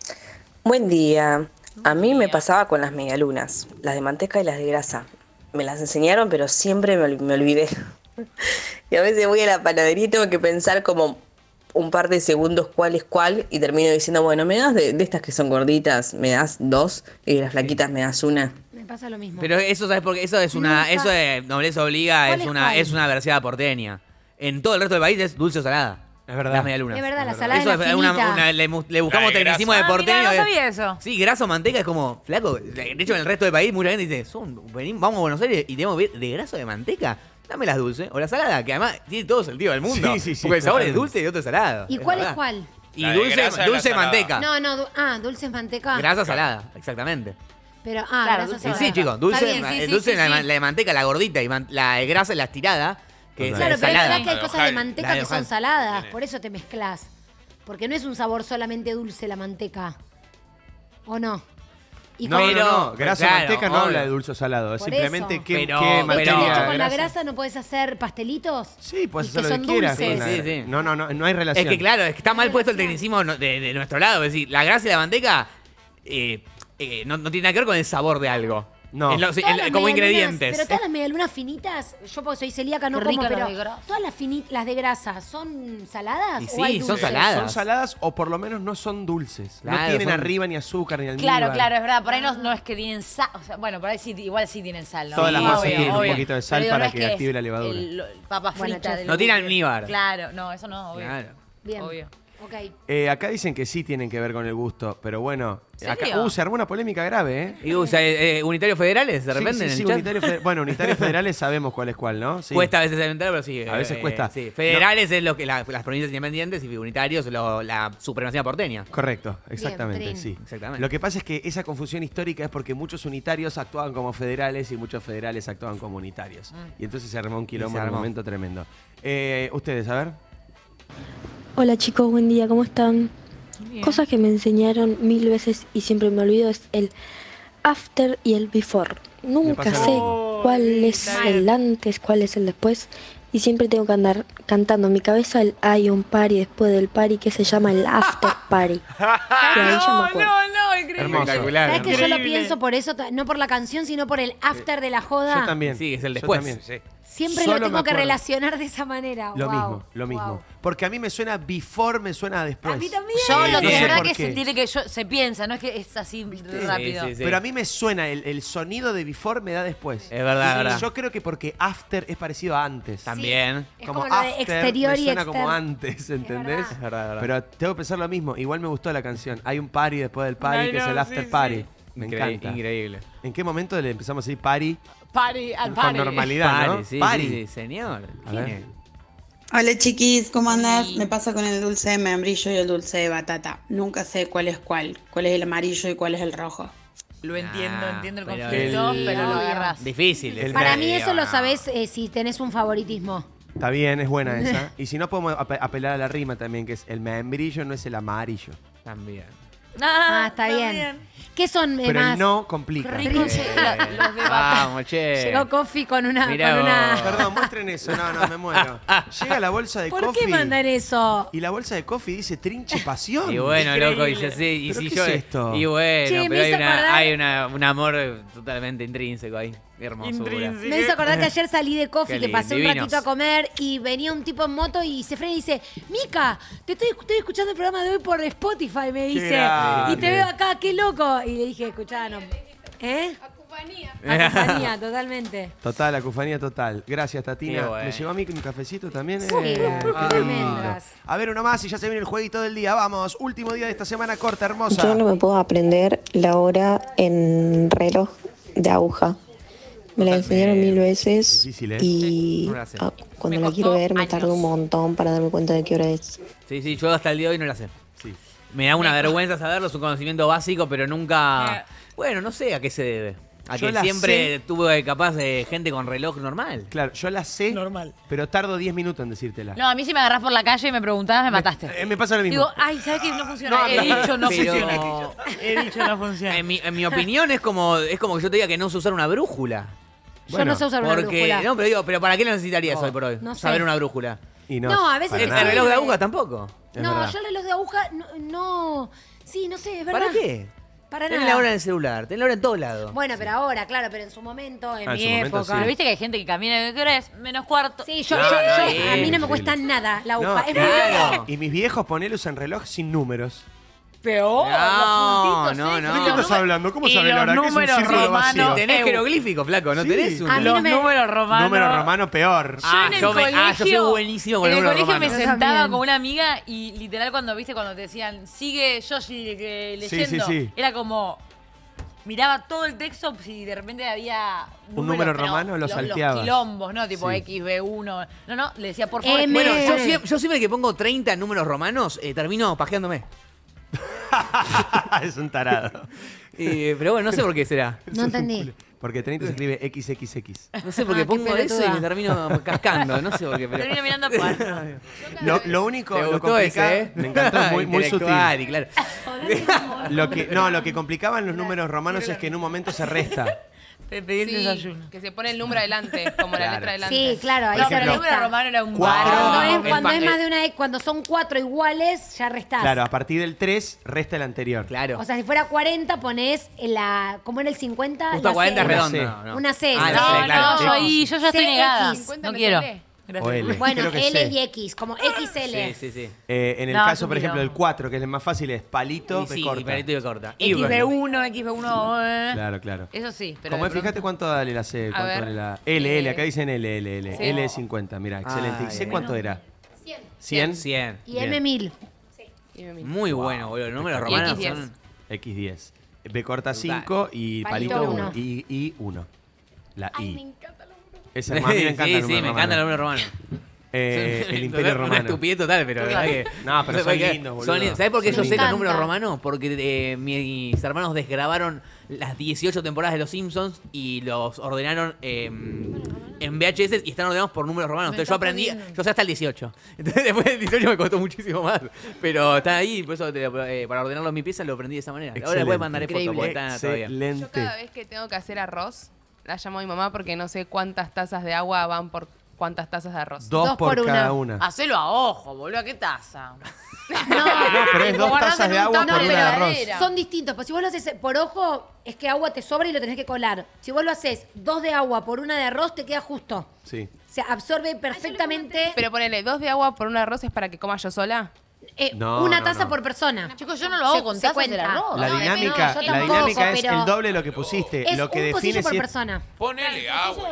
Buen día. A mí me pasaba con las medialunas, las de manteca y las de grasa. Me las enseñaron, pero siempre me olvidé. Y a veces voy a la panadería y tengo que pensar como un par de segundos cuál es cuál y termino diciendo, bueno, me das de estas que son gorditas, me das 2 y de las flaquitas me das 1. Me pasa lo mismo. Pero eso, ¿sabes por qué? Eso es una. Nunca. Eso de nobleza obliga, ¿Cuál es es una, cuál? es una verseada porteña. En todo el resto del país es dulce o salada. Es verdad. Las medialunas. Es verdad, la salada Eso es la es finita. le buscamos La de tecnicismo de grasa. Ah, porteño. mirá, no que- sabía eso. Sí, grasa o manteca es como, flaco. De hecho, en el resto del país mucha gente dice, vamos a Buenos Aires y tenemos de grasa o de manteca. dame las dulces o la salada, que además tiene todo el sentido del mundo. Sí, porque el sabor es totalmente. dulce y el otro es salado. ¿Y cuál es cuál? Y La de grasa es la dulce salada. manteca. No, dulce es manteca. Grasa salada, exactamente. Pero, Claro, grasa dulce salada. Sí, chicos, dulce, Está bien, sí, el sí, dulce sí, la, sí. la de manteca, la gordita, y la de grasa es la estirada, que Claro, es pero es salada. verdad que hay cosas de manteca La de que son hojalata. saladas, por eso te mezclas. Porque no es un sabor solamente dulce la manteca. ¿O no? Y No, con- no, grasa claro, manteca no obvio. habla de dulce o salado. Es Por simplemente eso. qué Pero- materia ¿Es que de hecho con la grasa. grasa no puedes hacer pastelitos? Sí, puedes Y que hacer lo son que quieras. dulces. con la- Sí, sí. No hay relación. Es que claro, es que está mal puesto el tecnicismo de nuestro lado. Es decir, la grasa y la manteca no tiene nada que ver con el sabor de algo. No. Es lo- Todas las como medialunas- ingredientes. Pero todas las medialunas finitas, yo porque soy celíaca no Qué como, rica pero las de grasa. todas las de grasa, ¿son saladas? Y o sí, hay son dulces? saladas. Son saladas o por lo menos no son dulces. Claro, no tienen son- arriba ni azúcar ni almíbar. Claro, claro, es verdad. Por ahí no es que tienen sal. O sea, bueno, por ahí sí, igual sí tienen sal, ¿no? Todas las Sí, masas obvio, tienen un obvio. poquito de sal Pero digo, para no es que active la levadura. Papa Bueno, frita. chef. del No tiene buque. almíbar. Claro, no, eso no, obvio. Claro. Bien, Obvio. ok. Acá dicen que sí tienen que ver con el gusto, pero bueno. ¿Serio? Acá, se armó una polémica grave, ¿eh? Y usa unitarios federales de repente en el Sí, chat. unitarios federales sabemos cuál es cuál, ¿no? Sí. Cuesta a veces entrar, pero sí. A veces cuesta. Sí. Federales es lo que las provincias independientes y unitarios la supremacía porteña. Correcto, exactamente, Trin. sí. Exactamente. Lo que pasa es que esa confusión histórica es porque muchos unitarios actuaban como federales y muchos federales actuaban como unitarios. Y entonces se armó un quilombo se en un armó. momento tremendo. Ustedes, a ver. Hola chicos, buen día, ¿cómo están? Bien. Cosas que me enseñaron 1000 veces y siempre me olvido es el after y el before. Nunca pasa lo sé mismo. cuál es el antes, cuál es el después y siempre tengo que andar cantando en mi cabeza el hay un party después del party que se llama el after party. Y ahí ya me acuerdo. no, increíble. Hermoso. Espectacular. ¿Sabes que yo lo pienso por eso? No por la canción, sino por el after de la joda. Yo también. Sí, es el Yo después. también. Sí. Siempre Solo lo me tengo que acuerdo. relacionar de esa manera. Lo Wow, mismo. wow. Porque a mí me suena before, me suena después. A mí también. Yo lo no que sé es verdad por que qué. se tiene que se piensa, no es que es así rápido. sí, sí. Pero a mí me suena, el sonido de before me da después. Es verdad, Y es verdad. Yo creo que porque after es parecido a antes. También. Es como lo de exterior me y suena como externo. antes, ¿entendés? verdad. Es verdad, es verdad. Pero tengo que pensar lo mismo. Igual me gustó la canción. Hay un party después del party, Ay, que es no, el after sí, party. sí. Me Increíble, encanta. increíble. ¿En qué momento le empezamos a decir party? Party al Con party. normalidad, ¿no? Party, sí, Party. sí, señor. A ver. ¿Quién es? Hola chiquis, ¿cómo andás? Me pasa con el dulce de membrillo y el dulce de batata. Nunca sé cuál es el amarillo y cuál es el rojo. Lo entiendo, Ah, entiendo el pero conflicto, el- pero lo obvio. agarras. Difícil. El Para me- mí eso lo sabés si tenés un favoritismo. Está bien, es buena esa. Y si no, podemos apelar a la rima también, que es el membrillo no es el amarillo. También. Está bien. ¿Qué son Pero más? el no complica. Rico, Los de Vamos, che. Llegó Coffee con una. Mirá con una... vos. Perdón, muestren eso. No, me muero. Llega la bolsa de ¿Por coffee. qué mandan eso? Y la bolsa de coffee dice trinche pasión. Y bueno, Increíble. loco, y ya sé, y ¿Pero si qué yo. es esto? Y bueno, Che, me pero hizo acordar- hay un amor totalmente intrínseco ahí. Hermosura. Me hizo acordar que ayer salí de Coffee, Qué que lindo, pasé un divinos. ratito a comer y venía un tipo en moto y se frena y dice, Mica, estoy escuchando el programa de hoy por Spotify, me dice. grande. Y te veo acá, qué loco. Y le dije, escuchá, no. ¿Eh? Acufanía, totalmente. Total, acufanía total. Gracias, Tatina. Qué bueno. ¿Me llevó a mí un cafecito también? Sí, Ah, tremendas. a ver, uno más y ya se viene el jueguito del día. Vamos, último día de esta semana corta, hermosa. Yo no me puedo aprender la hora en reloj de aguja. Me la enseñaron 1000 veces Difícil, ¿eh? y No la sé. cuando Me la quiero costó ver me años. tardo un montón para darme cuenta de qué hora es. Sí, yo hasta el día de hoy no la sé. Sí. Me da una vergüenza saberlo, es un conocimiento básico, pero nunca. Bueno, no sé a qué se debe. A Yo que la siempre tuve capaz de gente con reloj normal. Claro, yo la sé, pero tardo 10 minutos en decírtela. No, a mí si me agarrás por la calle y me preguntabas, me mataste. Me pasa lo mismo. Digo, ay, ¿sabes qué? No funciona. No, He dicho, no Pero- funciona. He dicho, no funciona. En mi opinión es como que yo te diga que no sé usar una brújula. Yo no sé usar una Porque, brújula. no, pero digo, ¿pero para qué lo necesitarías hoy por hoy? no sé. Saber una brújula. Y No, a veces para te nada. ¿El reloj de sirve. aguja tampoco? Es No, verdad. yo el reloj de aguja no. Sí, no sé, es verdad. ¿Para qué? Para Tenés nada. la hora en el celular, tenés la hora en todos lados. Bueno, pero ahora, claro, pero en su momento, en Ah, en mi su momento, época. sí. Pero viste que hay gente que camina, ¿qué hora es? Menos cuarto. Sí, No, a mí no me increíble. cuesta nada la No, aguja. Es muy claro. loco. Y mis viejos ponele usan reloj sin números. Peor. No, los puntitos, no, ¿eh? no. ¿De qué estás hablando? ¿Cómo Y sabe la los hora? ¿Qué es un números círculo romanos. vacío? Tenés jeroglífico, flaco, ¿no Sí. tenés uno? A mí Los no me- números romanos. Número romano peor. Ah, en el yo soy colegio- buenísimo con en el el número colegio me romano. Yo sentaba también. con una amiga y literal cuando te decían sigue Yoshi leyendo, sí. era como miraba todo el texto si de repente había Un número pero romano lo salteabas. Los quilombos, ¿no? Tipo Sí. XB1. No, le decía, por favor. Bueno, yo siempre que pongo 30 en números romanos, termino pajeándome. Es un tarado. Pero bueno, no sé por qué será. No entendí. Porque 30 se escribe XXX. No sé por qué pongo eso y me termino cascando. No sé por qué. Pero... Termino mirando por... Lo único, ¿Te lo gustó complicado, ese, me encantó, muy sutil. Intelectual, y claro. Lo que complicaba en los números romanos es que en un momento se resta. Pedí el desayuno. Que se pone el número adelante, como la letra adelante. Sí, claro, ahí Por se ejemplo, el número romano era un Cuando es más de una, cuando son 4 iguales, ya restás. Claro, a partir del 3 resta el anterior. Claro. O sea, si fuera 40, ponés la. ¿Cómo era el 50? Justo a 40 es C. redondo. No. Una C. Ah, C. la C, claro. Yo ya estoy negada. CX. No quiero. O L. Bueno, Creo que L C. y X, como XL. Sí. En el No, caso, es por un ejemplo, del quilombo. 4, que es el más fácil, es palito, Sí, corta. palito y corta. XB1. Claro. Eso sí, pero. Como de es, fíjate pronto- cuánto dale la C, cuánto ver. vale la L, acá dicen L. Sí. L es 50, mira, excelente. ¿Y C cuánto era? 100. ¿100? Y Bien. M1000. Muy bueno, boludo. Los números Y romanos X10. son... X10. B corta 5 y Palito palito uno. 1. Y 1. La Ay, I. me encanta la Esa es más, a mí me encanta el Sí, número me romano. encanta el número romano. El Imperio Una Romano. estupidez total, pero la verdad que... No, pero son lindos, boludo. ¿Sabés por qué Son yo sé los lindos. números romanos? Porque mis hermanos desgrabaron las 18 temporadas de Los Simpsons y los ordenaron en VHS y están ordenados por números romanos. Entonces yo aprendí, yo sé hasta el 18. Entonces después del 18 me costó muchísimo más. Pero está ahí, por eso para ordenarlo en mi pieza lo aprendí de esa manera. Ahora después mandaré fotos porque están todavía. Yo cada vez que tengo que hacer arroz, la llamo a mi mamá porque no sé cuántas tazas de agua van por cuántas tazas de arroz. 2 por cada una. Hacelo a ojo, boludo. ¿Qué taza? No, pero es 2 tazas de agua por una de arroz. Son distintos, pues si vos lo haces por ojo, es que agua te sobra y lo tenés que colar. Si vos lo haces 2 de agua por una de arroz, te queda justo. Sí. Se absorbe perfectamente. Pero ponele 2 de agua por un arroz es para que coma yo sola. Una taza por persona. Chicos, yo no lo hago con tazas del arroz. La dinámica, yo la tampoco, dinámica es pero el doble de lo que pusiste. Es Lo que un pocillo define por si es, persona. Ponele agua.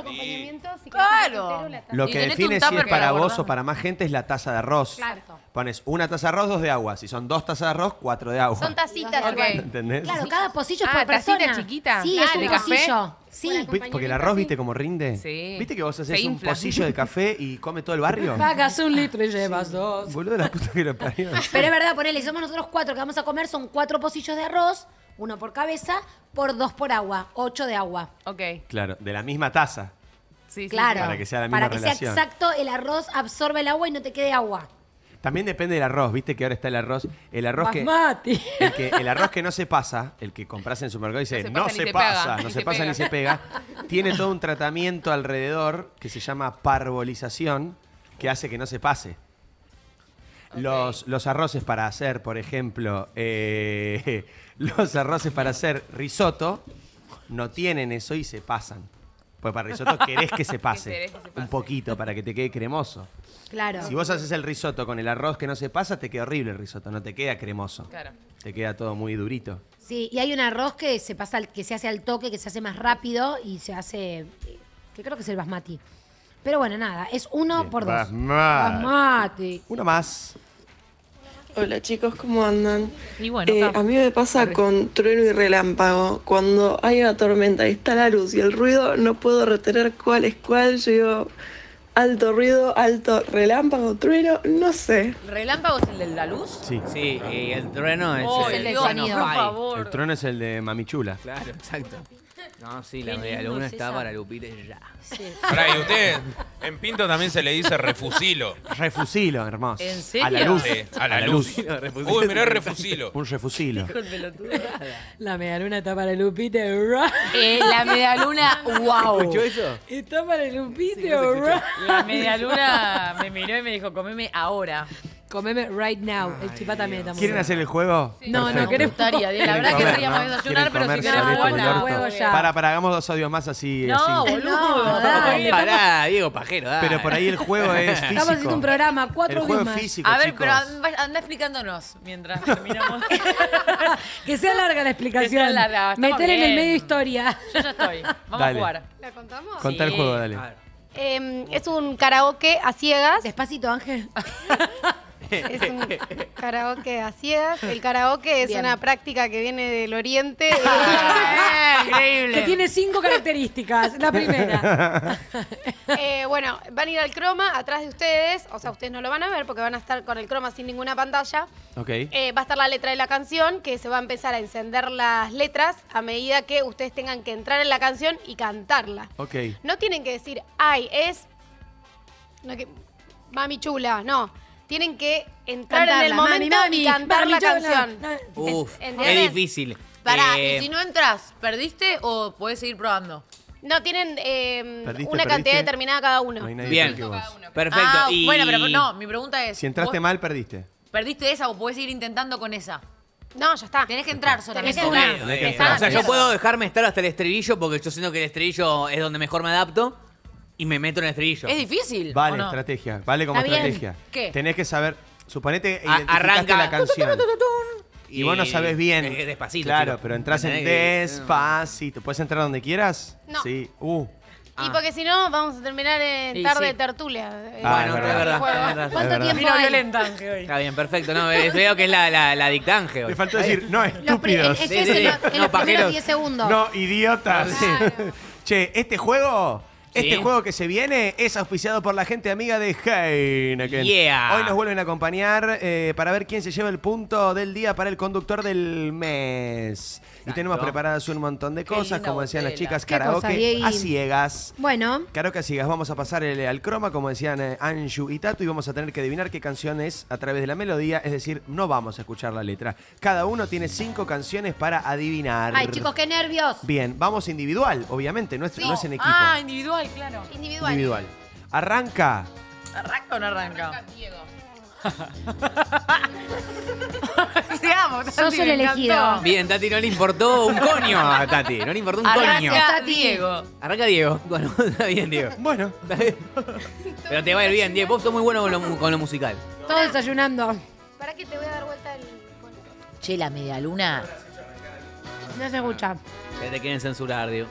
Claro. lo Y que tenés define un si es tupper para para vos guardar. o para más gente es la taza de arroz. Claro. Pones una taza de arroz, 2 de agua. Si son 2 tazas de arroz, 4 de agua. Son tacitas. Ok. igual. ¿Entendés? Claro, cada pocillo es Ah, por persona. tacita chiquita. Sí, Claro. es un ¿De café? pocillo. Sí. Porque el arroz, ¿viste cómo rinde? Sí. ¿Viste que vos Se haces un infla. pocillo de café y come todo el barrio? Pagas 1 litro y llevas 2. Boludo, la puta que lo parió. Pero es verdad, ponele, si somos nosotros 4 que vamos a comer, son 4 pocillos de arroz, 1 por cabeza, por 2 por agua, 8 de agua. Ok. Claro, de la misma taza. Sí, Claro. Para que sea la misma Para que relación. sea exacto, el arroz absorbe el agua y no te quede agua. También depende del arroz, viste que ahora está el arroz. El arroz que. Basmati. El arroz que no se pasa, el que compras en el supermercado y dice, no se pasa, no se pasa ni se pega, tiene todo un tratamiento alrededor que se llama parbolización, que hace que no se pase. Los arroces para hacer, por ejemplo, los arroces para hacer risotto no tienen eso y se pasan. Pues para risotto querés que se pase Querés que se pase. un poquito para que te quede cremoso. Claro. Si vos haces el risotto con el arroz que no se pasa, te queda horrible el risotto, no te queda cremoso. Claro. Te queda todo muy durito. Sí, y hay un arroz que se pasa, que se hace al toque, que se hace más rápido y se hace, que creo que es el basmati. Pero bueno, nada, es 1 Bien, por 2. basmati. Uno más. Hola chicos, ¿cómo andan? Y bueno, acá. A mí me pasa con trueno y relámpago. Cuando hay una tormenta y está la luz y el ruido, no puedo retener cuál es cuál. Yo digo, alto ruido, alto relámpago, trueno, no sé. ¿Relámpago es el de la luz? Sí. Sí, y el trueno es Oh, el Dios, trueno por Pai. favor. El trueno es el de Mamichula. Claro, exacto. No, sí, Qué la media lindo luna es está esa. para Lupita ya. Pará, y usted, en Pinto también se le dice refusilo. Refusilo, hermoso. ¿En serio? A la luz. Sí, a la luz. Uy, mirá, refusilo. Un refusilo. La medialuna está para Lupita. La medialuna, wow. ¿Escuchó eso? Está para Lupita. La medialuna me miró y me dijo, comeme ahora. Comeme right now. El chipá también está muy ¿Quieren bueno. hacer el juego? No, no Perfecto. queremos. Gustaría, la verdad que comer, querríamos ¿no? desayunar, ¿Quieren pero si comer queremos salete bueno, del orto? juego ya. Para, hagamos 2 audios más así. No, así. boludo. dale. Pará, Diego Pajero, dale. Pero por ahí el juego es Estamos haciendo un físico. programa, 4 El juego audios es más. físico, A ver, chicos. pero anda explicándonos mientras terminamos. Que sea larga la explicación. Que sea larga, estamos Meter en el bien. medio historia. Yo ya estoy. Vamos Dale. a jugar. ¿La contamos? Contá el Sí. juego, dale. Es un karaoke a ciegas. Despacito, Ángel. Es un karaoke a ciegas. El karaoke es Bien. una práctica que viene del oriente. Que tiene 5 características. La primera. Bueno, van a ir al croma atrás de ustedes. O sea, ustedes no lo van a ver porque van a estar con el croma sin ninguna pantalla. Ok. Va a estar la letra de la canción, que se va a empezar a encender las letras a medida que ustedes tengan que entrar en la canción y cantarla. Ok. No tienen que decir, ay, es... No, que, mami chula, no. Tienen que entrar en el Cantarla, momento mami, y cantar mami la chula. canción. Uf, ¿Entienden? es difícil. Pará, Eh, y si no entras, ¿perdiste o podés seguir probando? No, tienen Perdiste, una cantidad determinada cada uno. No hay nadie Bien. peor que vos. Perfecto. Ah, y... bueno, pero no, mi pregunta es... Si entraste ¿vos mal, perdiste. ¿Perdiste esa o podés seguir intentando con esa? No, ya está. Tenés que entrar solamente. Tenés que entrar. Tenés que entrar. O sea, yo puedo dejarme estar hasta el estribillo porque yo siento que el estribillo es donde mejor me adapto y me meto en el estribillo. ¿Es difícil Vale, o no? estrategia. Vale como Está bien. estrategia. ¿Qué? Tenés que saber. Suponete identificaste arranca. la canción. Y vos no sabés bien. Es despacito. Claro, chico. pero entras en ¿Entendés que- despacito. ¿Puedes entrar donde quieras? No. Sí. Y porque si no, vamos a terminar en Y tarde sí. de tertulia. Bueno, es verdad. juego. es verdad, es ¿Cuánto verdad. tiempo Vino hay? violenta, Ángel, hoy. Está bien, perfecto. No, veo que es la dictanje hoy. Me faltó decir, no, Es estúpidos. que Sí, es sí. en No, los primeros pajeros. 10 segundos. No, idiotas. Claro. Che, este juego Sí. juego que se viene es auspiciado por la gente amiga de Heineken. Yeah. Hoy nos vuelven a acompañar para ver quién se lleva el punto del día para el conductor del mes. Y tenemos preparadas un montón de cosas, linda como decían las botella. chicas, ¿Qué cosa, karaoke Diegui? a ciegas. Bueno, Karaoke a ciegas. Vamos a pasar al croma, como decían Anju y Tatu, y vamos a tener que adivinar qué canción es a través de la melodía, es decir, no vamos a escuchar la letra. Cada uno tiene 5 canciones para adivinar. ay, chicos, qué nervios. Bien, vamos individual, obviamente, no es en equipo. Ah, individual, claro. Individual. Individual. Arranca. ¿Arranca o no arranca? Diego. Sigamos, Sos Tati, el me elegido. encantó. Bien, Tati no le importó un coño a Tati. No le importó un coño. Arranca Diego. Arranca Diego. Bueno, está bien, Diego. Bueno. Pero te va a ir bien, Diego. Vos sos muy bueno con lo musical. Todos desayunando. ¿Para que te voy a dar vuelta el... Che, la media luna. No se escucha. Que te quieren censurar, Diego.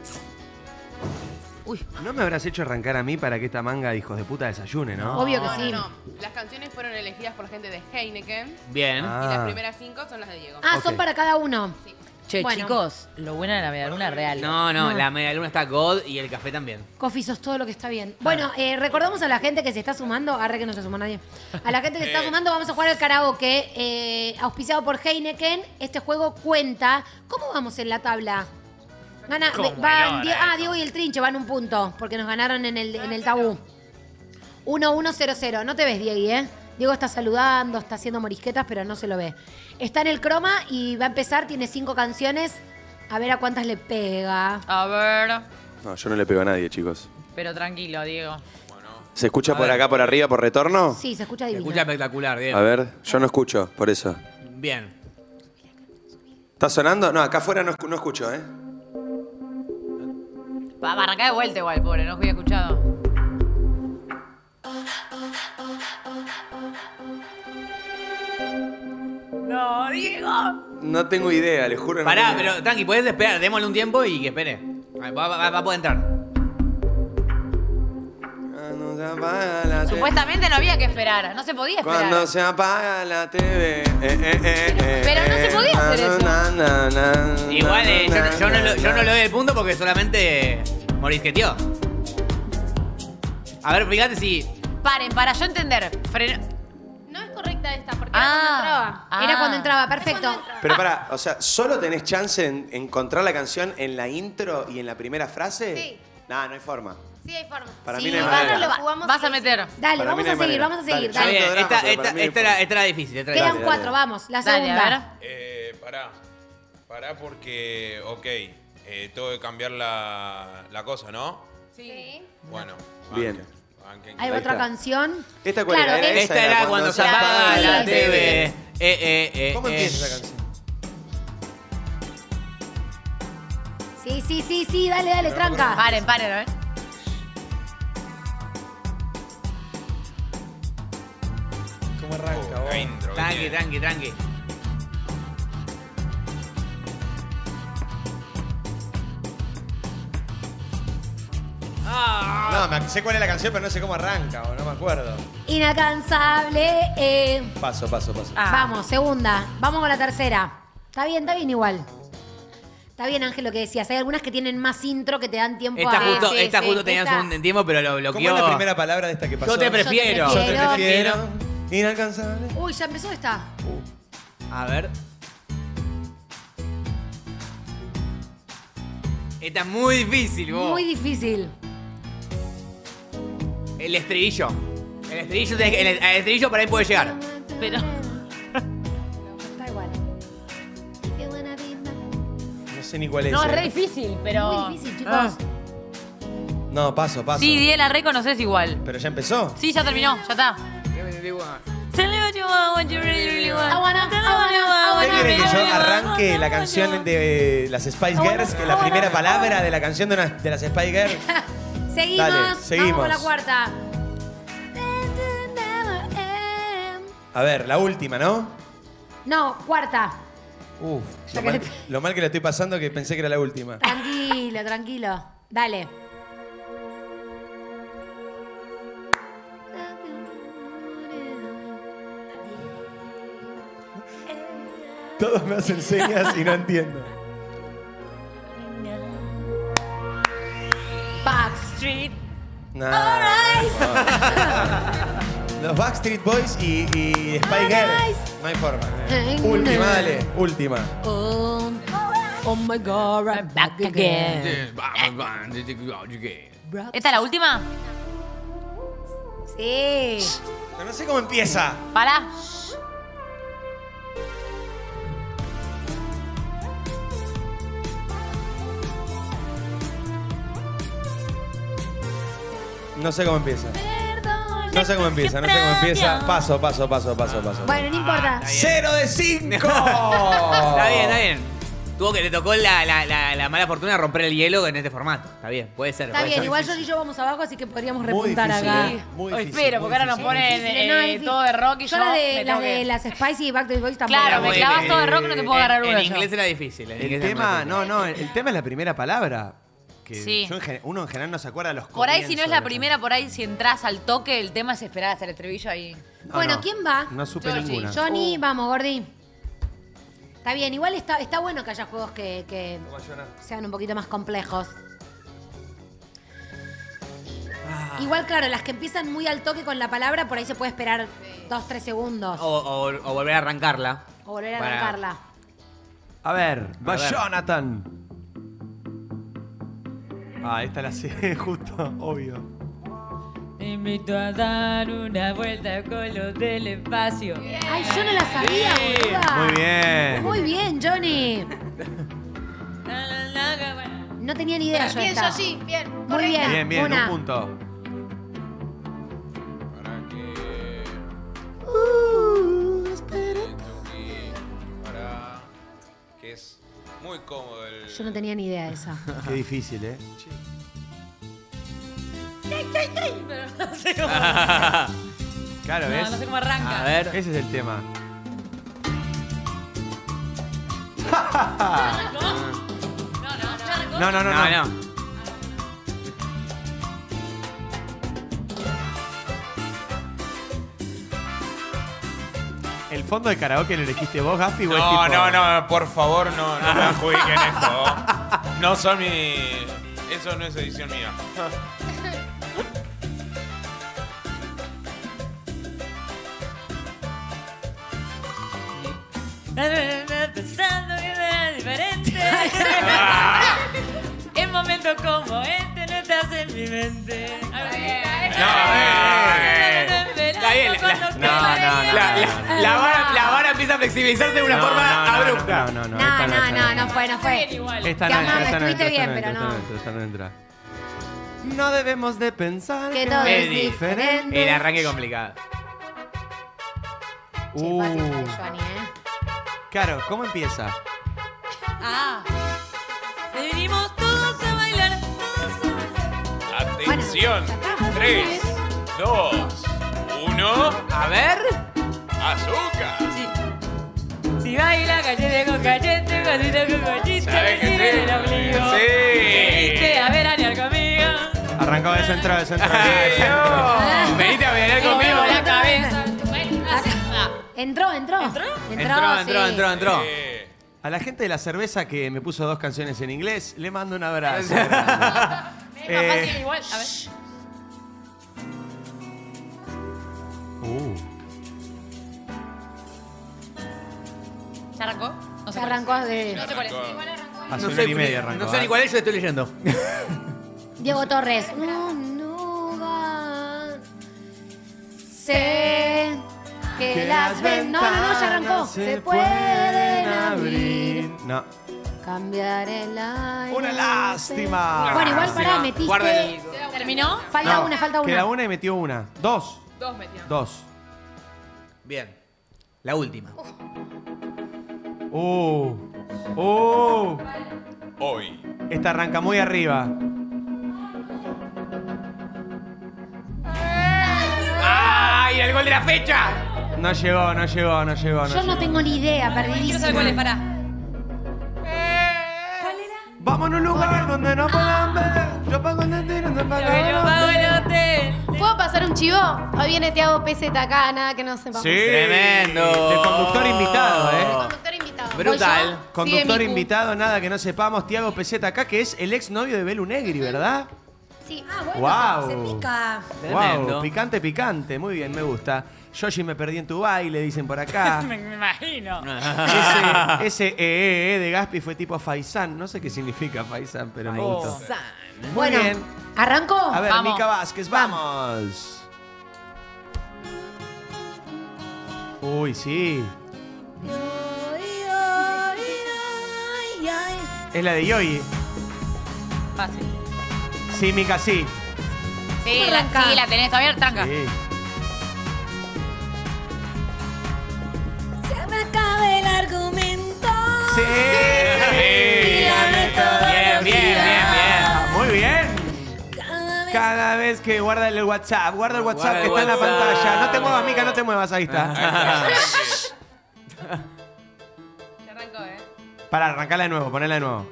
¿No me habrás hecho arrancar a mí para que esta manga de hijos de puta desayune, no? Obvio que sí. No. Las canciones fueron elegidas por la gente de Heineken. Bien. Y Ah. las primeras 5 son las de Diego. Ah, son Ok. para cada uno. Che, Bueno. chicos, lo bueno de la media luna es real. No, la media luna está God y el café también. Coffee, sos todo lo que está bien. Bueno, recordamos a la gente que se está sumando. Arre que no se sumó nadie. A la gente que se está sumando, vamos a jugar al karaoke. Auspiciado por Heineken. Este juego cuenta. ¿Cómo vamos en la tabla? Gana, Diego y el Trinche van un punto, porque nos ganaron en el tabú. 1-1-0-0. No te ves, Diego, ¿eh? Diego está saludando, está haciendo morisquetas, pero no se lo ve. Está en el croma y va a empezar, tiene 5 canciones. A ver a cuántas le pega. A ver. No, yo no le pego a nadie, chicos. Pero tranquilo, Diego. ¿Se escucha por acá, por arriba, por retorno? Sí, se escucha Se divino. escucha espectacular, Diego. A ver, yo no escucho, por eso. Bien. ¿Está sonando? No, acá afuera no escucho, ¿eh? Va a arrancar de vuelta igual, pobre, no había escuchado. No, Diego. No tengo idea, le juro. Pará, pero tranqui, puedes esperar. Démosle un tiempo y que espere. Va a poder entrar. Supuestamente no había que esperar, no se podía esperar. Cuando se apaga la TV. Pero no se podía hacer eso. Igual, yo no le doy el punto porque solamente morisqueteó. A ver, fíjate si... Paren, para yo entender. No es correcta esta, porque era cuando entraba. Era cuando entraba, perfecto. Pero pará, o sea, ¿solo tenés chance en encontrar la canción en la intro y en la primera frase? Sí. No, no hay forma. Sí, hay forma. Para Sí, mí no hay vas manera. a Jugamos Vas a y- meter. Dale, Para vamos mí no a hay seguir, manera. vamos a seguir. Dale, Dale. ya. Bien, drama, pero para mí esta era difícil. esta era Quedan difícil. 4, vamos. La Dale, segunda. a ver. Pará porque, ok, tengo que cambiar la cosa, ¿no? Sí. Bueno. Bien. banquen. Hay Ahí otra está. canción. ¿Esta cuál Claro, era? es- Esta era cuando se apaga Sí. la TV. ¿Cómo empieza esa canción? Sí, dale, tranca. Paren, a ver. ¿Cómo arranca? La intro. Tranqui. No, No, sé cuál es la canción, pero no sé cómo arranca, o no me acuerdo. Inalcanzable. Paso. Vamos, segunda. Vamos con la tercera. Está bien igual. Está bien, Ángel, lo que decías. Hay algunas que tienen más intro que te dan tiempo Esta justo tenías un tiempo, pero lo bloqueó. ¿Cómo es la primera palabra de esta que pasó? Yo te prefiero. Yo te prefiero. Inalcanzable. Uy, ya empezó esta. A ver. Esta es muy difícil, vos. Muy difícil. El estribillo. El estribillo por ahí puede llegar. Pero... Está igual. No sé ni cuál es. No, es re difícil, pero... Muy difícil, chicos. No, paso. Sí, Diez la reconoces igual. ¿Pero ya empezó? Sí, ya terminó, ya está. Tell me what you want, what you really want. ¿Usted quiere que yo arranque la canción de las Spice Girls? Que la primera palabra de la canción de las Spice Girls. Seguimos. Dale, seguimos. Vamos con la cuarta. A ver, la última, ¿no? No, cuarta. Uf, lo mal que la estoy pasando que pensé que era la última. Tranquilo. Dale. Todos me hacen señas y no entiendo. Backstreet. Los Backstreet Boys y Spice Girls. No hay forma. Última, dale. Última. Oh my God, I'm back again. ¿Esta es la última? Sí. Pero no sé cómo empieza. Pará. No sé cómo empieza. No sé cómo empieza. Paso. Bueno, no importa. 0 de 5. Está bien. Le tocó la mala fortuna de romper el hielo en este formato. Está bien, puede ser. Está bien, igual yo y yo vamos abajo, así que podríamos repuntar acá. Muy difícil. Espero, porque ahora nos ponen todo de rock y yo las de las Spicy y Backstreet Boys tampoco. Claro, me clavas todo de rock y no te puedo agarrar una. En inglés era difícil. El tema es la primera palabra. Que Sí. uno en general no se acuerda de los Por ahí, si no es la comienzos de primera, por ahí, si entras al toque, el tema es esperar hasta el estribillo ahí. Bueno, ¿quién va? No supe ninguna. Johnny, vamos, Gordi. Está bien, igual está bueno que haya juegos que sean un poquito más complejos. Igual, claro, las que empiezan muy al toque con la palabra, por ahí se puede esperar 2-3 segundos. O volver a arrancarla. O volver a arrancarla. A ver, va Jonathan. Esta la sé justo, obvio. Te invito a dar una vuelta con los del espacio. Ay, yo no la sabía, boluda. Muy bien. Muy bien, Johnny. No tenía ni idea yo Bien, esta. Yoshi, bien. Muy bien. Bien, Una. un punto. Que es muy cómodo el... Yo no tenía ni idea de esa. Qué difícil, ¿eh? Pero no sé cómo. Claro, ¿ves? No sé cómo arranca. A ver. Ese es el tema. No. ¿El fondo de karaoke lo elegiste vos, Gaspi? o es tipo- No, por favor, no me adjudiquen esto. No son mi... Eso no es edición mía. Pensando que era diferente. En momentos como este no estás en mi mente. Está bien. La vara empieza a flexibilizarse de una forma abrupta. No fue. Esta Te amamos, esta estuviste bien, entra, pero no. Esta no entra. No debemos de pensar Que todo es Eddie. diferente. El arranque complicado. Che, fácil la de Johnny, Claro, ¿cómo empieza? Venimos todos a bailar. Atención. 3, 2, 1. A ver. Azúcar. Si baila cachete con cachete, cosita con cosita, ¿Sabes qué tira sí? el ombligo. Sí. Veniste a veranear conmigo. Arrancó, eso entró. Venite a bailar conmigo. La cabeza. Entró. Entró. A la gente de la cerveza que me puso 2 canciones en inglés, le mando un abrazo. Es más fácil igual. A ver. ¿Ya arrancó? No sé cuál es. Arrancó de... No sé cuál es. Hace una hora y media arrancó. No sé ni cuál es, yo estoy leyendo. Diego Torres. Sé que las ventanas ya arrancó. Se pueden abrir. No. Cambiar el aire. ¡Una lástima! Bueno, igual pará, metiste. ¿Terminó? Falta una. Queda una y metió una. 2. 2 metió. 2. Bien. La última. Hoy. Esta arranca muy arriba. ¡Ay, el gol de la fecha! No llegó. Yo no tengo ni idea, perdidísima. Quiero saber cuál es, pará. Vamos a un lugar donde no puedan ver. Yo pago el hotel, no pago el hotel. ¿Puedo pasar un chivo? Hoy viene Tiago Peseta acá, nada que no sepamos. Sí. Tremendo. De conductor invitado, Conductor invitado. Brutal. ¿Voy yo? Conductor Sigue Miku. invitado, nada que no sepamos. Tiago Peseta acá, que es el exnovio de Belu Negri, ¿verdad? Sí. Bueno, se pica. Tremendo. Wow, picante. Muy bien, me gusta. Yoshi, me perdí en tu baile, dicen por acá. Me imagino. Ese de Gaspi fue tipo Faisán. No sé qué significa Faisán, pero me gustó. Muy Bueno, bien. ¿arrancó? A ver, Vamos. Mica Vázquez, vamos. Uy, sí. Es la de Yoyi. Fácil. Sí, Mica, sí. Sí, la tenés todavía, tranca. Sí. Se me acaba el argumento. Sí. Bien. Muy bien. Cada vez que guarda el WhatsApp, Guarda que el está en la WhatsApp. pantalla. No te muevas, Mica, no te muevas. Ahí está. Ya arrancó, Para, arrancarla de nuevo, ponela de nuevo.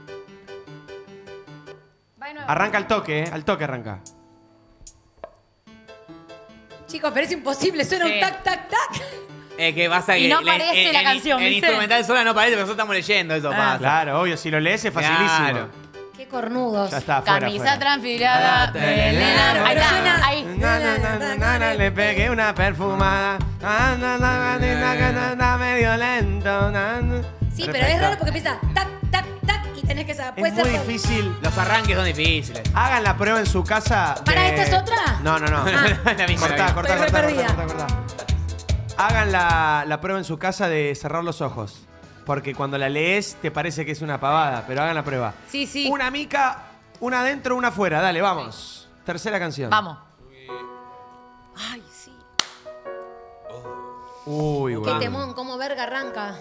Va de nuevo. Arranca al toque, al toque arranca. Chicos, pero es imposible. Suena Sí. un tac, tac, tac. Que pasa Y que no parece la canción, En ¿viste? instrumental sola no parece, pero nosotros estamos leyendo, eso pasa. Claro, obvio, si lo lees es facilísimo. Claro. Qué cornudos. Ya está, fuera, Camisa fuera. transpirada. Ahí Pero está. suena- Ahí. Le pegué una perfumada. Medio lento. Sí, pero es raro porque empieza tac, tac, tac y tenés que saber. Es muy difícil. Los arranques son difíciles. Hagan la prueba en su casa. ¿Para esta es otra? No. La misma. Cortá. Estoy re perdida. Hagan la prueba en su casa de cerrar los ojos. Porque cuando la lees te parece que es una pavada, pero hagan la prueba. Sí. Una Mica, una adentro, una afuera. Dale, vamos. Tercera canción. Vamos. Ay, sí. Uy, Qué bueno. temón, cómo verga arranca.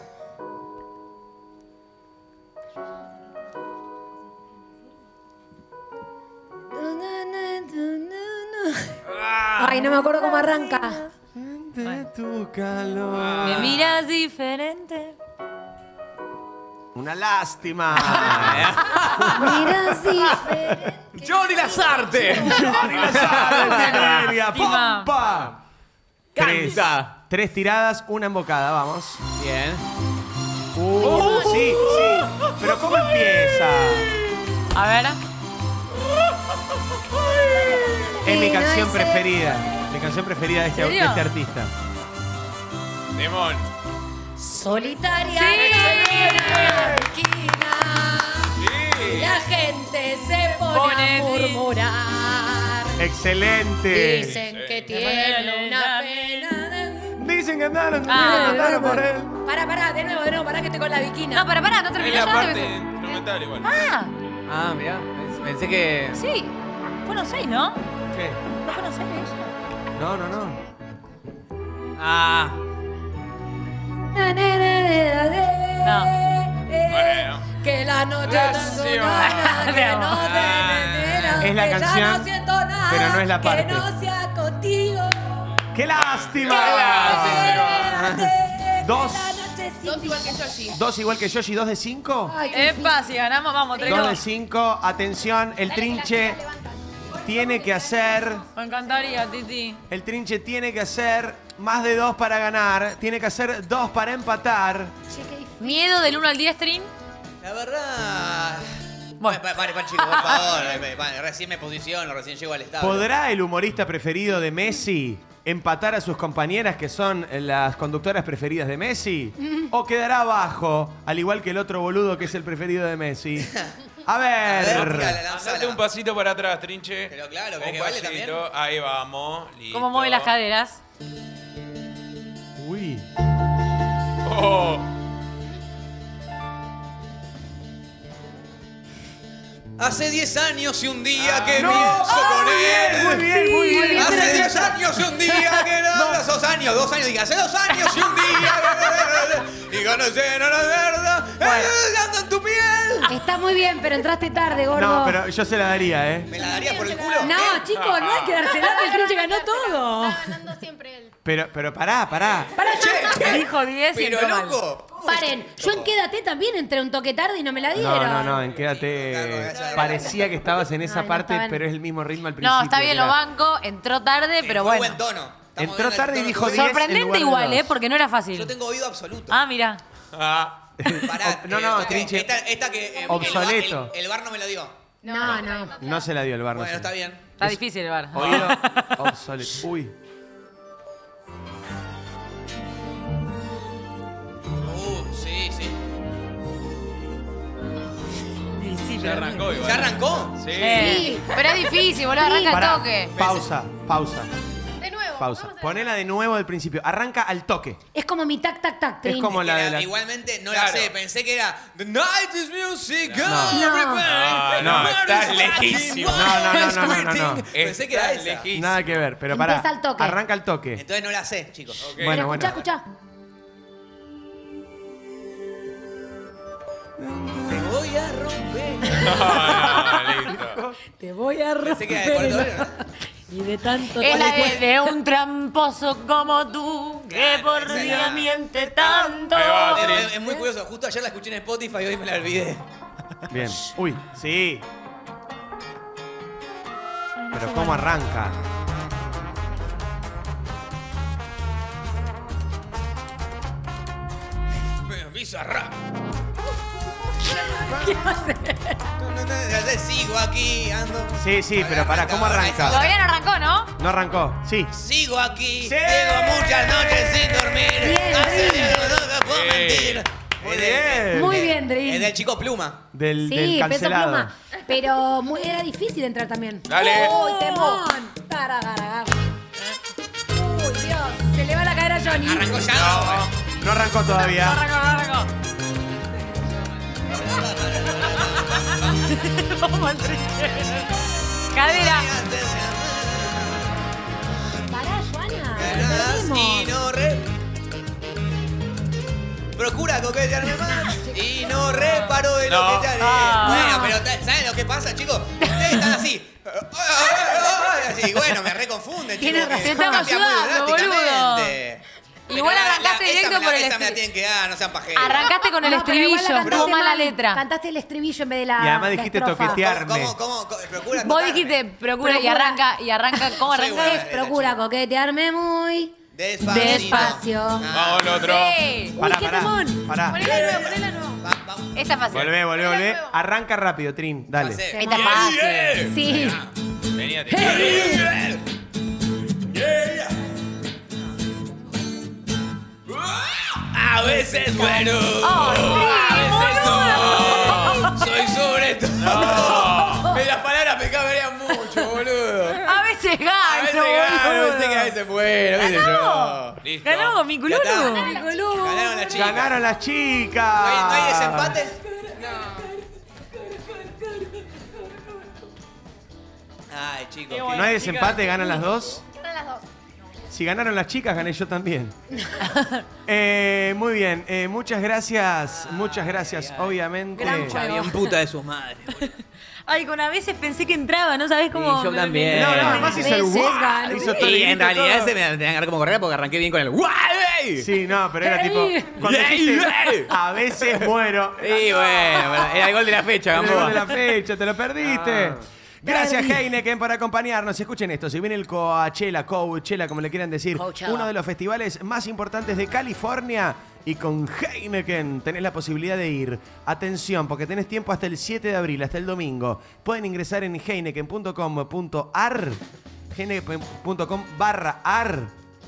Ay, no me acuerdo cómo arranca. De tu calor. Me miras diferente. Una lástima. Miras diferente. ¡Johnny Lazarte! ¡Johnny Lazarte! Lástima. ¡Pompa! Canta. Tres tiradas, una embocada, vamos. Bien. Sí. Pero ¿cómo empieza? A ver. Es mi canción preferida. Mi canción preferida de este ¿En serio? artista. Demon. Solitaria en la esquina. La gente se pone a murmurar. Excelente. Dicen que tiene una pena de... Dicen que andaron por él. Pará, de nuevo, pará que estoy con la bikina. No, pará, no Es terminó la ya. parte instrumental igual. Ah, mirá. Pensé que. Sí. Fueron 6, ¿no? ¿Qué? ¿No fueron 6 ella? No. Ah. No. Bueno. Que la noche Lástima. que no te Es la que ya canción, no siento nada, pero no es la parte. Que no sea contigo. ¡Qué lástima! Dos. Dos igual que Yoshi. 2 igual que Yoshi, 2 de 5. Ay, qué Epa, si ganamos, vamos, 3 2 de 5. Atención, el trinche tiene que hacer... Me encantaría, Titi. El Trinche tiene que hacer más de 2 para ganar. Tiene que hacer 2 para empatar. ¿Miedo del 1 al 10, Trin? La verdad... Bueno. Pare, chicos, por favor. Recién me posiciono, recién llego al estadio. ¿Podrá el humorista preferido de Messi empatar a sus compañeras que son las conductoras preferidas de Messi? ¿O quedará abajo, al igual que el otro boludo que es el preferido de Messi? A ver. Date un pasito para atrás, Trinche. Pero claro, Un que vale también. pasito. Ahí vamos. Listo. ¿Cómo mueve las caderas? Uy. Oh. Hace 10 años y un día que pienso con él. Muy bien. Hace 10 años y un día que no. Esos años, 2 años. Diga, hace 2 años y un día. Y conocer a la verdad. Ando en tu piel. Está muy bien, pero entraste tarde, gordo. No, pero yo se la daría, ¿eh? ¿Me la daría por el culo? No, chicos, no hay que dársela, que el Trinche ganó todo. Está ganando siempre él. Pero pará. Dijo 10 y Pero entró mal. loco. Paren, yo en Quédate también entré un toque tarde y no me la dieron. No, en Quédate. Parecía que estabas en esa no parte, estaban. pero es el mismo ritmo al principio. No, está bien, que lo era- banco. Entró tarde, pero Muy bueno. buen tono. Entró tarde y dijo 10 en Sorprendente lugar de igual, 2. porque no era fácil. Yo tengo oído absoluto. Ah, mira. Pará, No, Trinche. Esta que Obsoleto. el bar no me lo dio. No. No se la dio el bar. no Bueno, sé. está bien. Está difícil el bar. Oído obsoleto. Uy. Sí. Ya arrancó igual. ¿Ya arrancó? Sí. Sí. Pero es difícil, boludo. Arranca Pará. el toque. Pausa. De nuevo. Pausa. Ponela de nuevo del principio. Arranca al toque. Es como mi tac, Es Trin. como la de la... Igualmente no Claro. la sé. Pensé que era The Night is Music. No, estás lejísimo. No. Pensé que era esa. lejísimo. Nada que ver, pero Empieza pará. al toque. Arranca al toque. Entonces no la sé, chicos. Bueno. Escuchá. Te voy a romper. Listo. Te voy a Pensé que era de Puerto Rico, Y de tanto Es la tiempo. de un tramposo como tú, que por día miente tanto. Ahí va, Trin. Es muy curioso. Justo ayer la escuché en Spotify y hoy me la olvidé. Bien. Uy, sí. Pero ¿cómo arranca? Bizarrap. Sigo aquí, ando. Sí, pero pará, ¿cómo arranca? Todavía no arrancó, ¿no? No arrancó. Sí. Sigo aquí, Sí. llevo muchas noches sin dormir. Bien, Hace bien. tiempo no te puedo mentir. Muy Es del- bien. Muy bien, Drin. Es del chico Pluma. Del Sí, peso cancelado. pluma. Pero era difícil entrar también. Dale. ¡Uy, temón! Taragaragar. ¡Uy, Dios! Se le va la cadera a Johnny. Arrancó ya. No arrancó todavía. Arrancó. Vamos al trinche. Cadera. Pará, Joana. Y no procura coquetearme más y no reparo de lo No. que te haré. Ah. Bueno, pero ¿saben lo que pasa, chicos? Ustedes están así. Así, bueno, me reconfunden, chicos. Tienes razón. que Te estamos cambia muy ayudando, drásticamente. Igual Pero arrancaste directo por el esa me la tienen que dar, no sean pajeros. Arrancaste con el No, pero igual la estribillo. cantaste Estuvo mala mal. letra. Cantaste el estribillo en vez de la. Y además la dijiste estrofa. toquetearme. ¿Cómo? Procura Vos tocarme. dijiste, procura y arranca. ¿Cómo Soy arranca? buena. Procura coquetearme muy Despacio. despacio. Vamos al otro. Sí. Uy, qué temón. Pará. Ponela de nuevo, ponela de nuevo. Esta es fácil. Volvé. Arranca rápido, Trin. Dale. Pasé. Esta es fácil. Sí. Venía, A veces bueno, Ay, a veces no. Soy sobre todo. En las palabras me caberían mucho, boludo. A veces A veces gano, gano, boludo. sé que a veces bueno, qué sé yo. Listo. Ganó mi Ya culuro. está. Ganaron las chicas. Ganaron las chicas. ¿No hay desempate? Ay, chicos. ¿No hay desempate? ¿Ganan las dos? Ganan las dos. Si ganaron las chicas, gané yo también. Muy bien. Muchas gracias. Obviamente. Bien puta de sus madres. Ay, con a veces pensé que entraba, ¿no sabés cómo? Sí, yo también. No, además hizo el Veces guau, gano. hizo todo el Y en grito, realidad todo. ese me tenía que dar como correr porque arranqué bien con el ¡guay! Sí, no, pero era tipo. Cuando dijiste, a veces muero. Y bueno, era el gol de la fecha, Era el gol Gamboa. de la fecha, te lo perdiste. Gracias, Heineken, por acompañarnos. Escuchen esto, si viene el Coachella, como le quieran decir, Coachella. uno de los festivales más importantes de California, y con Heineken tenés la posibilidad de ir. Atención, porque tenés tiempo hasta el 7 de abril, hasta el domingo. Pueden ingresar en heineken.com.ar, heineken.com/ar,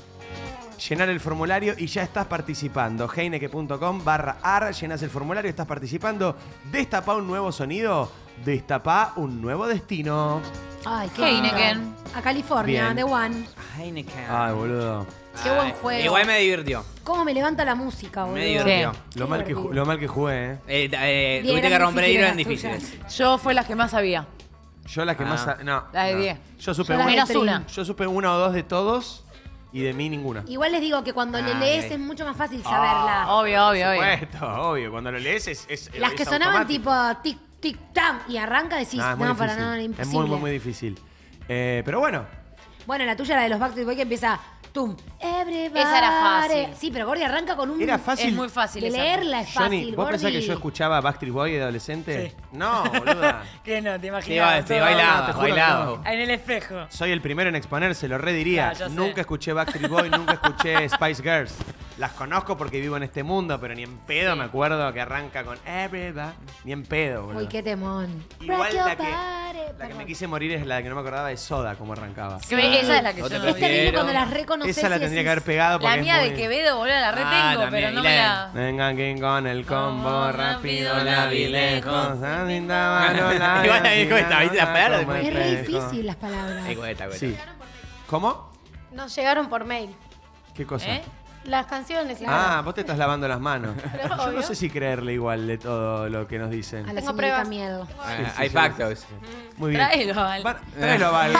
llenar el formulario y ya estás participando. heineken.com/ar, llenas el formulario y estás participando. Destapá un nuevo sonido, destapá un nuevo destino. Ay, qué Heineken. lindo. A California, Bien. The One. Heineken. Ay, boludo. Qué buen juego. Igual me divirtió. ¿Cómo me levanta la música, boludo? Me divirtió. Lo mal que jugué, Tuviste que eran romper el hilo, eran difíciles difíciles. Yo fue las que más sabía. Yo la que más... No. La de no. 10. Yo supe Yo la de una. Menos una. Yo supe una o dos de todos y de mí ninguna. Igual les digo que cuando le lees es mucho más fácil saberla. Obvio, Por supuesto, obvio. Cuando lo lees es Las que es sonaban automático. tipo tic, tic, tam y arranca decís, Ah, es muy no, para difícil. nada, Es imposible. muy difícil. Pero bueno, Bueno, la tuya, la de los Backstreet Boys, que empieza tum. Everybody. Esa era fácil. Sí, pero Gordy arranca con un... Era fácil. Es muy fácil De esa. leerla es Johnny, fácil, ¿vos pensás Gordy. que yo escuchaba Backstreet Boy de adolescente? Sí. No, boluda. Que no, te Sí, imaginas. bailaba, te juro que bailaba. En el espejo. Soy el primero en exponerse, lo rediría. Claro, yo sé. Nunca escuché Backstreet Boy, nunca escuché Spice Girls. Las conozco porque vivo en este mundo, pero ni en pedo me acuerdo que arranca con Everybody. Ni en pedo, boludo. Uy, qué temón. Igual Rock your la que body. me quise morir es la que no me acordaba de Soda, como arrancaba. Esa es la que No yo te no Es vi. terrible cuando las reconoces. Esa la y tendría decís, que haber pegado porque La mía es de muy... Quevedo, boludo, la retengo, también, pero y no la me de- la... Venga, King con el combo Como rápido, rápido, la vi lejos. Igual la dijo esta, ¿viste las palabras? Como Es el re espejo. difícil las palabras. Ahí, cueta. Sí. ¿Cómo? Nos llegaron por mail. ¿Qué cosa? ¿Eh? Las canciones. y Ah, vos te estás lavando las manos. Pero Yo no obvio. sé si creerle igual de todo lo que nos dicen. A la Tengo señorita pruebas. miedo. Hay factos. Muy bien. Tráelo, Val. Tráelo a Val.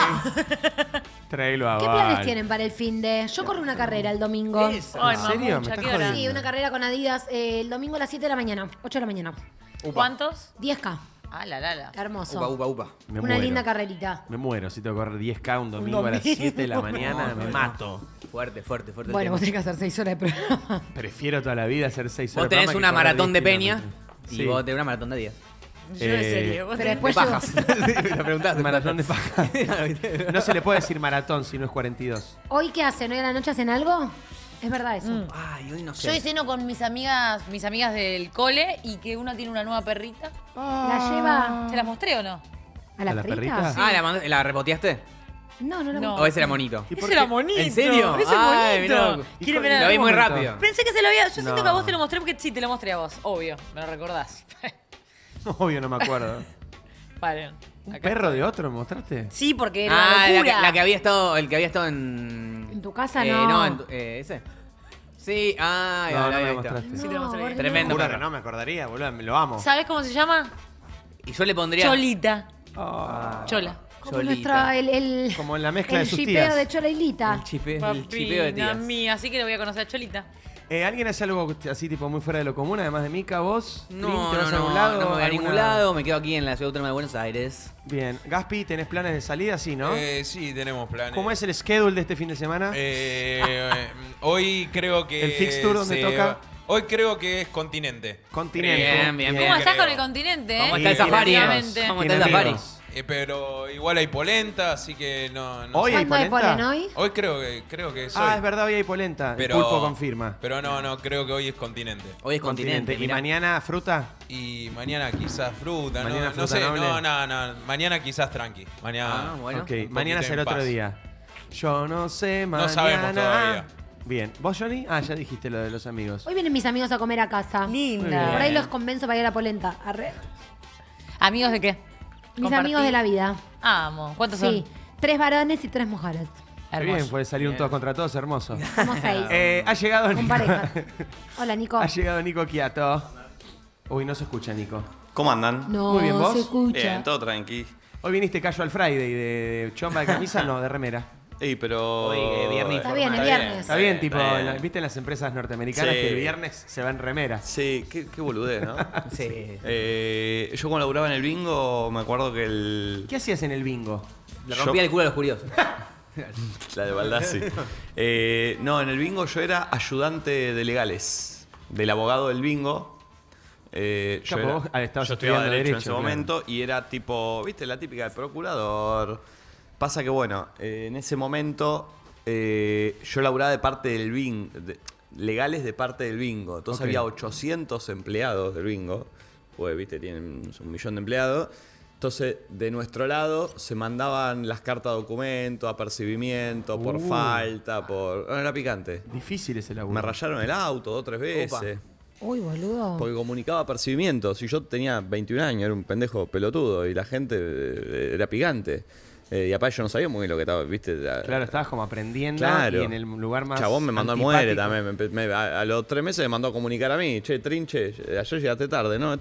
Tráelo a ¿Qué Val. planes tienen para el fin de? Yo corro una carrera el domingo. Ay, ¿En serio? mamucha, ¿Me estás ¿qué hora? jodiendo? Sí, una carrera con Adidas el domingo a las 7 de la mañana, 8 de la mañana. ¿Cuántos? 10K. Ah, la. Hermoso. Upa. Me Una muero. linda carrerita. Me muero si tengo que correr 10K un domingo a las 7 de la mañana. Me mato. Fuerte el Bueno, vos tema. tenés que hacer 6 horas de programa. Prefiero toda la vida hacer 6 horas. Vos de tenés programa una que correr maratón de 10 Peña kilómetros. y Sí. vos tenés una maratón de 10. Yo en serio. Vos Pero tenés- después De yo... pajas. La preguntaste. Maratón de paja. No se le puede decir maratón si no es 42. ¿Hoy qué hacen? ¿Hoy a la noche hacen algo? Es verdad eso. Ay, hoy no Yo sé. hice ceno con mis amigas del cole y que una tiene una nueva perrita. ¿La lleva ¿Se la mostré o no? a la ¿A la perrita? perrita? Ah, ¿la repoteaste? No, no, no. No. ¿O ese era monito? ¿Y por Ese qué? era bonito. ¿En serio? Ese Ay, bonito. mirá. ¿Quiere ¿Y ver Lo vi muy momento? rápido. Pensé que se lo había... Yo siento No. que a vos te lo mostré porque sí, te lo mostré a vos. Obvio, me lo recordás. Obvio, no me acuerdo. Paren. ¿Un Acá. perro de otro me mostraste? Sí, porque era Ah, locura. la que había estado, el que había estado en... ¿En tu casa no? No, ¿ese? Sí, ah, No, no la me había mostraste. visto. Sí, te lo mostré. Gordi, Tremendo Juro perro. que no me acordaría, boludo. Me lo amo. ¿Sabes cómo se llama? Y yo le pondría... Cholita. Ah, Chola. Como Cholita. nuestra, el como en la mezcla el de sus chipeo tías. de Chola y Lita. el chipeo de Papina tías. mía, así que le voy a conocer a Cholita. ¿Alguien hace algo así tipo muy fuera de lo común, además de Mica, vos? No, Trin, ¿te no, vas a algún lado? no me voy a ¿Alguna- ningún lado, me quedo aquí en la Ciudad Autónoma de Buenos Aires. Bien. Gaspi, ¿tenés planes de salida? Sí, ¿no? Sí, tenemos planes. ¿Cómo es el schedule de este fin de semana? Hoy creo que... ¿El fixture donde toca? Hoy creo que es Continente. Continente. Bien. ¿Cómo estás creo. con el continente? ¿Cómo eh? está el safari? Definitivamente. ¿Cómo está el safari? Pero igual hay polenta, así que no ¿Hoy sé. hay ¿Cuándo hay polenta? polen hoy? Hoy creo que es hoy. Ah, es verdad, hoy hay polenta. Pero, El pulpo confirma. Pero no, creo que hoy es Continente. Hoy es continente. ¿Y mirá. mañana fruta? Y mañana quizás fruta, Mañana no fruta sé, noble. no, mañana quizás tranqui. Mañana. Ah, bueno. Ok, un mañana poquito será en otro paz. día. Yo no sé, mañana. No sabemos todavía. Bien. ¿Vos, Johnny? Ah, ya dijiste lo de los amigos. Hoy vienen mis amigos a comer a casa. Linda. Por ahí los convenzo para ir a la polenta. Arre. ¿Amigos de qué? Mis Compartir. amigos de la vida. Amo. ¿Cuántos Sí. son? 3 varones y 3 mujeres. Qué bien, puede salir un todos contra todos, hermoso. Somos 6. Ha llegado Con Nico. pareja. Hola, Nico. Ha llegado Nico Quiato. Uy, no se escucha, Nico. ¿Cómo andan? No, Muy bien, ¿vos? se escucha. Bien, todo tranqui. Hoy viniste Casual Friday de chomba de camisa, no, de remera. Ey, pero... Hoy, viernes Está bien, es viernes. Está bien, tipo, bien. ¿viste en las empresas norteamericanas Sí. que el viernes se va en remera? Sí, qué boludez, ¿no? Sí. Yo cuando laburaba en el bingo, me acuerdo que el... ¿Qué hacías en el bingo? Le rompía el culo a los curiosos. La de Baldassi. No, en el bingo yo era ayudante de legales del abogado del bingo. Yo estabas yo estudiaba estudiando Derecho en ese claro. momento y era tipo, ¿viste? La típica del procurador. Pasa que, bueno, en ese momento yo laburaba de parte del bingo, legales de parte del bingo. Entonces Ok. había 800 empleados del bingo, pues, ¿viste? Tienen 1.000.000 de empleados. Entonces, de nuestro lado, se mandaban las cartas de documento, apercibimiento, por falta, por... Era picante. Difícil ese laburo. Me rayaron el auto 2 o 3 veces. Uy, boludo. Porque comunicaba apercibimientos. Si yo tenía 21 años, era un pendejo pelotudo y la gente era picante. Y aparte yo no sabía muy bien lo que estaba, ¿viste? Claro, estabas como aprendiendo Claro. y en el lugar más Chabón me mandó al antipático. muere también. A los 3 meses me mandó a comunicar a mí. Che, Trinche, ayer llegaste tarde, ¿no?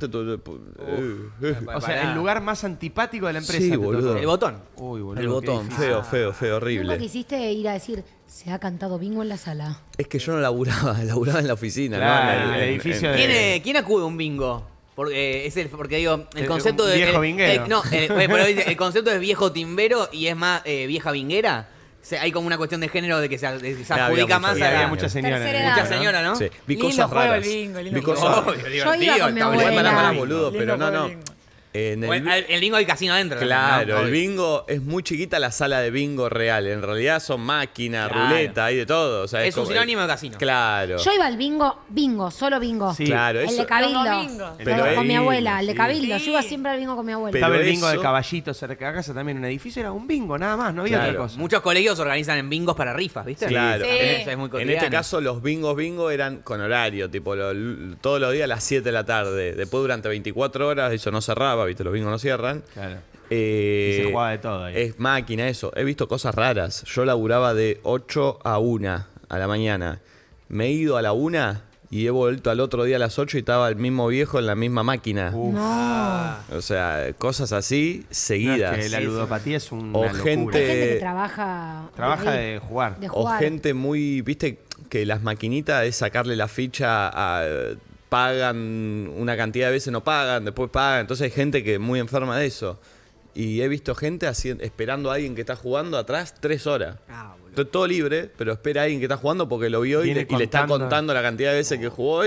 O sea, el lugar más antipático de la empresa. Sí, te boludo. tocó. El botón. Uy, boludo. El qué botón, difícil. feo, horrible. Nunca quisiste ir a decir, se ha cantado bingo en la sala. Es que yo no laburaba en la oficina, Claro, ¿no? en el edificio de- ¿Quién acude a un bingo? Porque digo, el concepto un de. viejo vinguero. Pero dice, el concepto es viejo timbero y es más vieja vinguera. O sea, hay como una cuestión de género de que se adjudica más a había la. muchas señoras. Tercera en el edad. Muchas señoras, ¿no? Sí, vi Lindo cosas juego raras. el bingo, lindo Vi juego. cosas Obvio, raras. Yo iba con mi está bueno. abuela. Boludo, Lindo pero juego no. el bingo. En O el bingo del casino adentro. Claro, ¿no? el bingo es muy chiquita la sala de bingo real. En realidad son máquinas, Claro. ruleta, hay de todo. O sea, Es un como- sinónimo de casino. Claro. Yo iba al bingo, solo bingo. Sí. Claro, El eso. de Cabildo. Los domingos. Pero con mi es- abuela, el de sí. Cabildo. Yo iba siempre al bingo con mi abuela. Pero Estaba el bingo eso- de Caballito cerca de casa también. Un edificio era un bingo, nada más. No había Claro. otra cosa. Muchos colegios organizan en bingos para rifas, ¿viste? Claro. Sí. Eso es muy En cotidiano. este caso, los bingo eran con horario, tipo todos los días a las 7 de la tarde. Después, durante 24 horas, eso no cerraba, ¿viste? Los bingos no cierran. Claro. Y se jugaba de todo ahí. Es máquina eso. He visto cosas raras. Yo laburaba de 8 a 1 a la mañana. Me he ido a la 1 y he vuelto al otro día a las 8 y estaba el mismo viejo en la misma máquina. No. O sea, cosas así No, seguidas. es que la ludopatía es una O locura. gente- Hay gente que trabaja. Trabaja de jugar. de O jugar. gente muy, viste, que las maquinitas es sacarle la ficha a... Pagan una cantidad de veces, no pagan, después pagan. Entonces hay gente que es muy enferma de eso. Y he visto gente esperando a alguien que está jugando atrás 3 horas. Todo libre, pero espera a alguien que está jugando porque lo vio y Viene le está contando. contando la cantidad de veces que jugó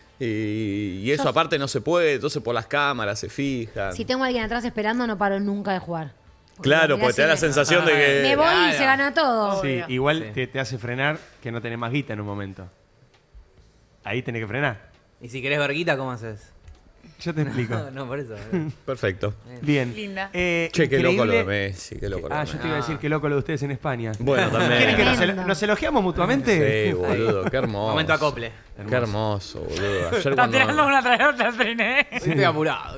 y eso aparte no se puede, entonces por las cámaras se fijan. Si tengo a alguien atrás esperando, no paro nunca de jugar. Claro, mirá porque te da si la me- sensación de que... Me voy y Claro. se gana todo. Sí, igual te hace frenar que no tenés más guita en un momento. Ahí tenés que frenar. Y si querés verguita, ¿cómo haces? Yo te explico. No, por eso. Perfecto. Bien. Linda. Che, qué loco lo de increíble- Messi, qué loco lo de Ah, yo te Messi. iba a decir qué loco lo de ustedes en España. Bueno, también. ¿Quieren que Tremendo. nos elogiamos mutuamente? Sí, boludo, qué hermoso. Momento acople. Qué hermoso, boludo. Ayer Está cuando... tirando una tras otra, Trine. Estoy apurado.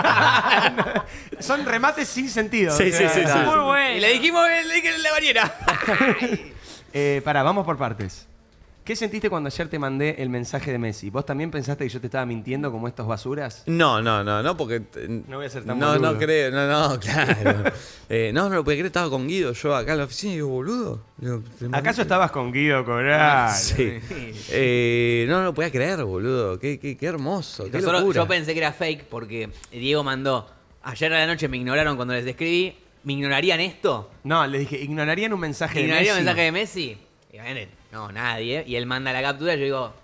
Son remates sin sentido. Sí, sí, sí, sí. Muy bueno. Y le dijimos en la bañera. Pará, vamos por partes. ¿Qué sentiste cuando ayer te mandé el mensaje de Messi? ¿Vos también pensaste que yo te estaba mintiendo como estos basuras? No, porque... No voy a ser tan No, boludo. no creo, no, claro. No lo podía creer, estaba con Guido yo acá en la oficina y digo, boludo. Digo, te mandé- ¿Acaso estabas con Guido Coral? Sí. No lo podía creer, boludo. Qué hermoso, qué Nosotros- locura. yo pensé que era fake porque Diego mandó. Ayer a la noche me ignoraron cuando les escribí. ¿Me ignorarían esto? No, le dije, ¿ignorarían un mensaje de Messi? ¿Ignorarían un mensaje de Messi? Y obviamente, no, nadie. Y él manda la captura y yo digo,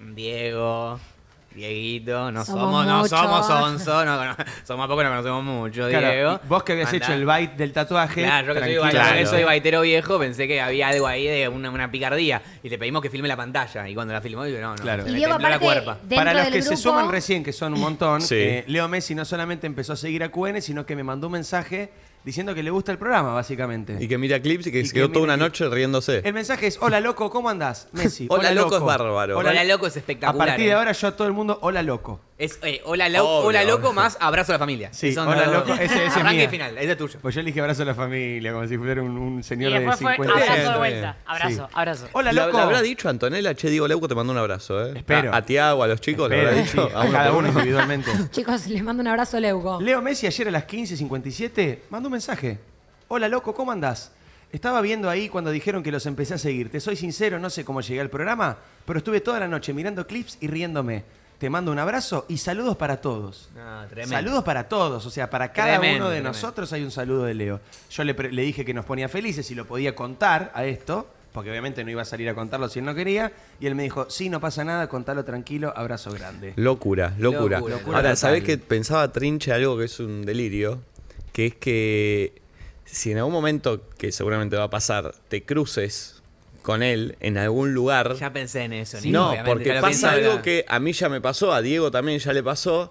Dieguito, no Somos somos muchos. onzo, somos a poco, no conocemos mucho, Claro, Diego. vos que habías Manda. hecho el byte del tatuaje. Claro, yo que tranquilo. soy baitero viejo, pensé que había algo ahí de una picardía. Y le pedimos que filme la pantalla. Y cuando la filmó, digo, no, Claro. se Y me Diego, tembló la aparte, cuerpa. dentro Para los del que grupo, se suman recién, que son un montón, Sí. Leo Messi no solamente empezó a seguir a QN, sino que me mandó un mensaje diciendo que le gusta el programa, básicamente. Y que mira clips y que Y se que quedó toda mira una clips. noche riéndose. El mensaje es, hola loco, ¿cómo andás? Messi. Hola, loco es bárbaro. Hola, loco es A espectacular. partir de ahora yo a todo el mundo, hola loco. Es hola, Obvio. hola loco más abrazo a la familia. Sí, Son hola los dos. loco, ese es Arranque mía. y final, ese es tuyo. Pues yo le dije abrazo a la familia, como si fuera un Y señor de después fue 50 abrazo años. de vuelta. Abrazo, Sí. abrazo. Hola ¿Le loco. habrá dicho Antonella, che, Diego Leuco, te mando un abrazo, ¿eh? Espero. A Tiago, a los chicos, le Espero, habrá sí, dicho. a cada por uno individualmente. chicos, les mando un abrazo, Leuco. Leo Messi ayer a las 15:57 mandó un mensaje. Hola loco, ¿cómo andás? Estaba viendo ahí cuando dijeron que los empecé a seguir. Te soy sincero, no sé cómo llegué al programa, pero estuve toda la noche mirando clips y riéndome. Te mando un abrazo y saludos para todos. No, tremendo. Saludos para todos, o sea, para cada Tremendo, uno de tremendo. nosotros hay un saludo de Leo. Yo le dije que nos ponía felices y lo podía contar a esto, porque obviamente no iba a salir a contarlo si él no quería, y él me dijo, sí, no pasa nada, contalo tranquilo, abrazo grande. Locura. Locura Ahora, total. ¿sabés que pensaba Trinche algo que es un delirio? Que es que si en algún momento, que seguramente va a pasar, te cruces con él en algún lugar... Ya pensé en eso. No, obviamente, porque ya lo pasa pensé, algo ¿verdad? que a mí ya me pasó, a Diego también ya le pasó,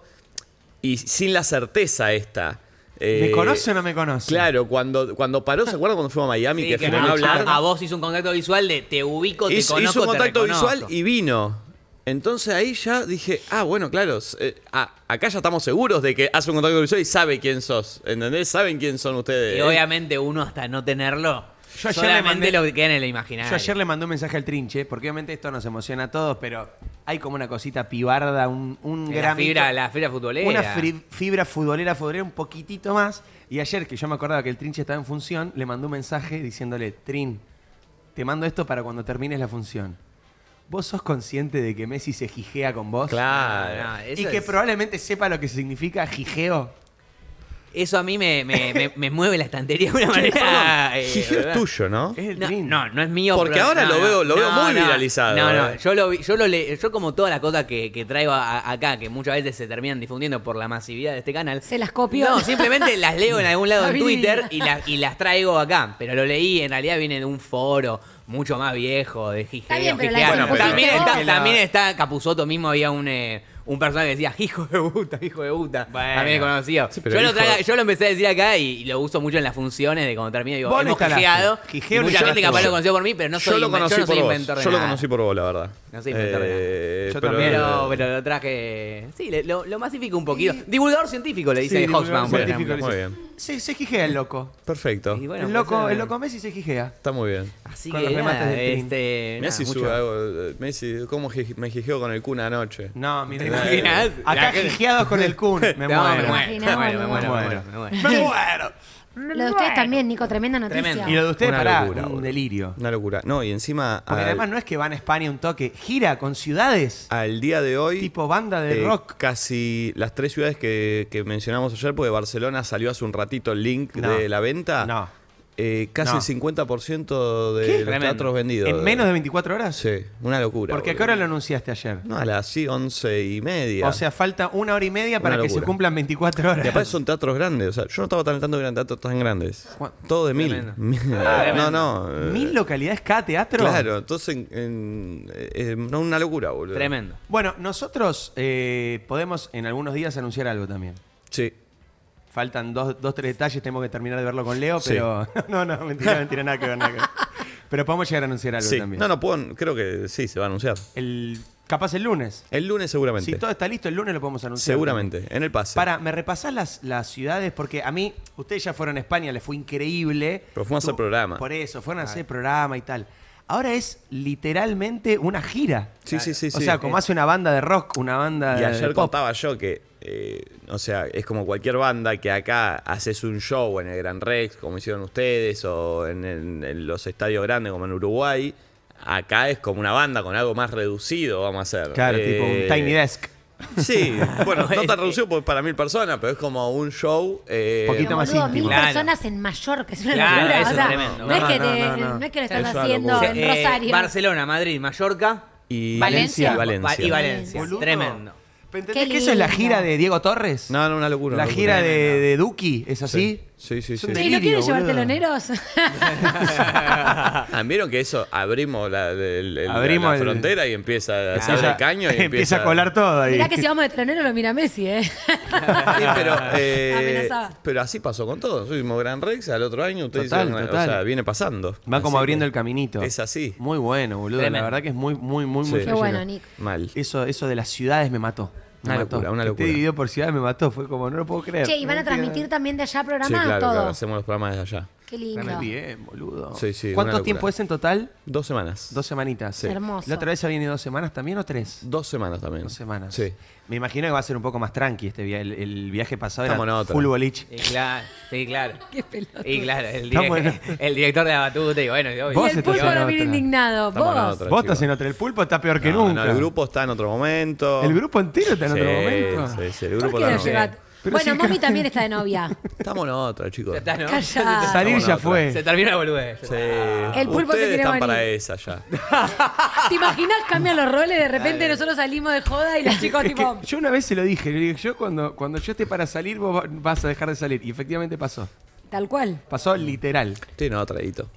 y sin la certeza esta. ¿Me conoce o no me conoce? Claro, cuando paró, ¿se acuerdan cuando fuimos a Miami? Sí, que que frenó a hablar. a vos hizo un contacto visual de te ubico, te conozco, Hizo un contacto te reconozco. visual y vino. Entonces ahí ya dije, bueno, claro, acá ya estamos seguros de que hace un contacto visual y sabe quién sos, ¿entendés? Saben quién son ustedes. Y obviamente uno hasta no tenerlo, Yo ayer le solamente mandé- lo que queda en el imaginario. Yo ayer le mandé un mensaje al Trinche, porque obviamente esto nos emociona a todos, pero hay como una cosita pibarda, un la gramito. fibra futbolera. Una fibra futbolera un poquitito más. Y ayer, que yo me acordaba que el Trinche estaba en función, le mandé un mensaje diciéndole, Trin, te mando esto para cuando termines la función. ¿Vos sos consciente de que Messi se jijea con vos? Claro. No, eso Y que es- probablemente sepa lo que significa jijeo. Eso a mí me mueve la estantería de una manera... Gigio es ¿verdad? tuyo, ¿no? No es mío. Porque pero- ahora no, lo veo muy no. viralizado. No, yo como todas las cosas que traigo acá, que muchas veces se terminan difundiendo por la masividad de este canal. Se las copió. No, simplemente las leo en algún lado en Ay, Twitter divina. y las traigo acá. Pero lo leí, en realidad viene de un foro mucho más viejo, de Gigeo. Está bien, pero la Gigeano. pusiste vos. También está Capusotto mismo, había un personaje que decía, hijo de puta, hijo de puta. Bueno. También conocido. Sí, pero yo lo empecé a decir acá y lo uso mucho en las funciones de cuando termino. Digo, Vos lo hemos instalaste. gigeado. Gigeo Y lo mucha gente instalaste capaz vos. lo conoció por mí, pero no soy, yo lo conocí no soy por vos. inventor de Yo lo nada. conocí por vos, la verdad. No soy inventor de nada. Yo pero- también. Pero lo traje. Sí, lo masifico un poquito. Divulgador científico le dice Sí, Hoxman, divulgador por científico ejemplo. Muy bien. Se jijea el loco. Perfecto. Y bueno, el pues, loco Messi se jijea. Está muy bien. Así con que los remates nada, del Trin. Messi nada, sube mucho. algo. Messi, ¿cómo me gijeó con el Kun anoche? No, mira. ¿Te imaginas? Acá La gente- gijeados con el Kun. Me No, muero. me muero. Me muero. Lo de ustedes también, Nico, tremenda noticia. Tremendo. Y lo de ustedes, Una pará, locura, un boludo. delirio. Una locura. No, y encima Porque además no es que van a España un toque, gira con ciudades, al día de hoy, tipo banda de rock. casi las 3 ciudades que mencionamos ayer, porque Barcelona salió hace un ratito el link No. de la venta. No. Casi No. el 50% de ¿Qué? los Tremendo. teatros vendidos. ¿En menos de 24 horas? Sí, una locura. Porque a qué boludo. hora lo anunciaste ayer. No, a las 11:30. O sea, falta 1 hora y media para Una que se locura. cumplan 24 horas. Y aparte son teatros grandes. O sea, yo no estaba tan al tanto que eran teatros tan grandes. Todo de 1000. Tremendo. No. 1000 localidades cada teatro. Claro, entonces no, una locura, boludo. Tremendo. Bueno, nosotros podemos en algunos días anunciar algo también. Sí. Faltan dos, tres detalles, tenemos que terminar de verlo con Leo, Sí. pero... No, mentira, nada que ver. Pero podemos llegar a anunciar algo Sí. también. No, creo que sí, se va a anunciar. Capaz el lunes. El lunes seguramente. Si todo está listo, el lunes lo podemos anunciar. Seguramente, en el pase. ¿Me repasás las ciudades? Porque a mí, ustedes ya fueron a España, les fue increíble. Pero fuimos a hacer programa. Por eso, fueron a hacer programa y tal. Ahora es literalmente una gira. Sí. O sea, como hace una banda de rock, una banda Y de ayer pop. contaba yo que, o sea, es como cualquier banda que acá haces un show en el Gran Rex, como hicieron ustedes, o en los estadios grandes, como en Uruguay. Acá es como una banda con algo más reducido, vamos a hacer. Claro, tipo un Tiny Desk. Sí, bueno, no tan reducido porque para 1000 personas, pero es como un show. Poquito más Boludo, íntimo. 1000 personas en Mallorca, es una Claro, locura. eso O es sea, tremendo. no es que No. no es que lo están Es una haciendo locura. en Rosario. Barcelona, Madrid, Mallorca Y Valencia. Y Valencia. y Valencia. Boludo. Tremendo. ¿Entendés Qué que eso es la lindo. gira de Diego Torres? No, una locura. La una gira locura. de Duki, ¿es así? Sí. Es un Che, ¿no delirio, quieres llevar boludo. teloneros? ¿Vieron que eso? Abrimos Abrimos la el- frontera y empieza a salir el caño y empieza a colar todo ahí. Mirá que si vamos de telonero lo mira Messi, ¿eh? Sí, pero, Amenazaba. pero así pasó con todo. Fuimos Gran Rex al otro año. Ustedes Total, hicieron- total. O sea, viene pasando. Va como Así abriendo que el caminito. Es así. Muy bueno, boludo. Tremendo. La verdad que es muy Sí. Qué flashero. bueno, Nick. Mal. Eso de las ciudades me mató. Me Una mató. locura, una Que locura. esté dividido por ciudades me mató. Fue como, no lo puedo creer. Che, ¿y van a No entiendo. transmitir también de allá Sí, programas? claro, Todo. claro, hacemos los programas desde allá. Qué lindo. Bien, boludo. Sí, sí, una ¿Cuánto locura. tiempo es en total? 2 semanas. 2 semanitas. Sí. Hermoso. ¿La otra vez habían ido 2 semanas también o 3? 2 semanas también. 2 semanas. Sí. Me imagino que va a ser un poco más tranqui este viaje. El viaje pasado Estamos en era otra. full boliche. Sí, claro. Qué pelotudo. Y claro, Estamos en- el director de la batuta y bueno, obvio. Vos Y el estás pulpo en no viene otra. indignado. Estamos en Vos. otra, Vos chicos. estás en otro. El pulpo está peor que No, nunca. no, el grupo está en otro momento. ¿El grupo entero está en otro Sí, momento? Sí, el ¿Por grupo qué lo está en otro llevaste? Bueno, Momi también está de novia. Estamos en otra, chicos. Callá. Salir ya fue. Se termina de volver. Sí. El pulpo se Ustedes quiere están morir. para esa ya. ¿Te imaginas? Cambian los roles, de repente nosotros salimos de joda y los chicos Es que tipo... yo una vez se lo dije, le dije, yo cuando yo esté para salir, vos vas a dejar de salir. Y efectivamente pasó. Tal cual. Pasó literal. Estoy en otra, Edito.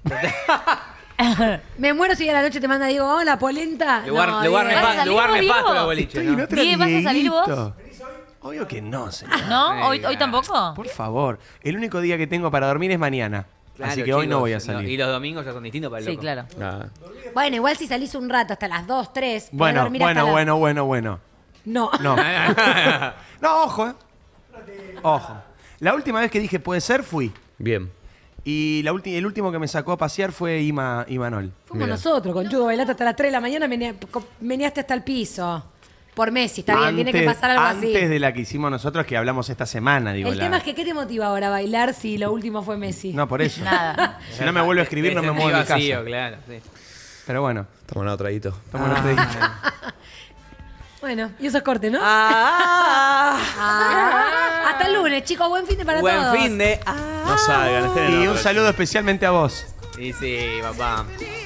Me muero si a la noche te manda Diego, oh, la polenta. Lugar Diego. nefasto los boliches, Estoy ¿no? en otra, Diego, ¿vas a salir vos? Dieguito. Obvio que no, señor. ¿No? ¿Hoy tampoco? Por favor. El único día que tengo para dormir es mañana. Claro, Así que hoy no chicos, voy a salir. Y los domingos ya son distintos para el Sí, loco. claro. Ah. Bueno, igual si salís un rato hasta las 2, 3. podés Bueno, dormir hasta la- bueno. No. No. No, ojo, Ojo. La última vez que dije puede ser, fui. Bien. Y el último que me sacó a pasear fue Imanol. Fuimos nosotros, con Judo bailate hasta las 3 de la mañana, meneaste hasta el piso. Por Messi, está bien, tiene que pasar algo así. Antes de la que hicimos nosotros, que hablamos esta semana, digo. El tema es que, ¿qué te motiva ahora a bailar si lo último fue Messi? No, por eso. Nada. Si no me vuelvo a escribir, no me muevo de mi casa. Claro, sí. Pero bueno. Estamos en otra, Edito. Estamos en otro día. Bueno, y eso es corte, ¿no? Ah. Hasta el lunes, chicos. Buen fin de para Buen todos. fin de... No salgan, estén en Y otra, un saludo especialmente a vos. Sí, papá.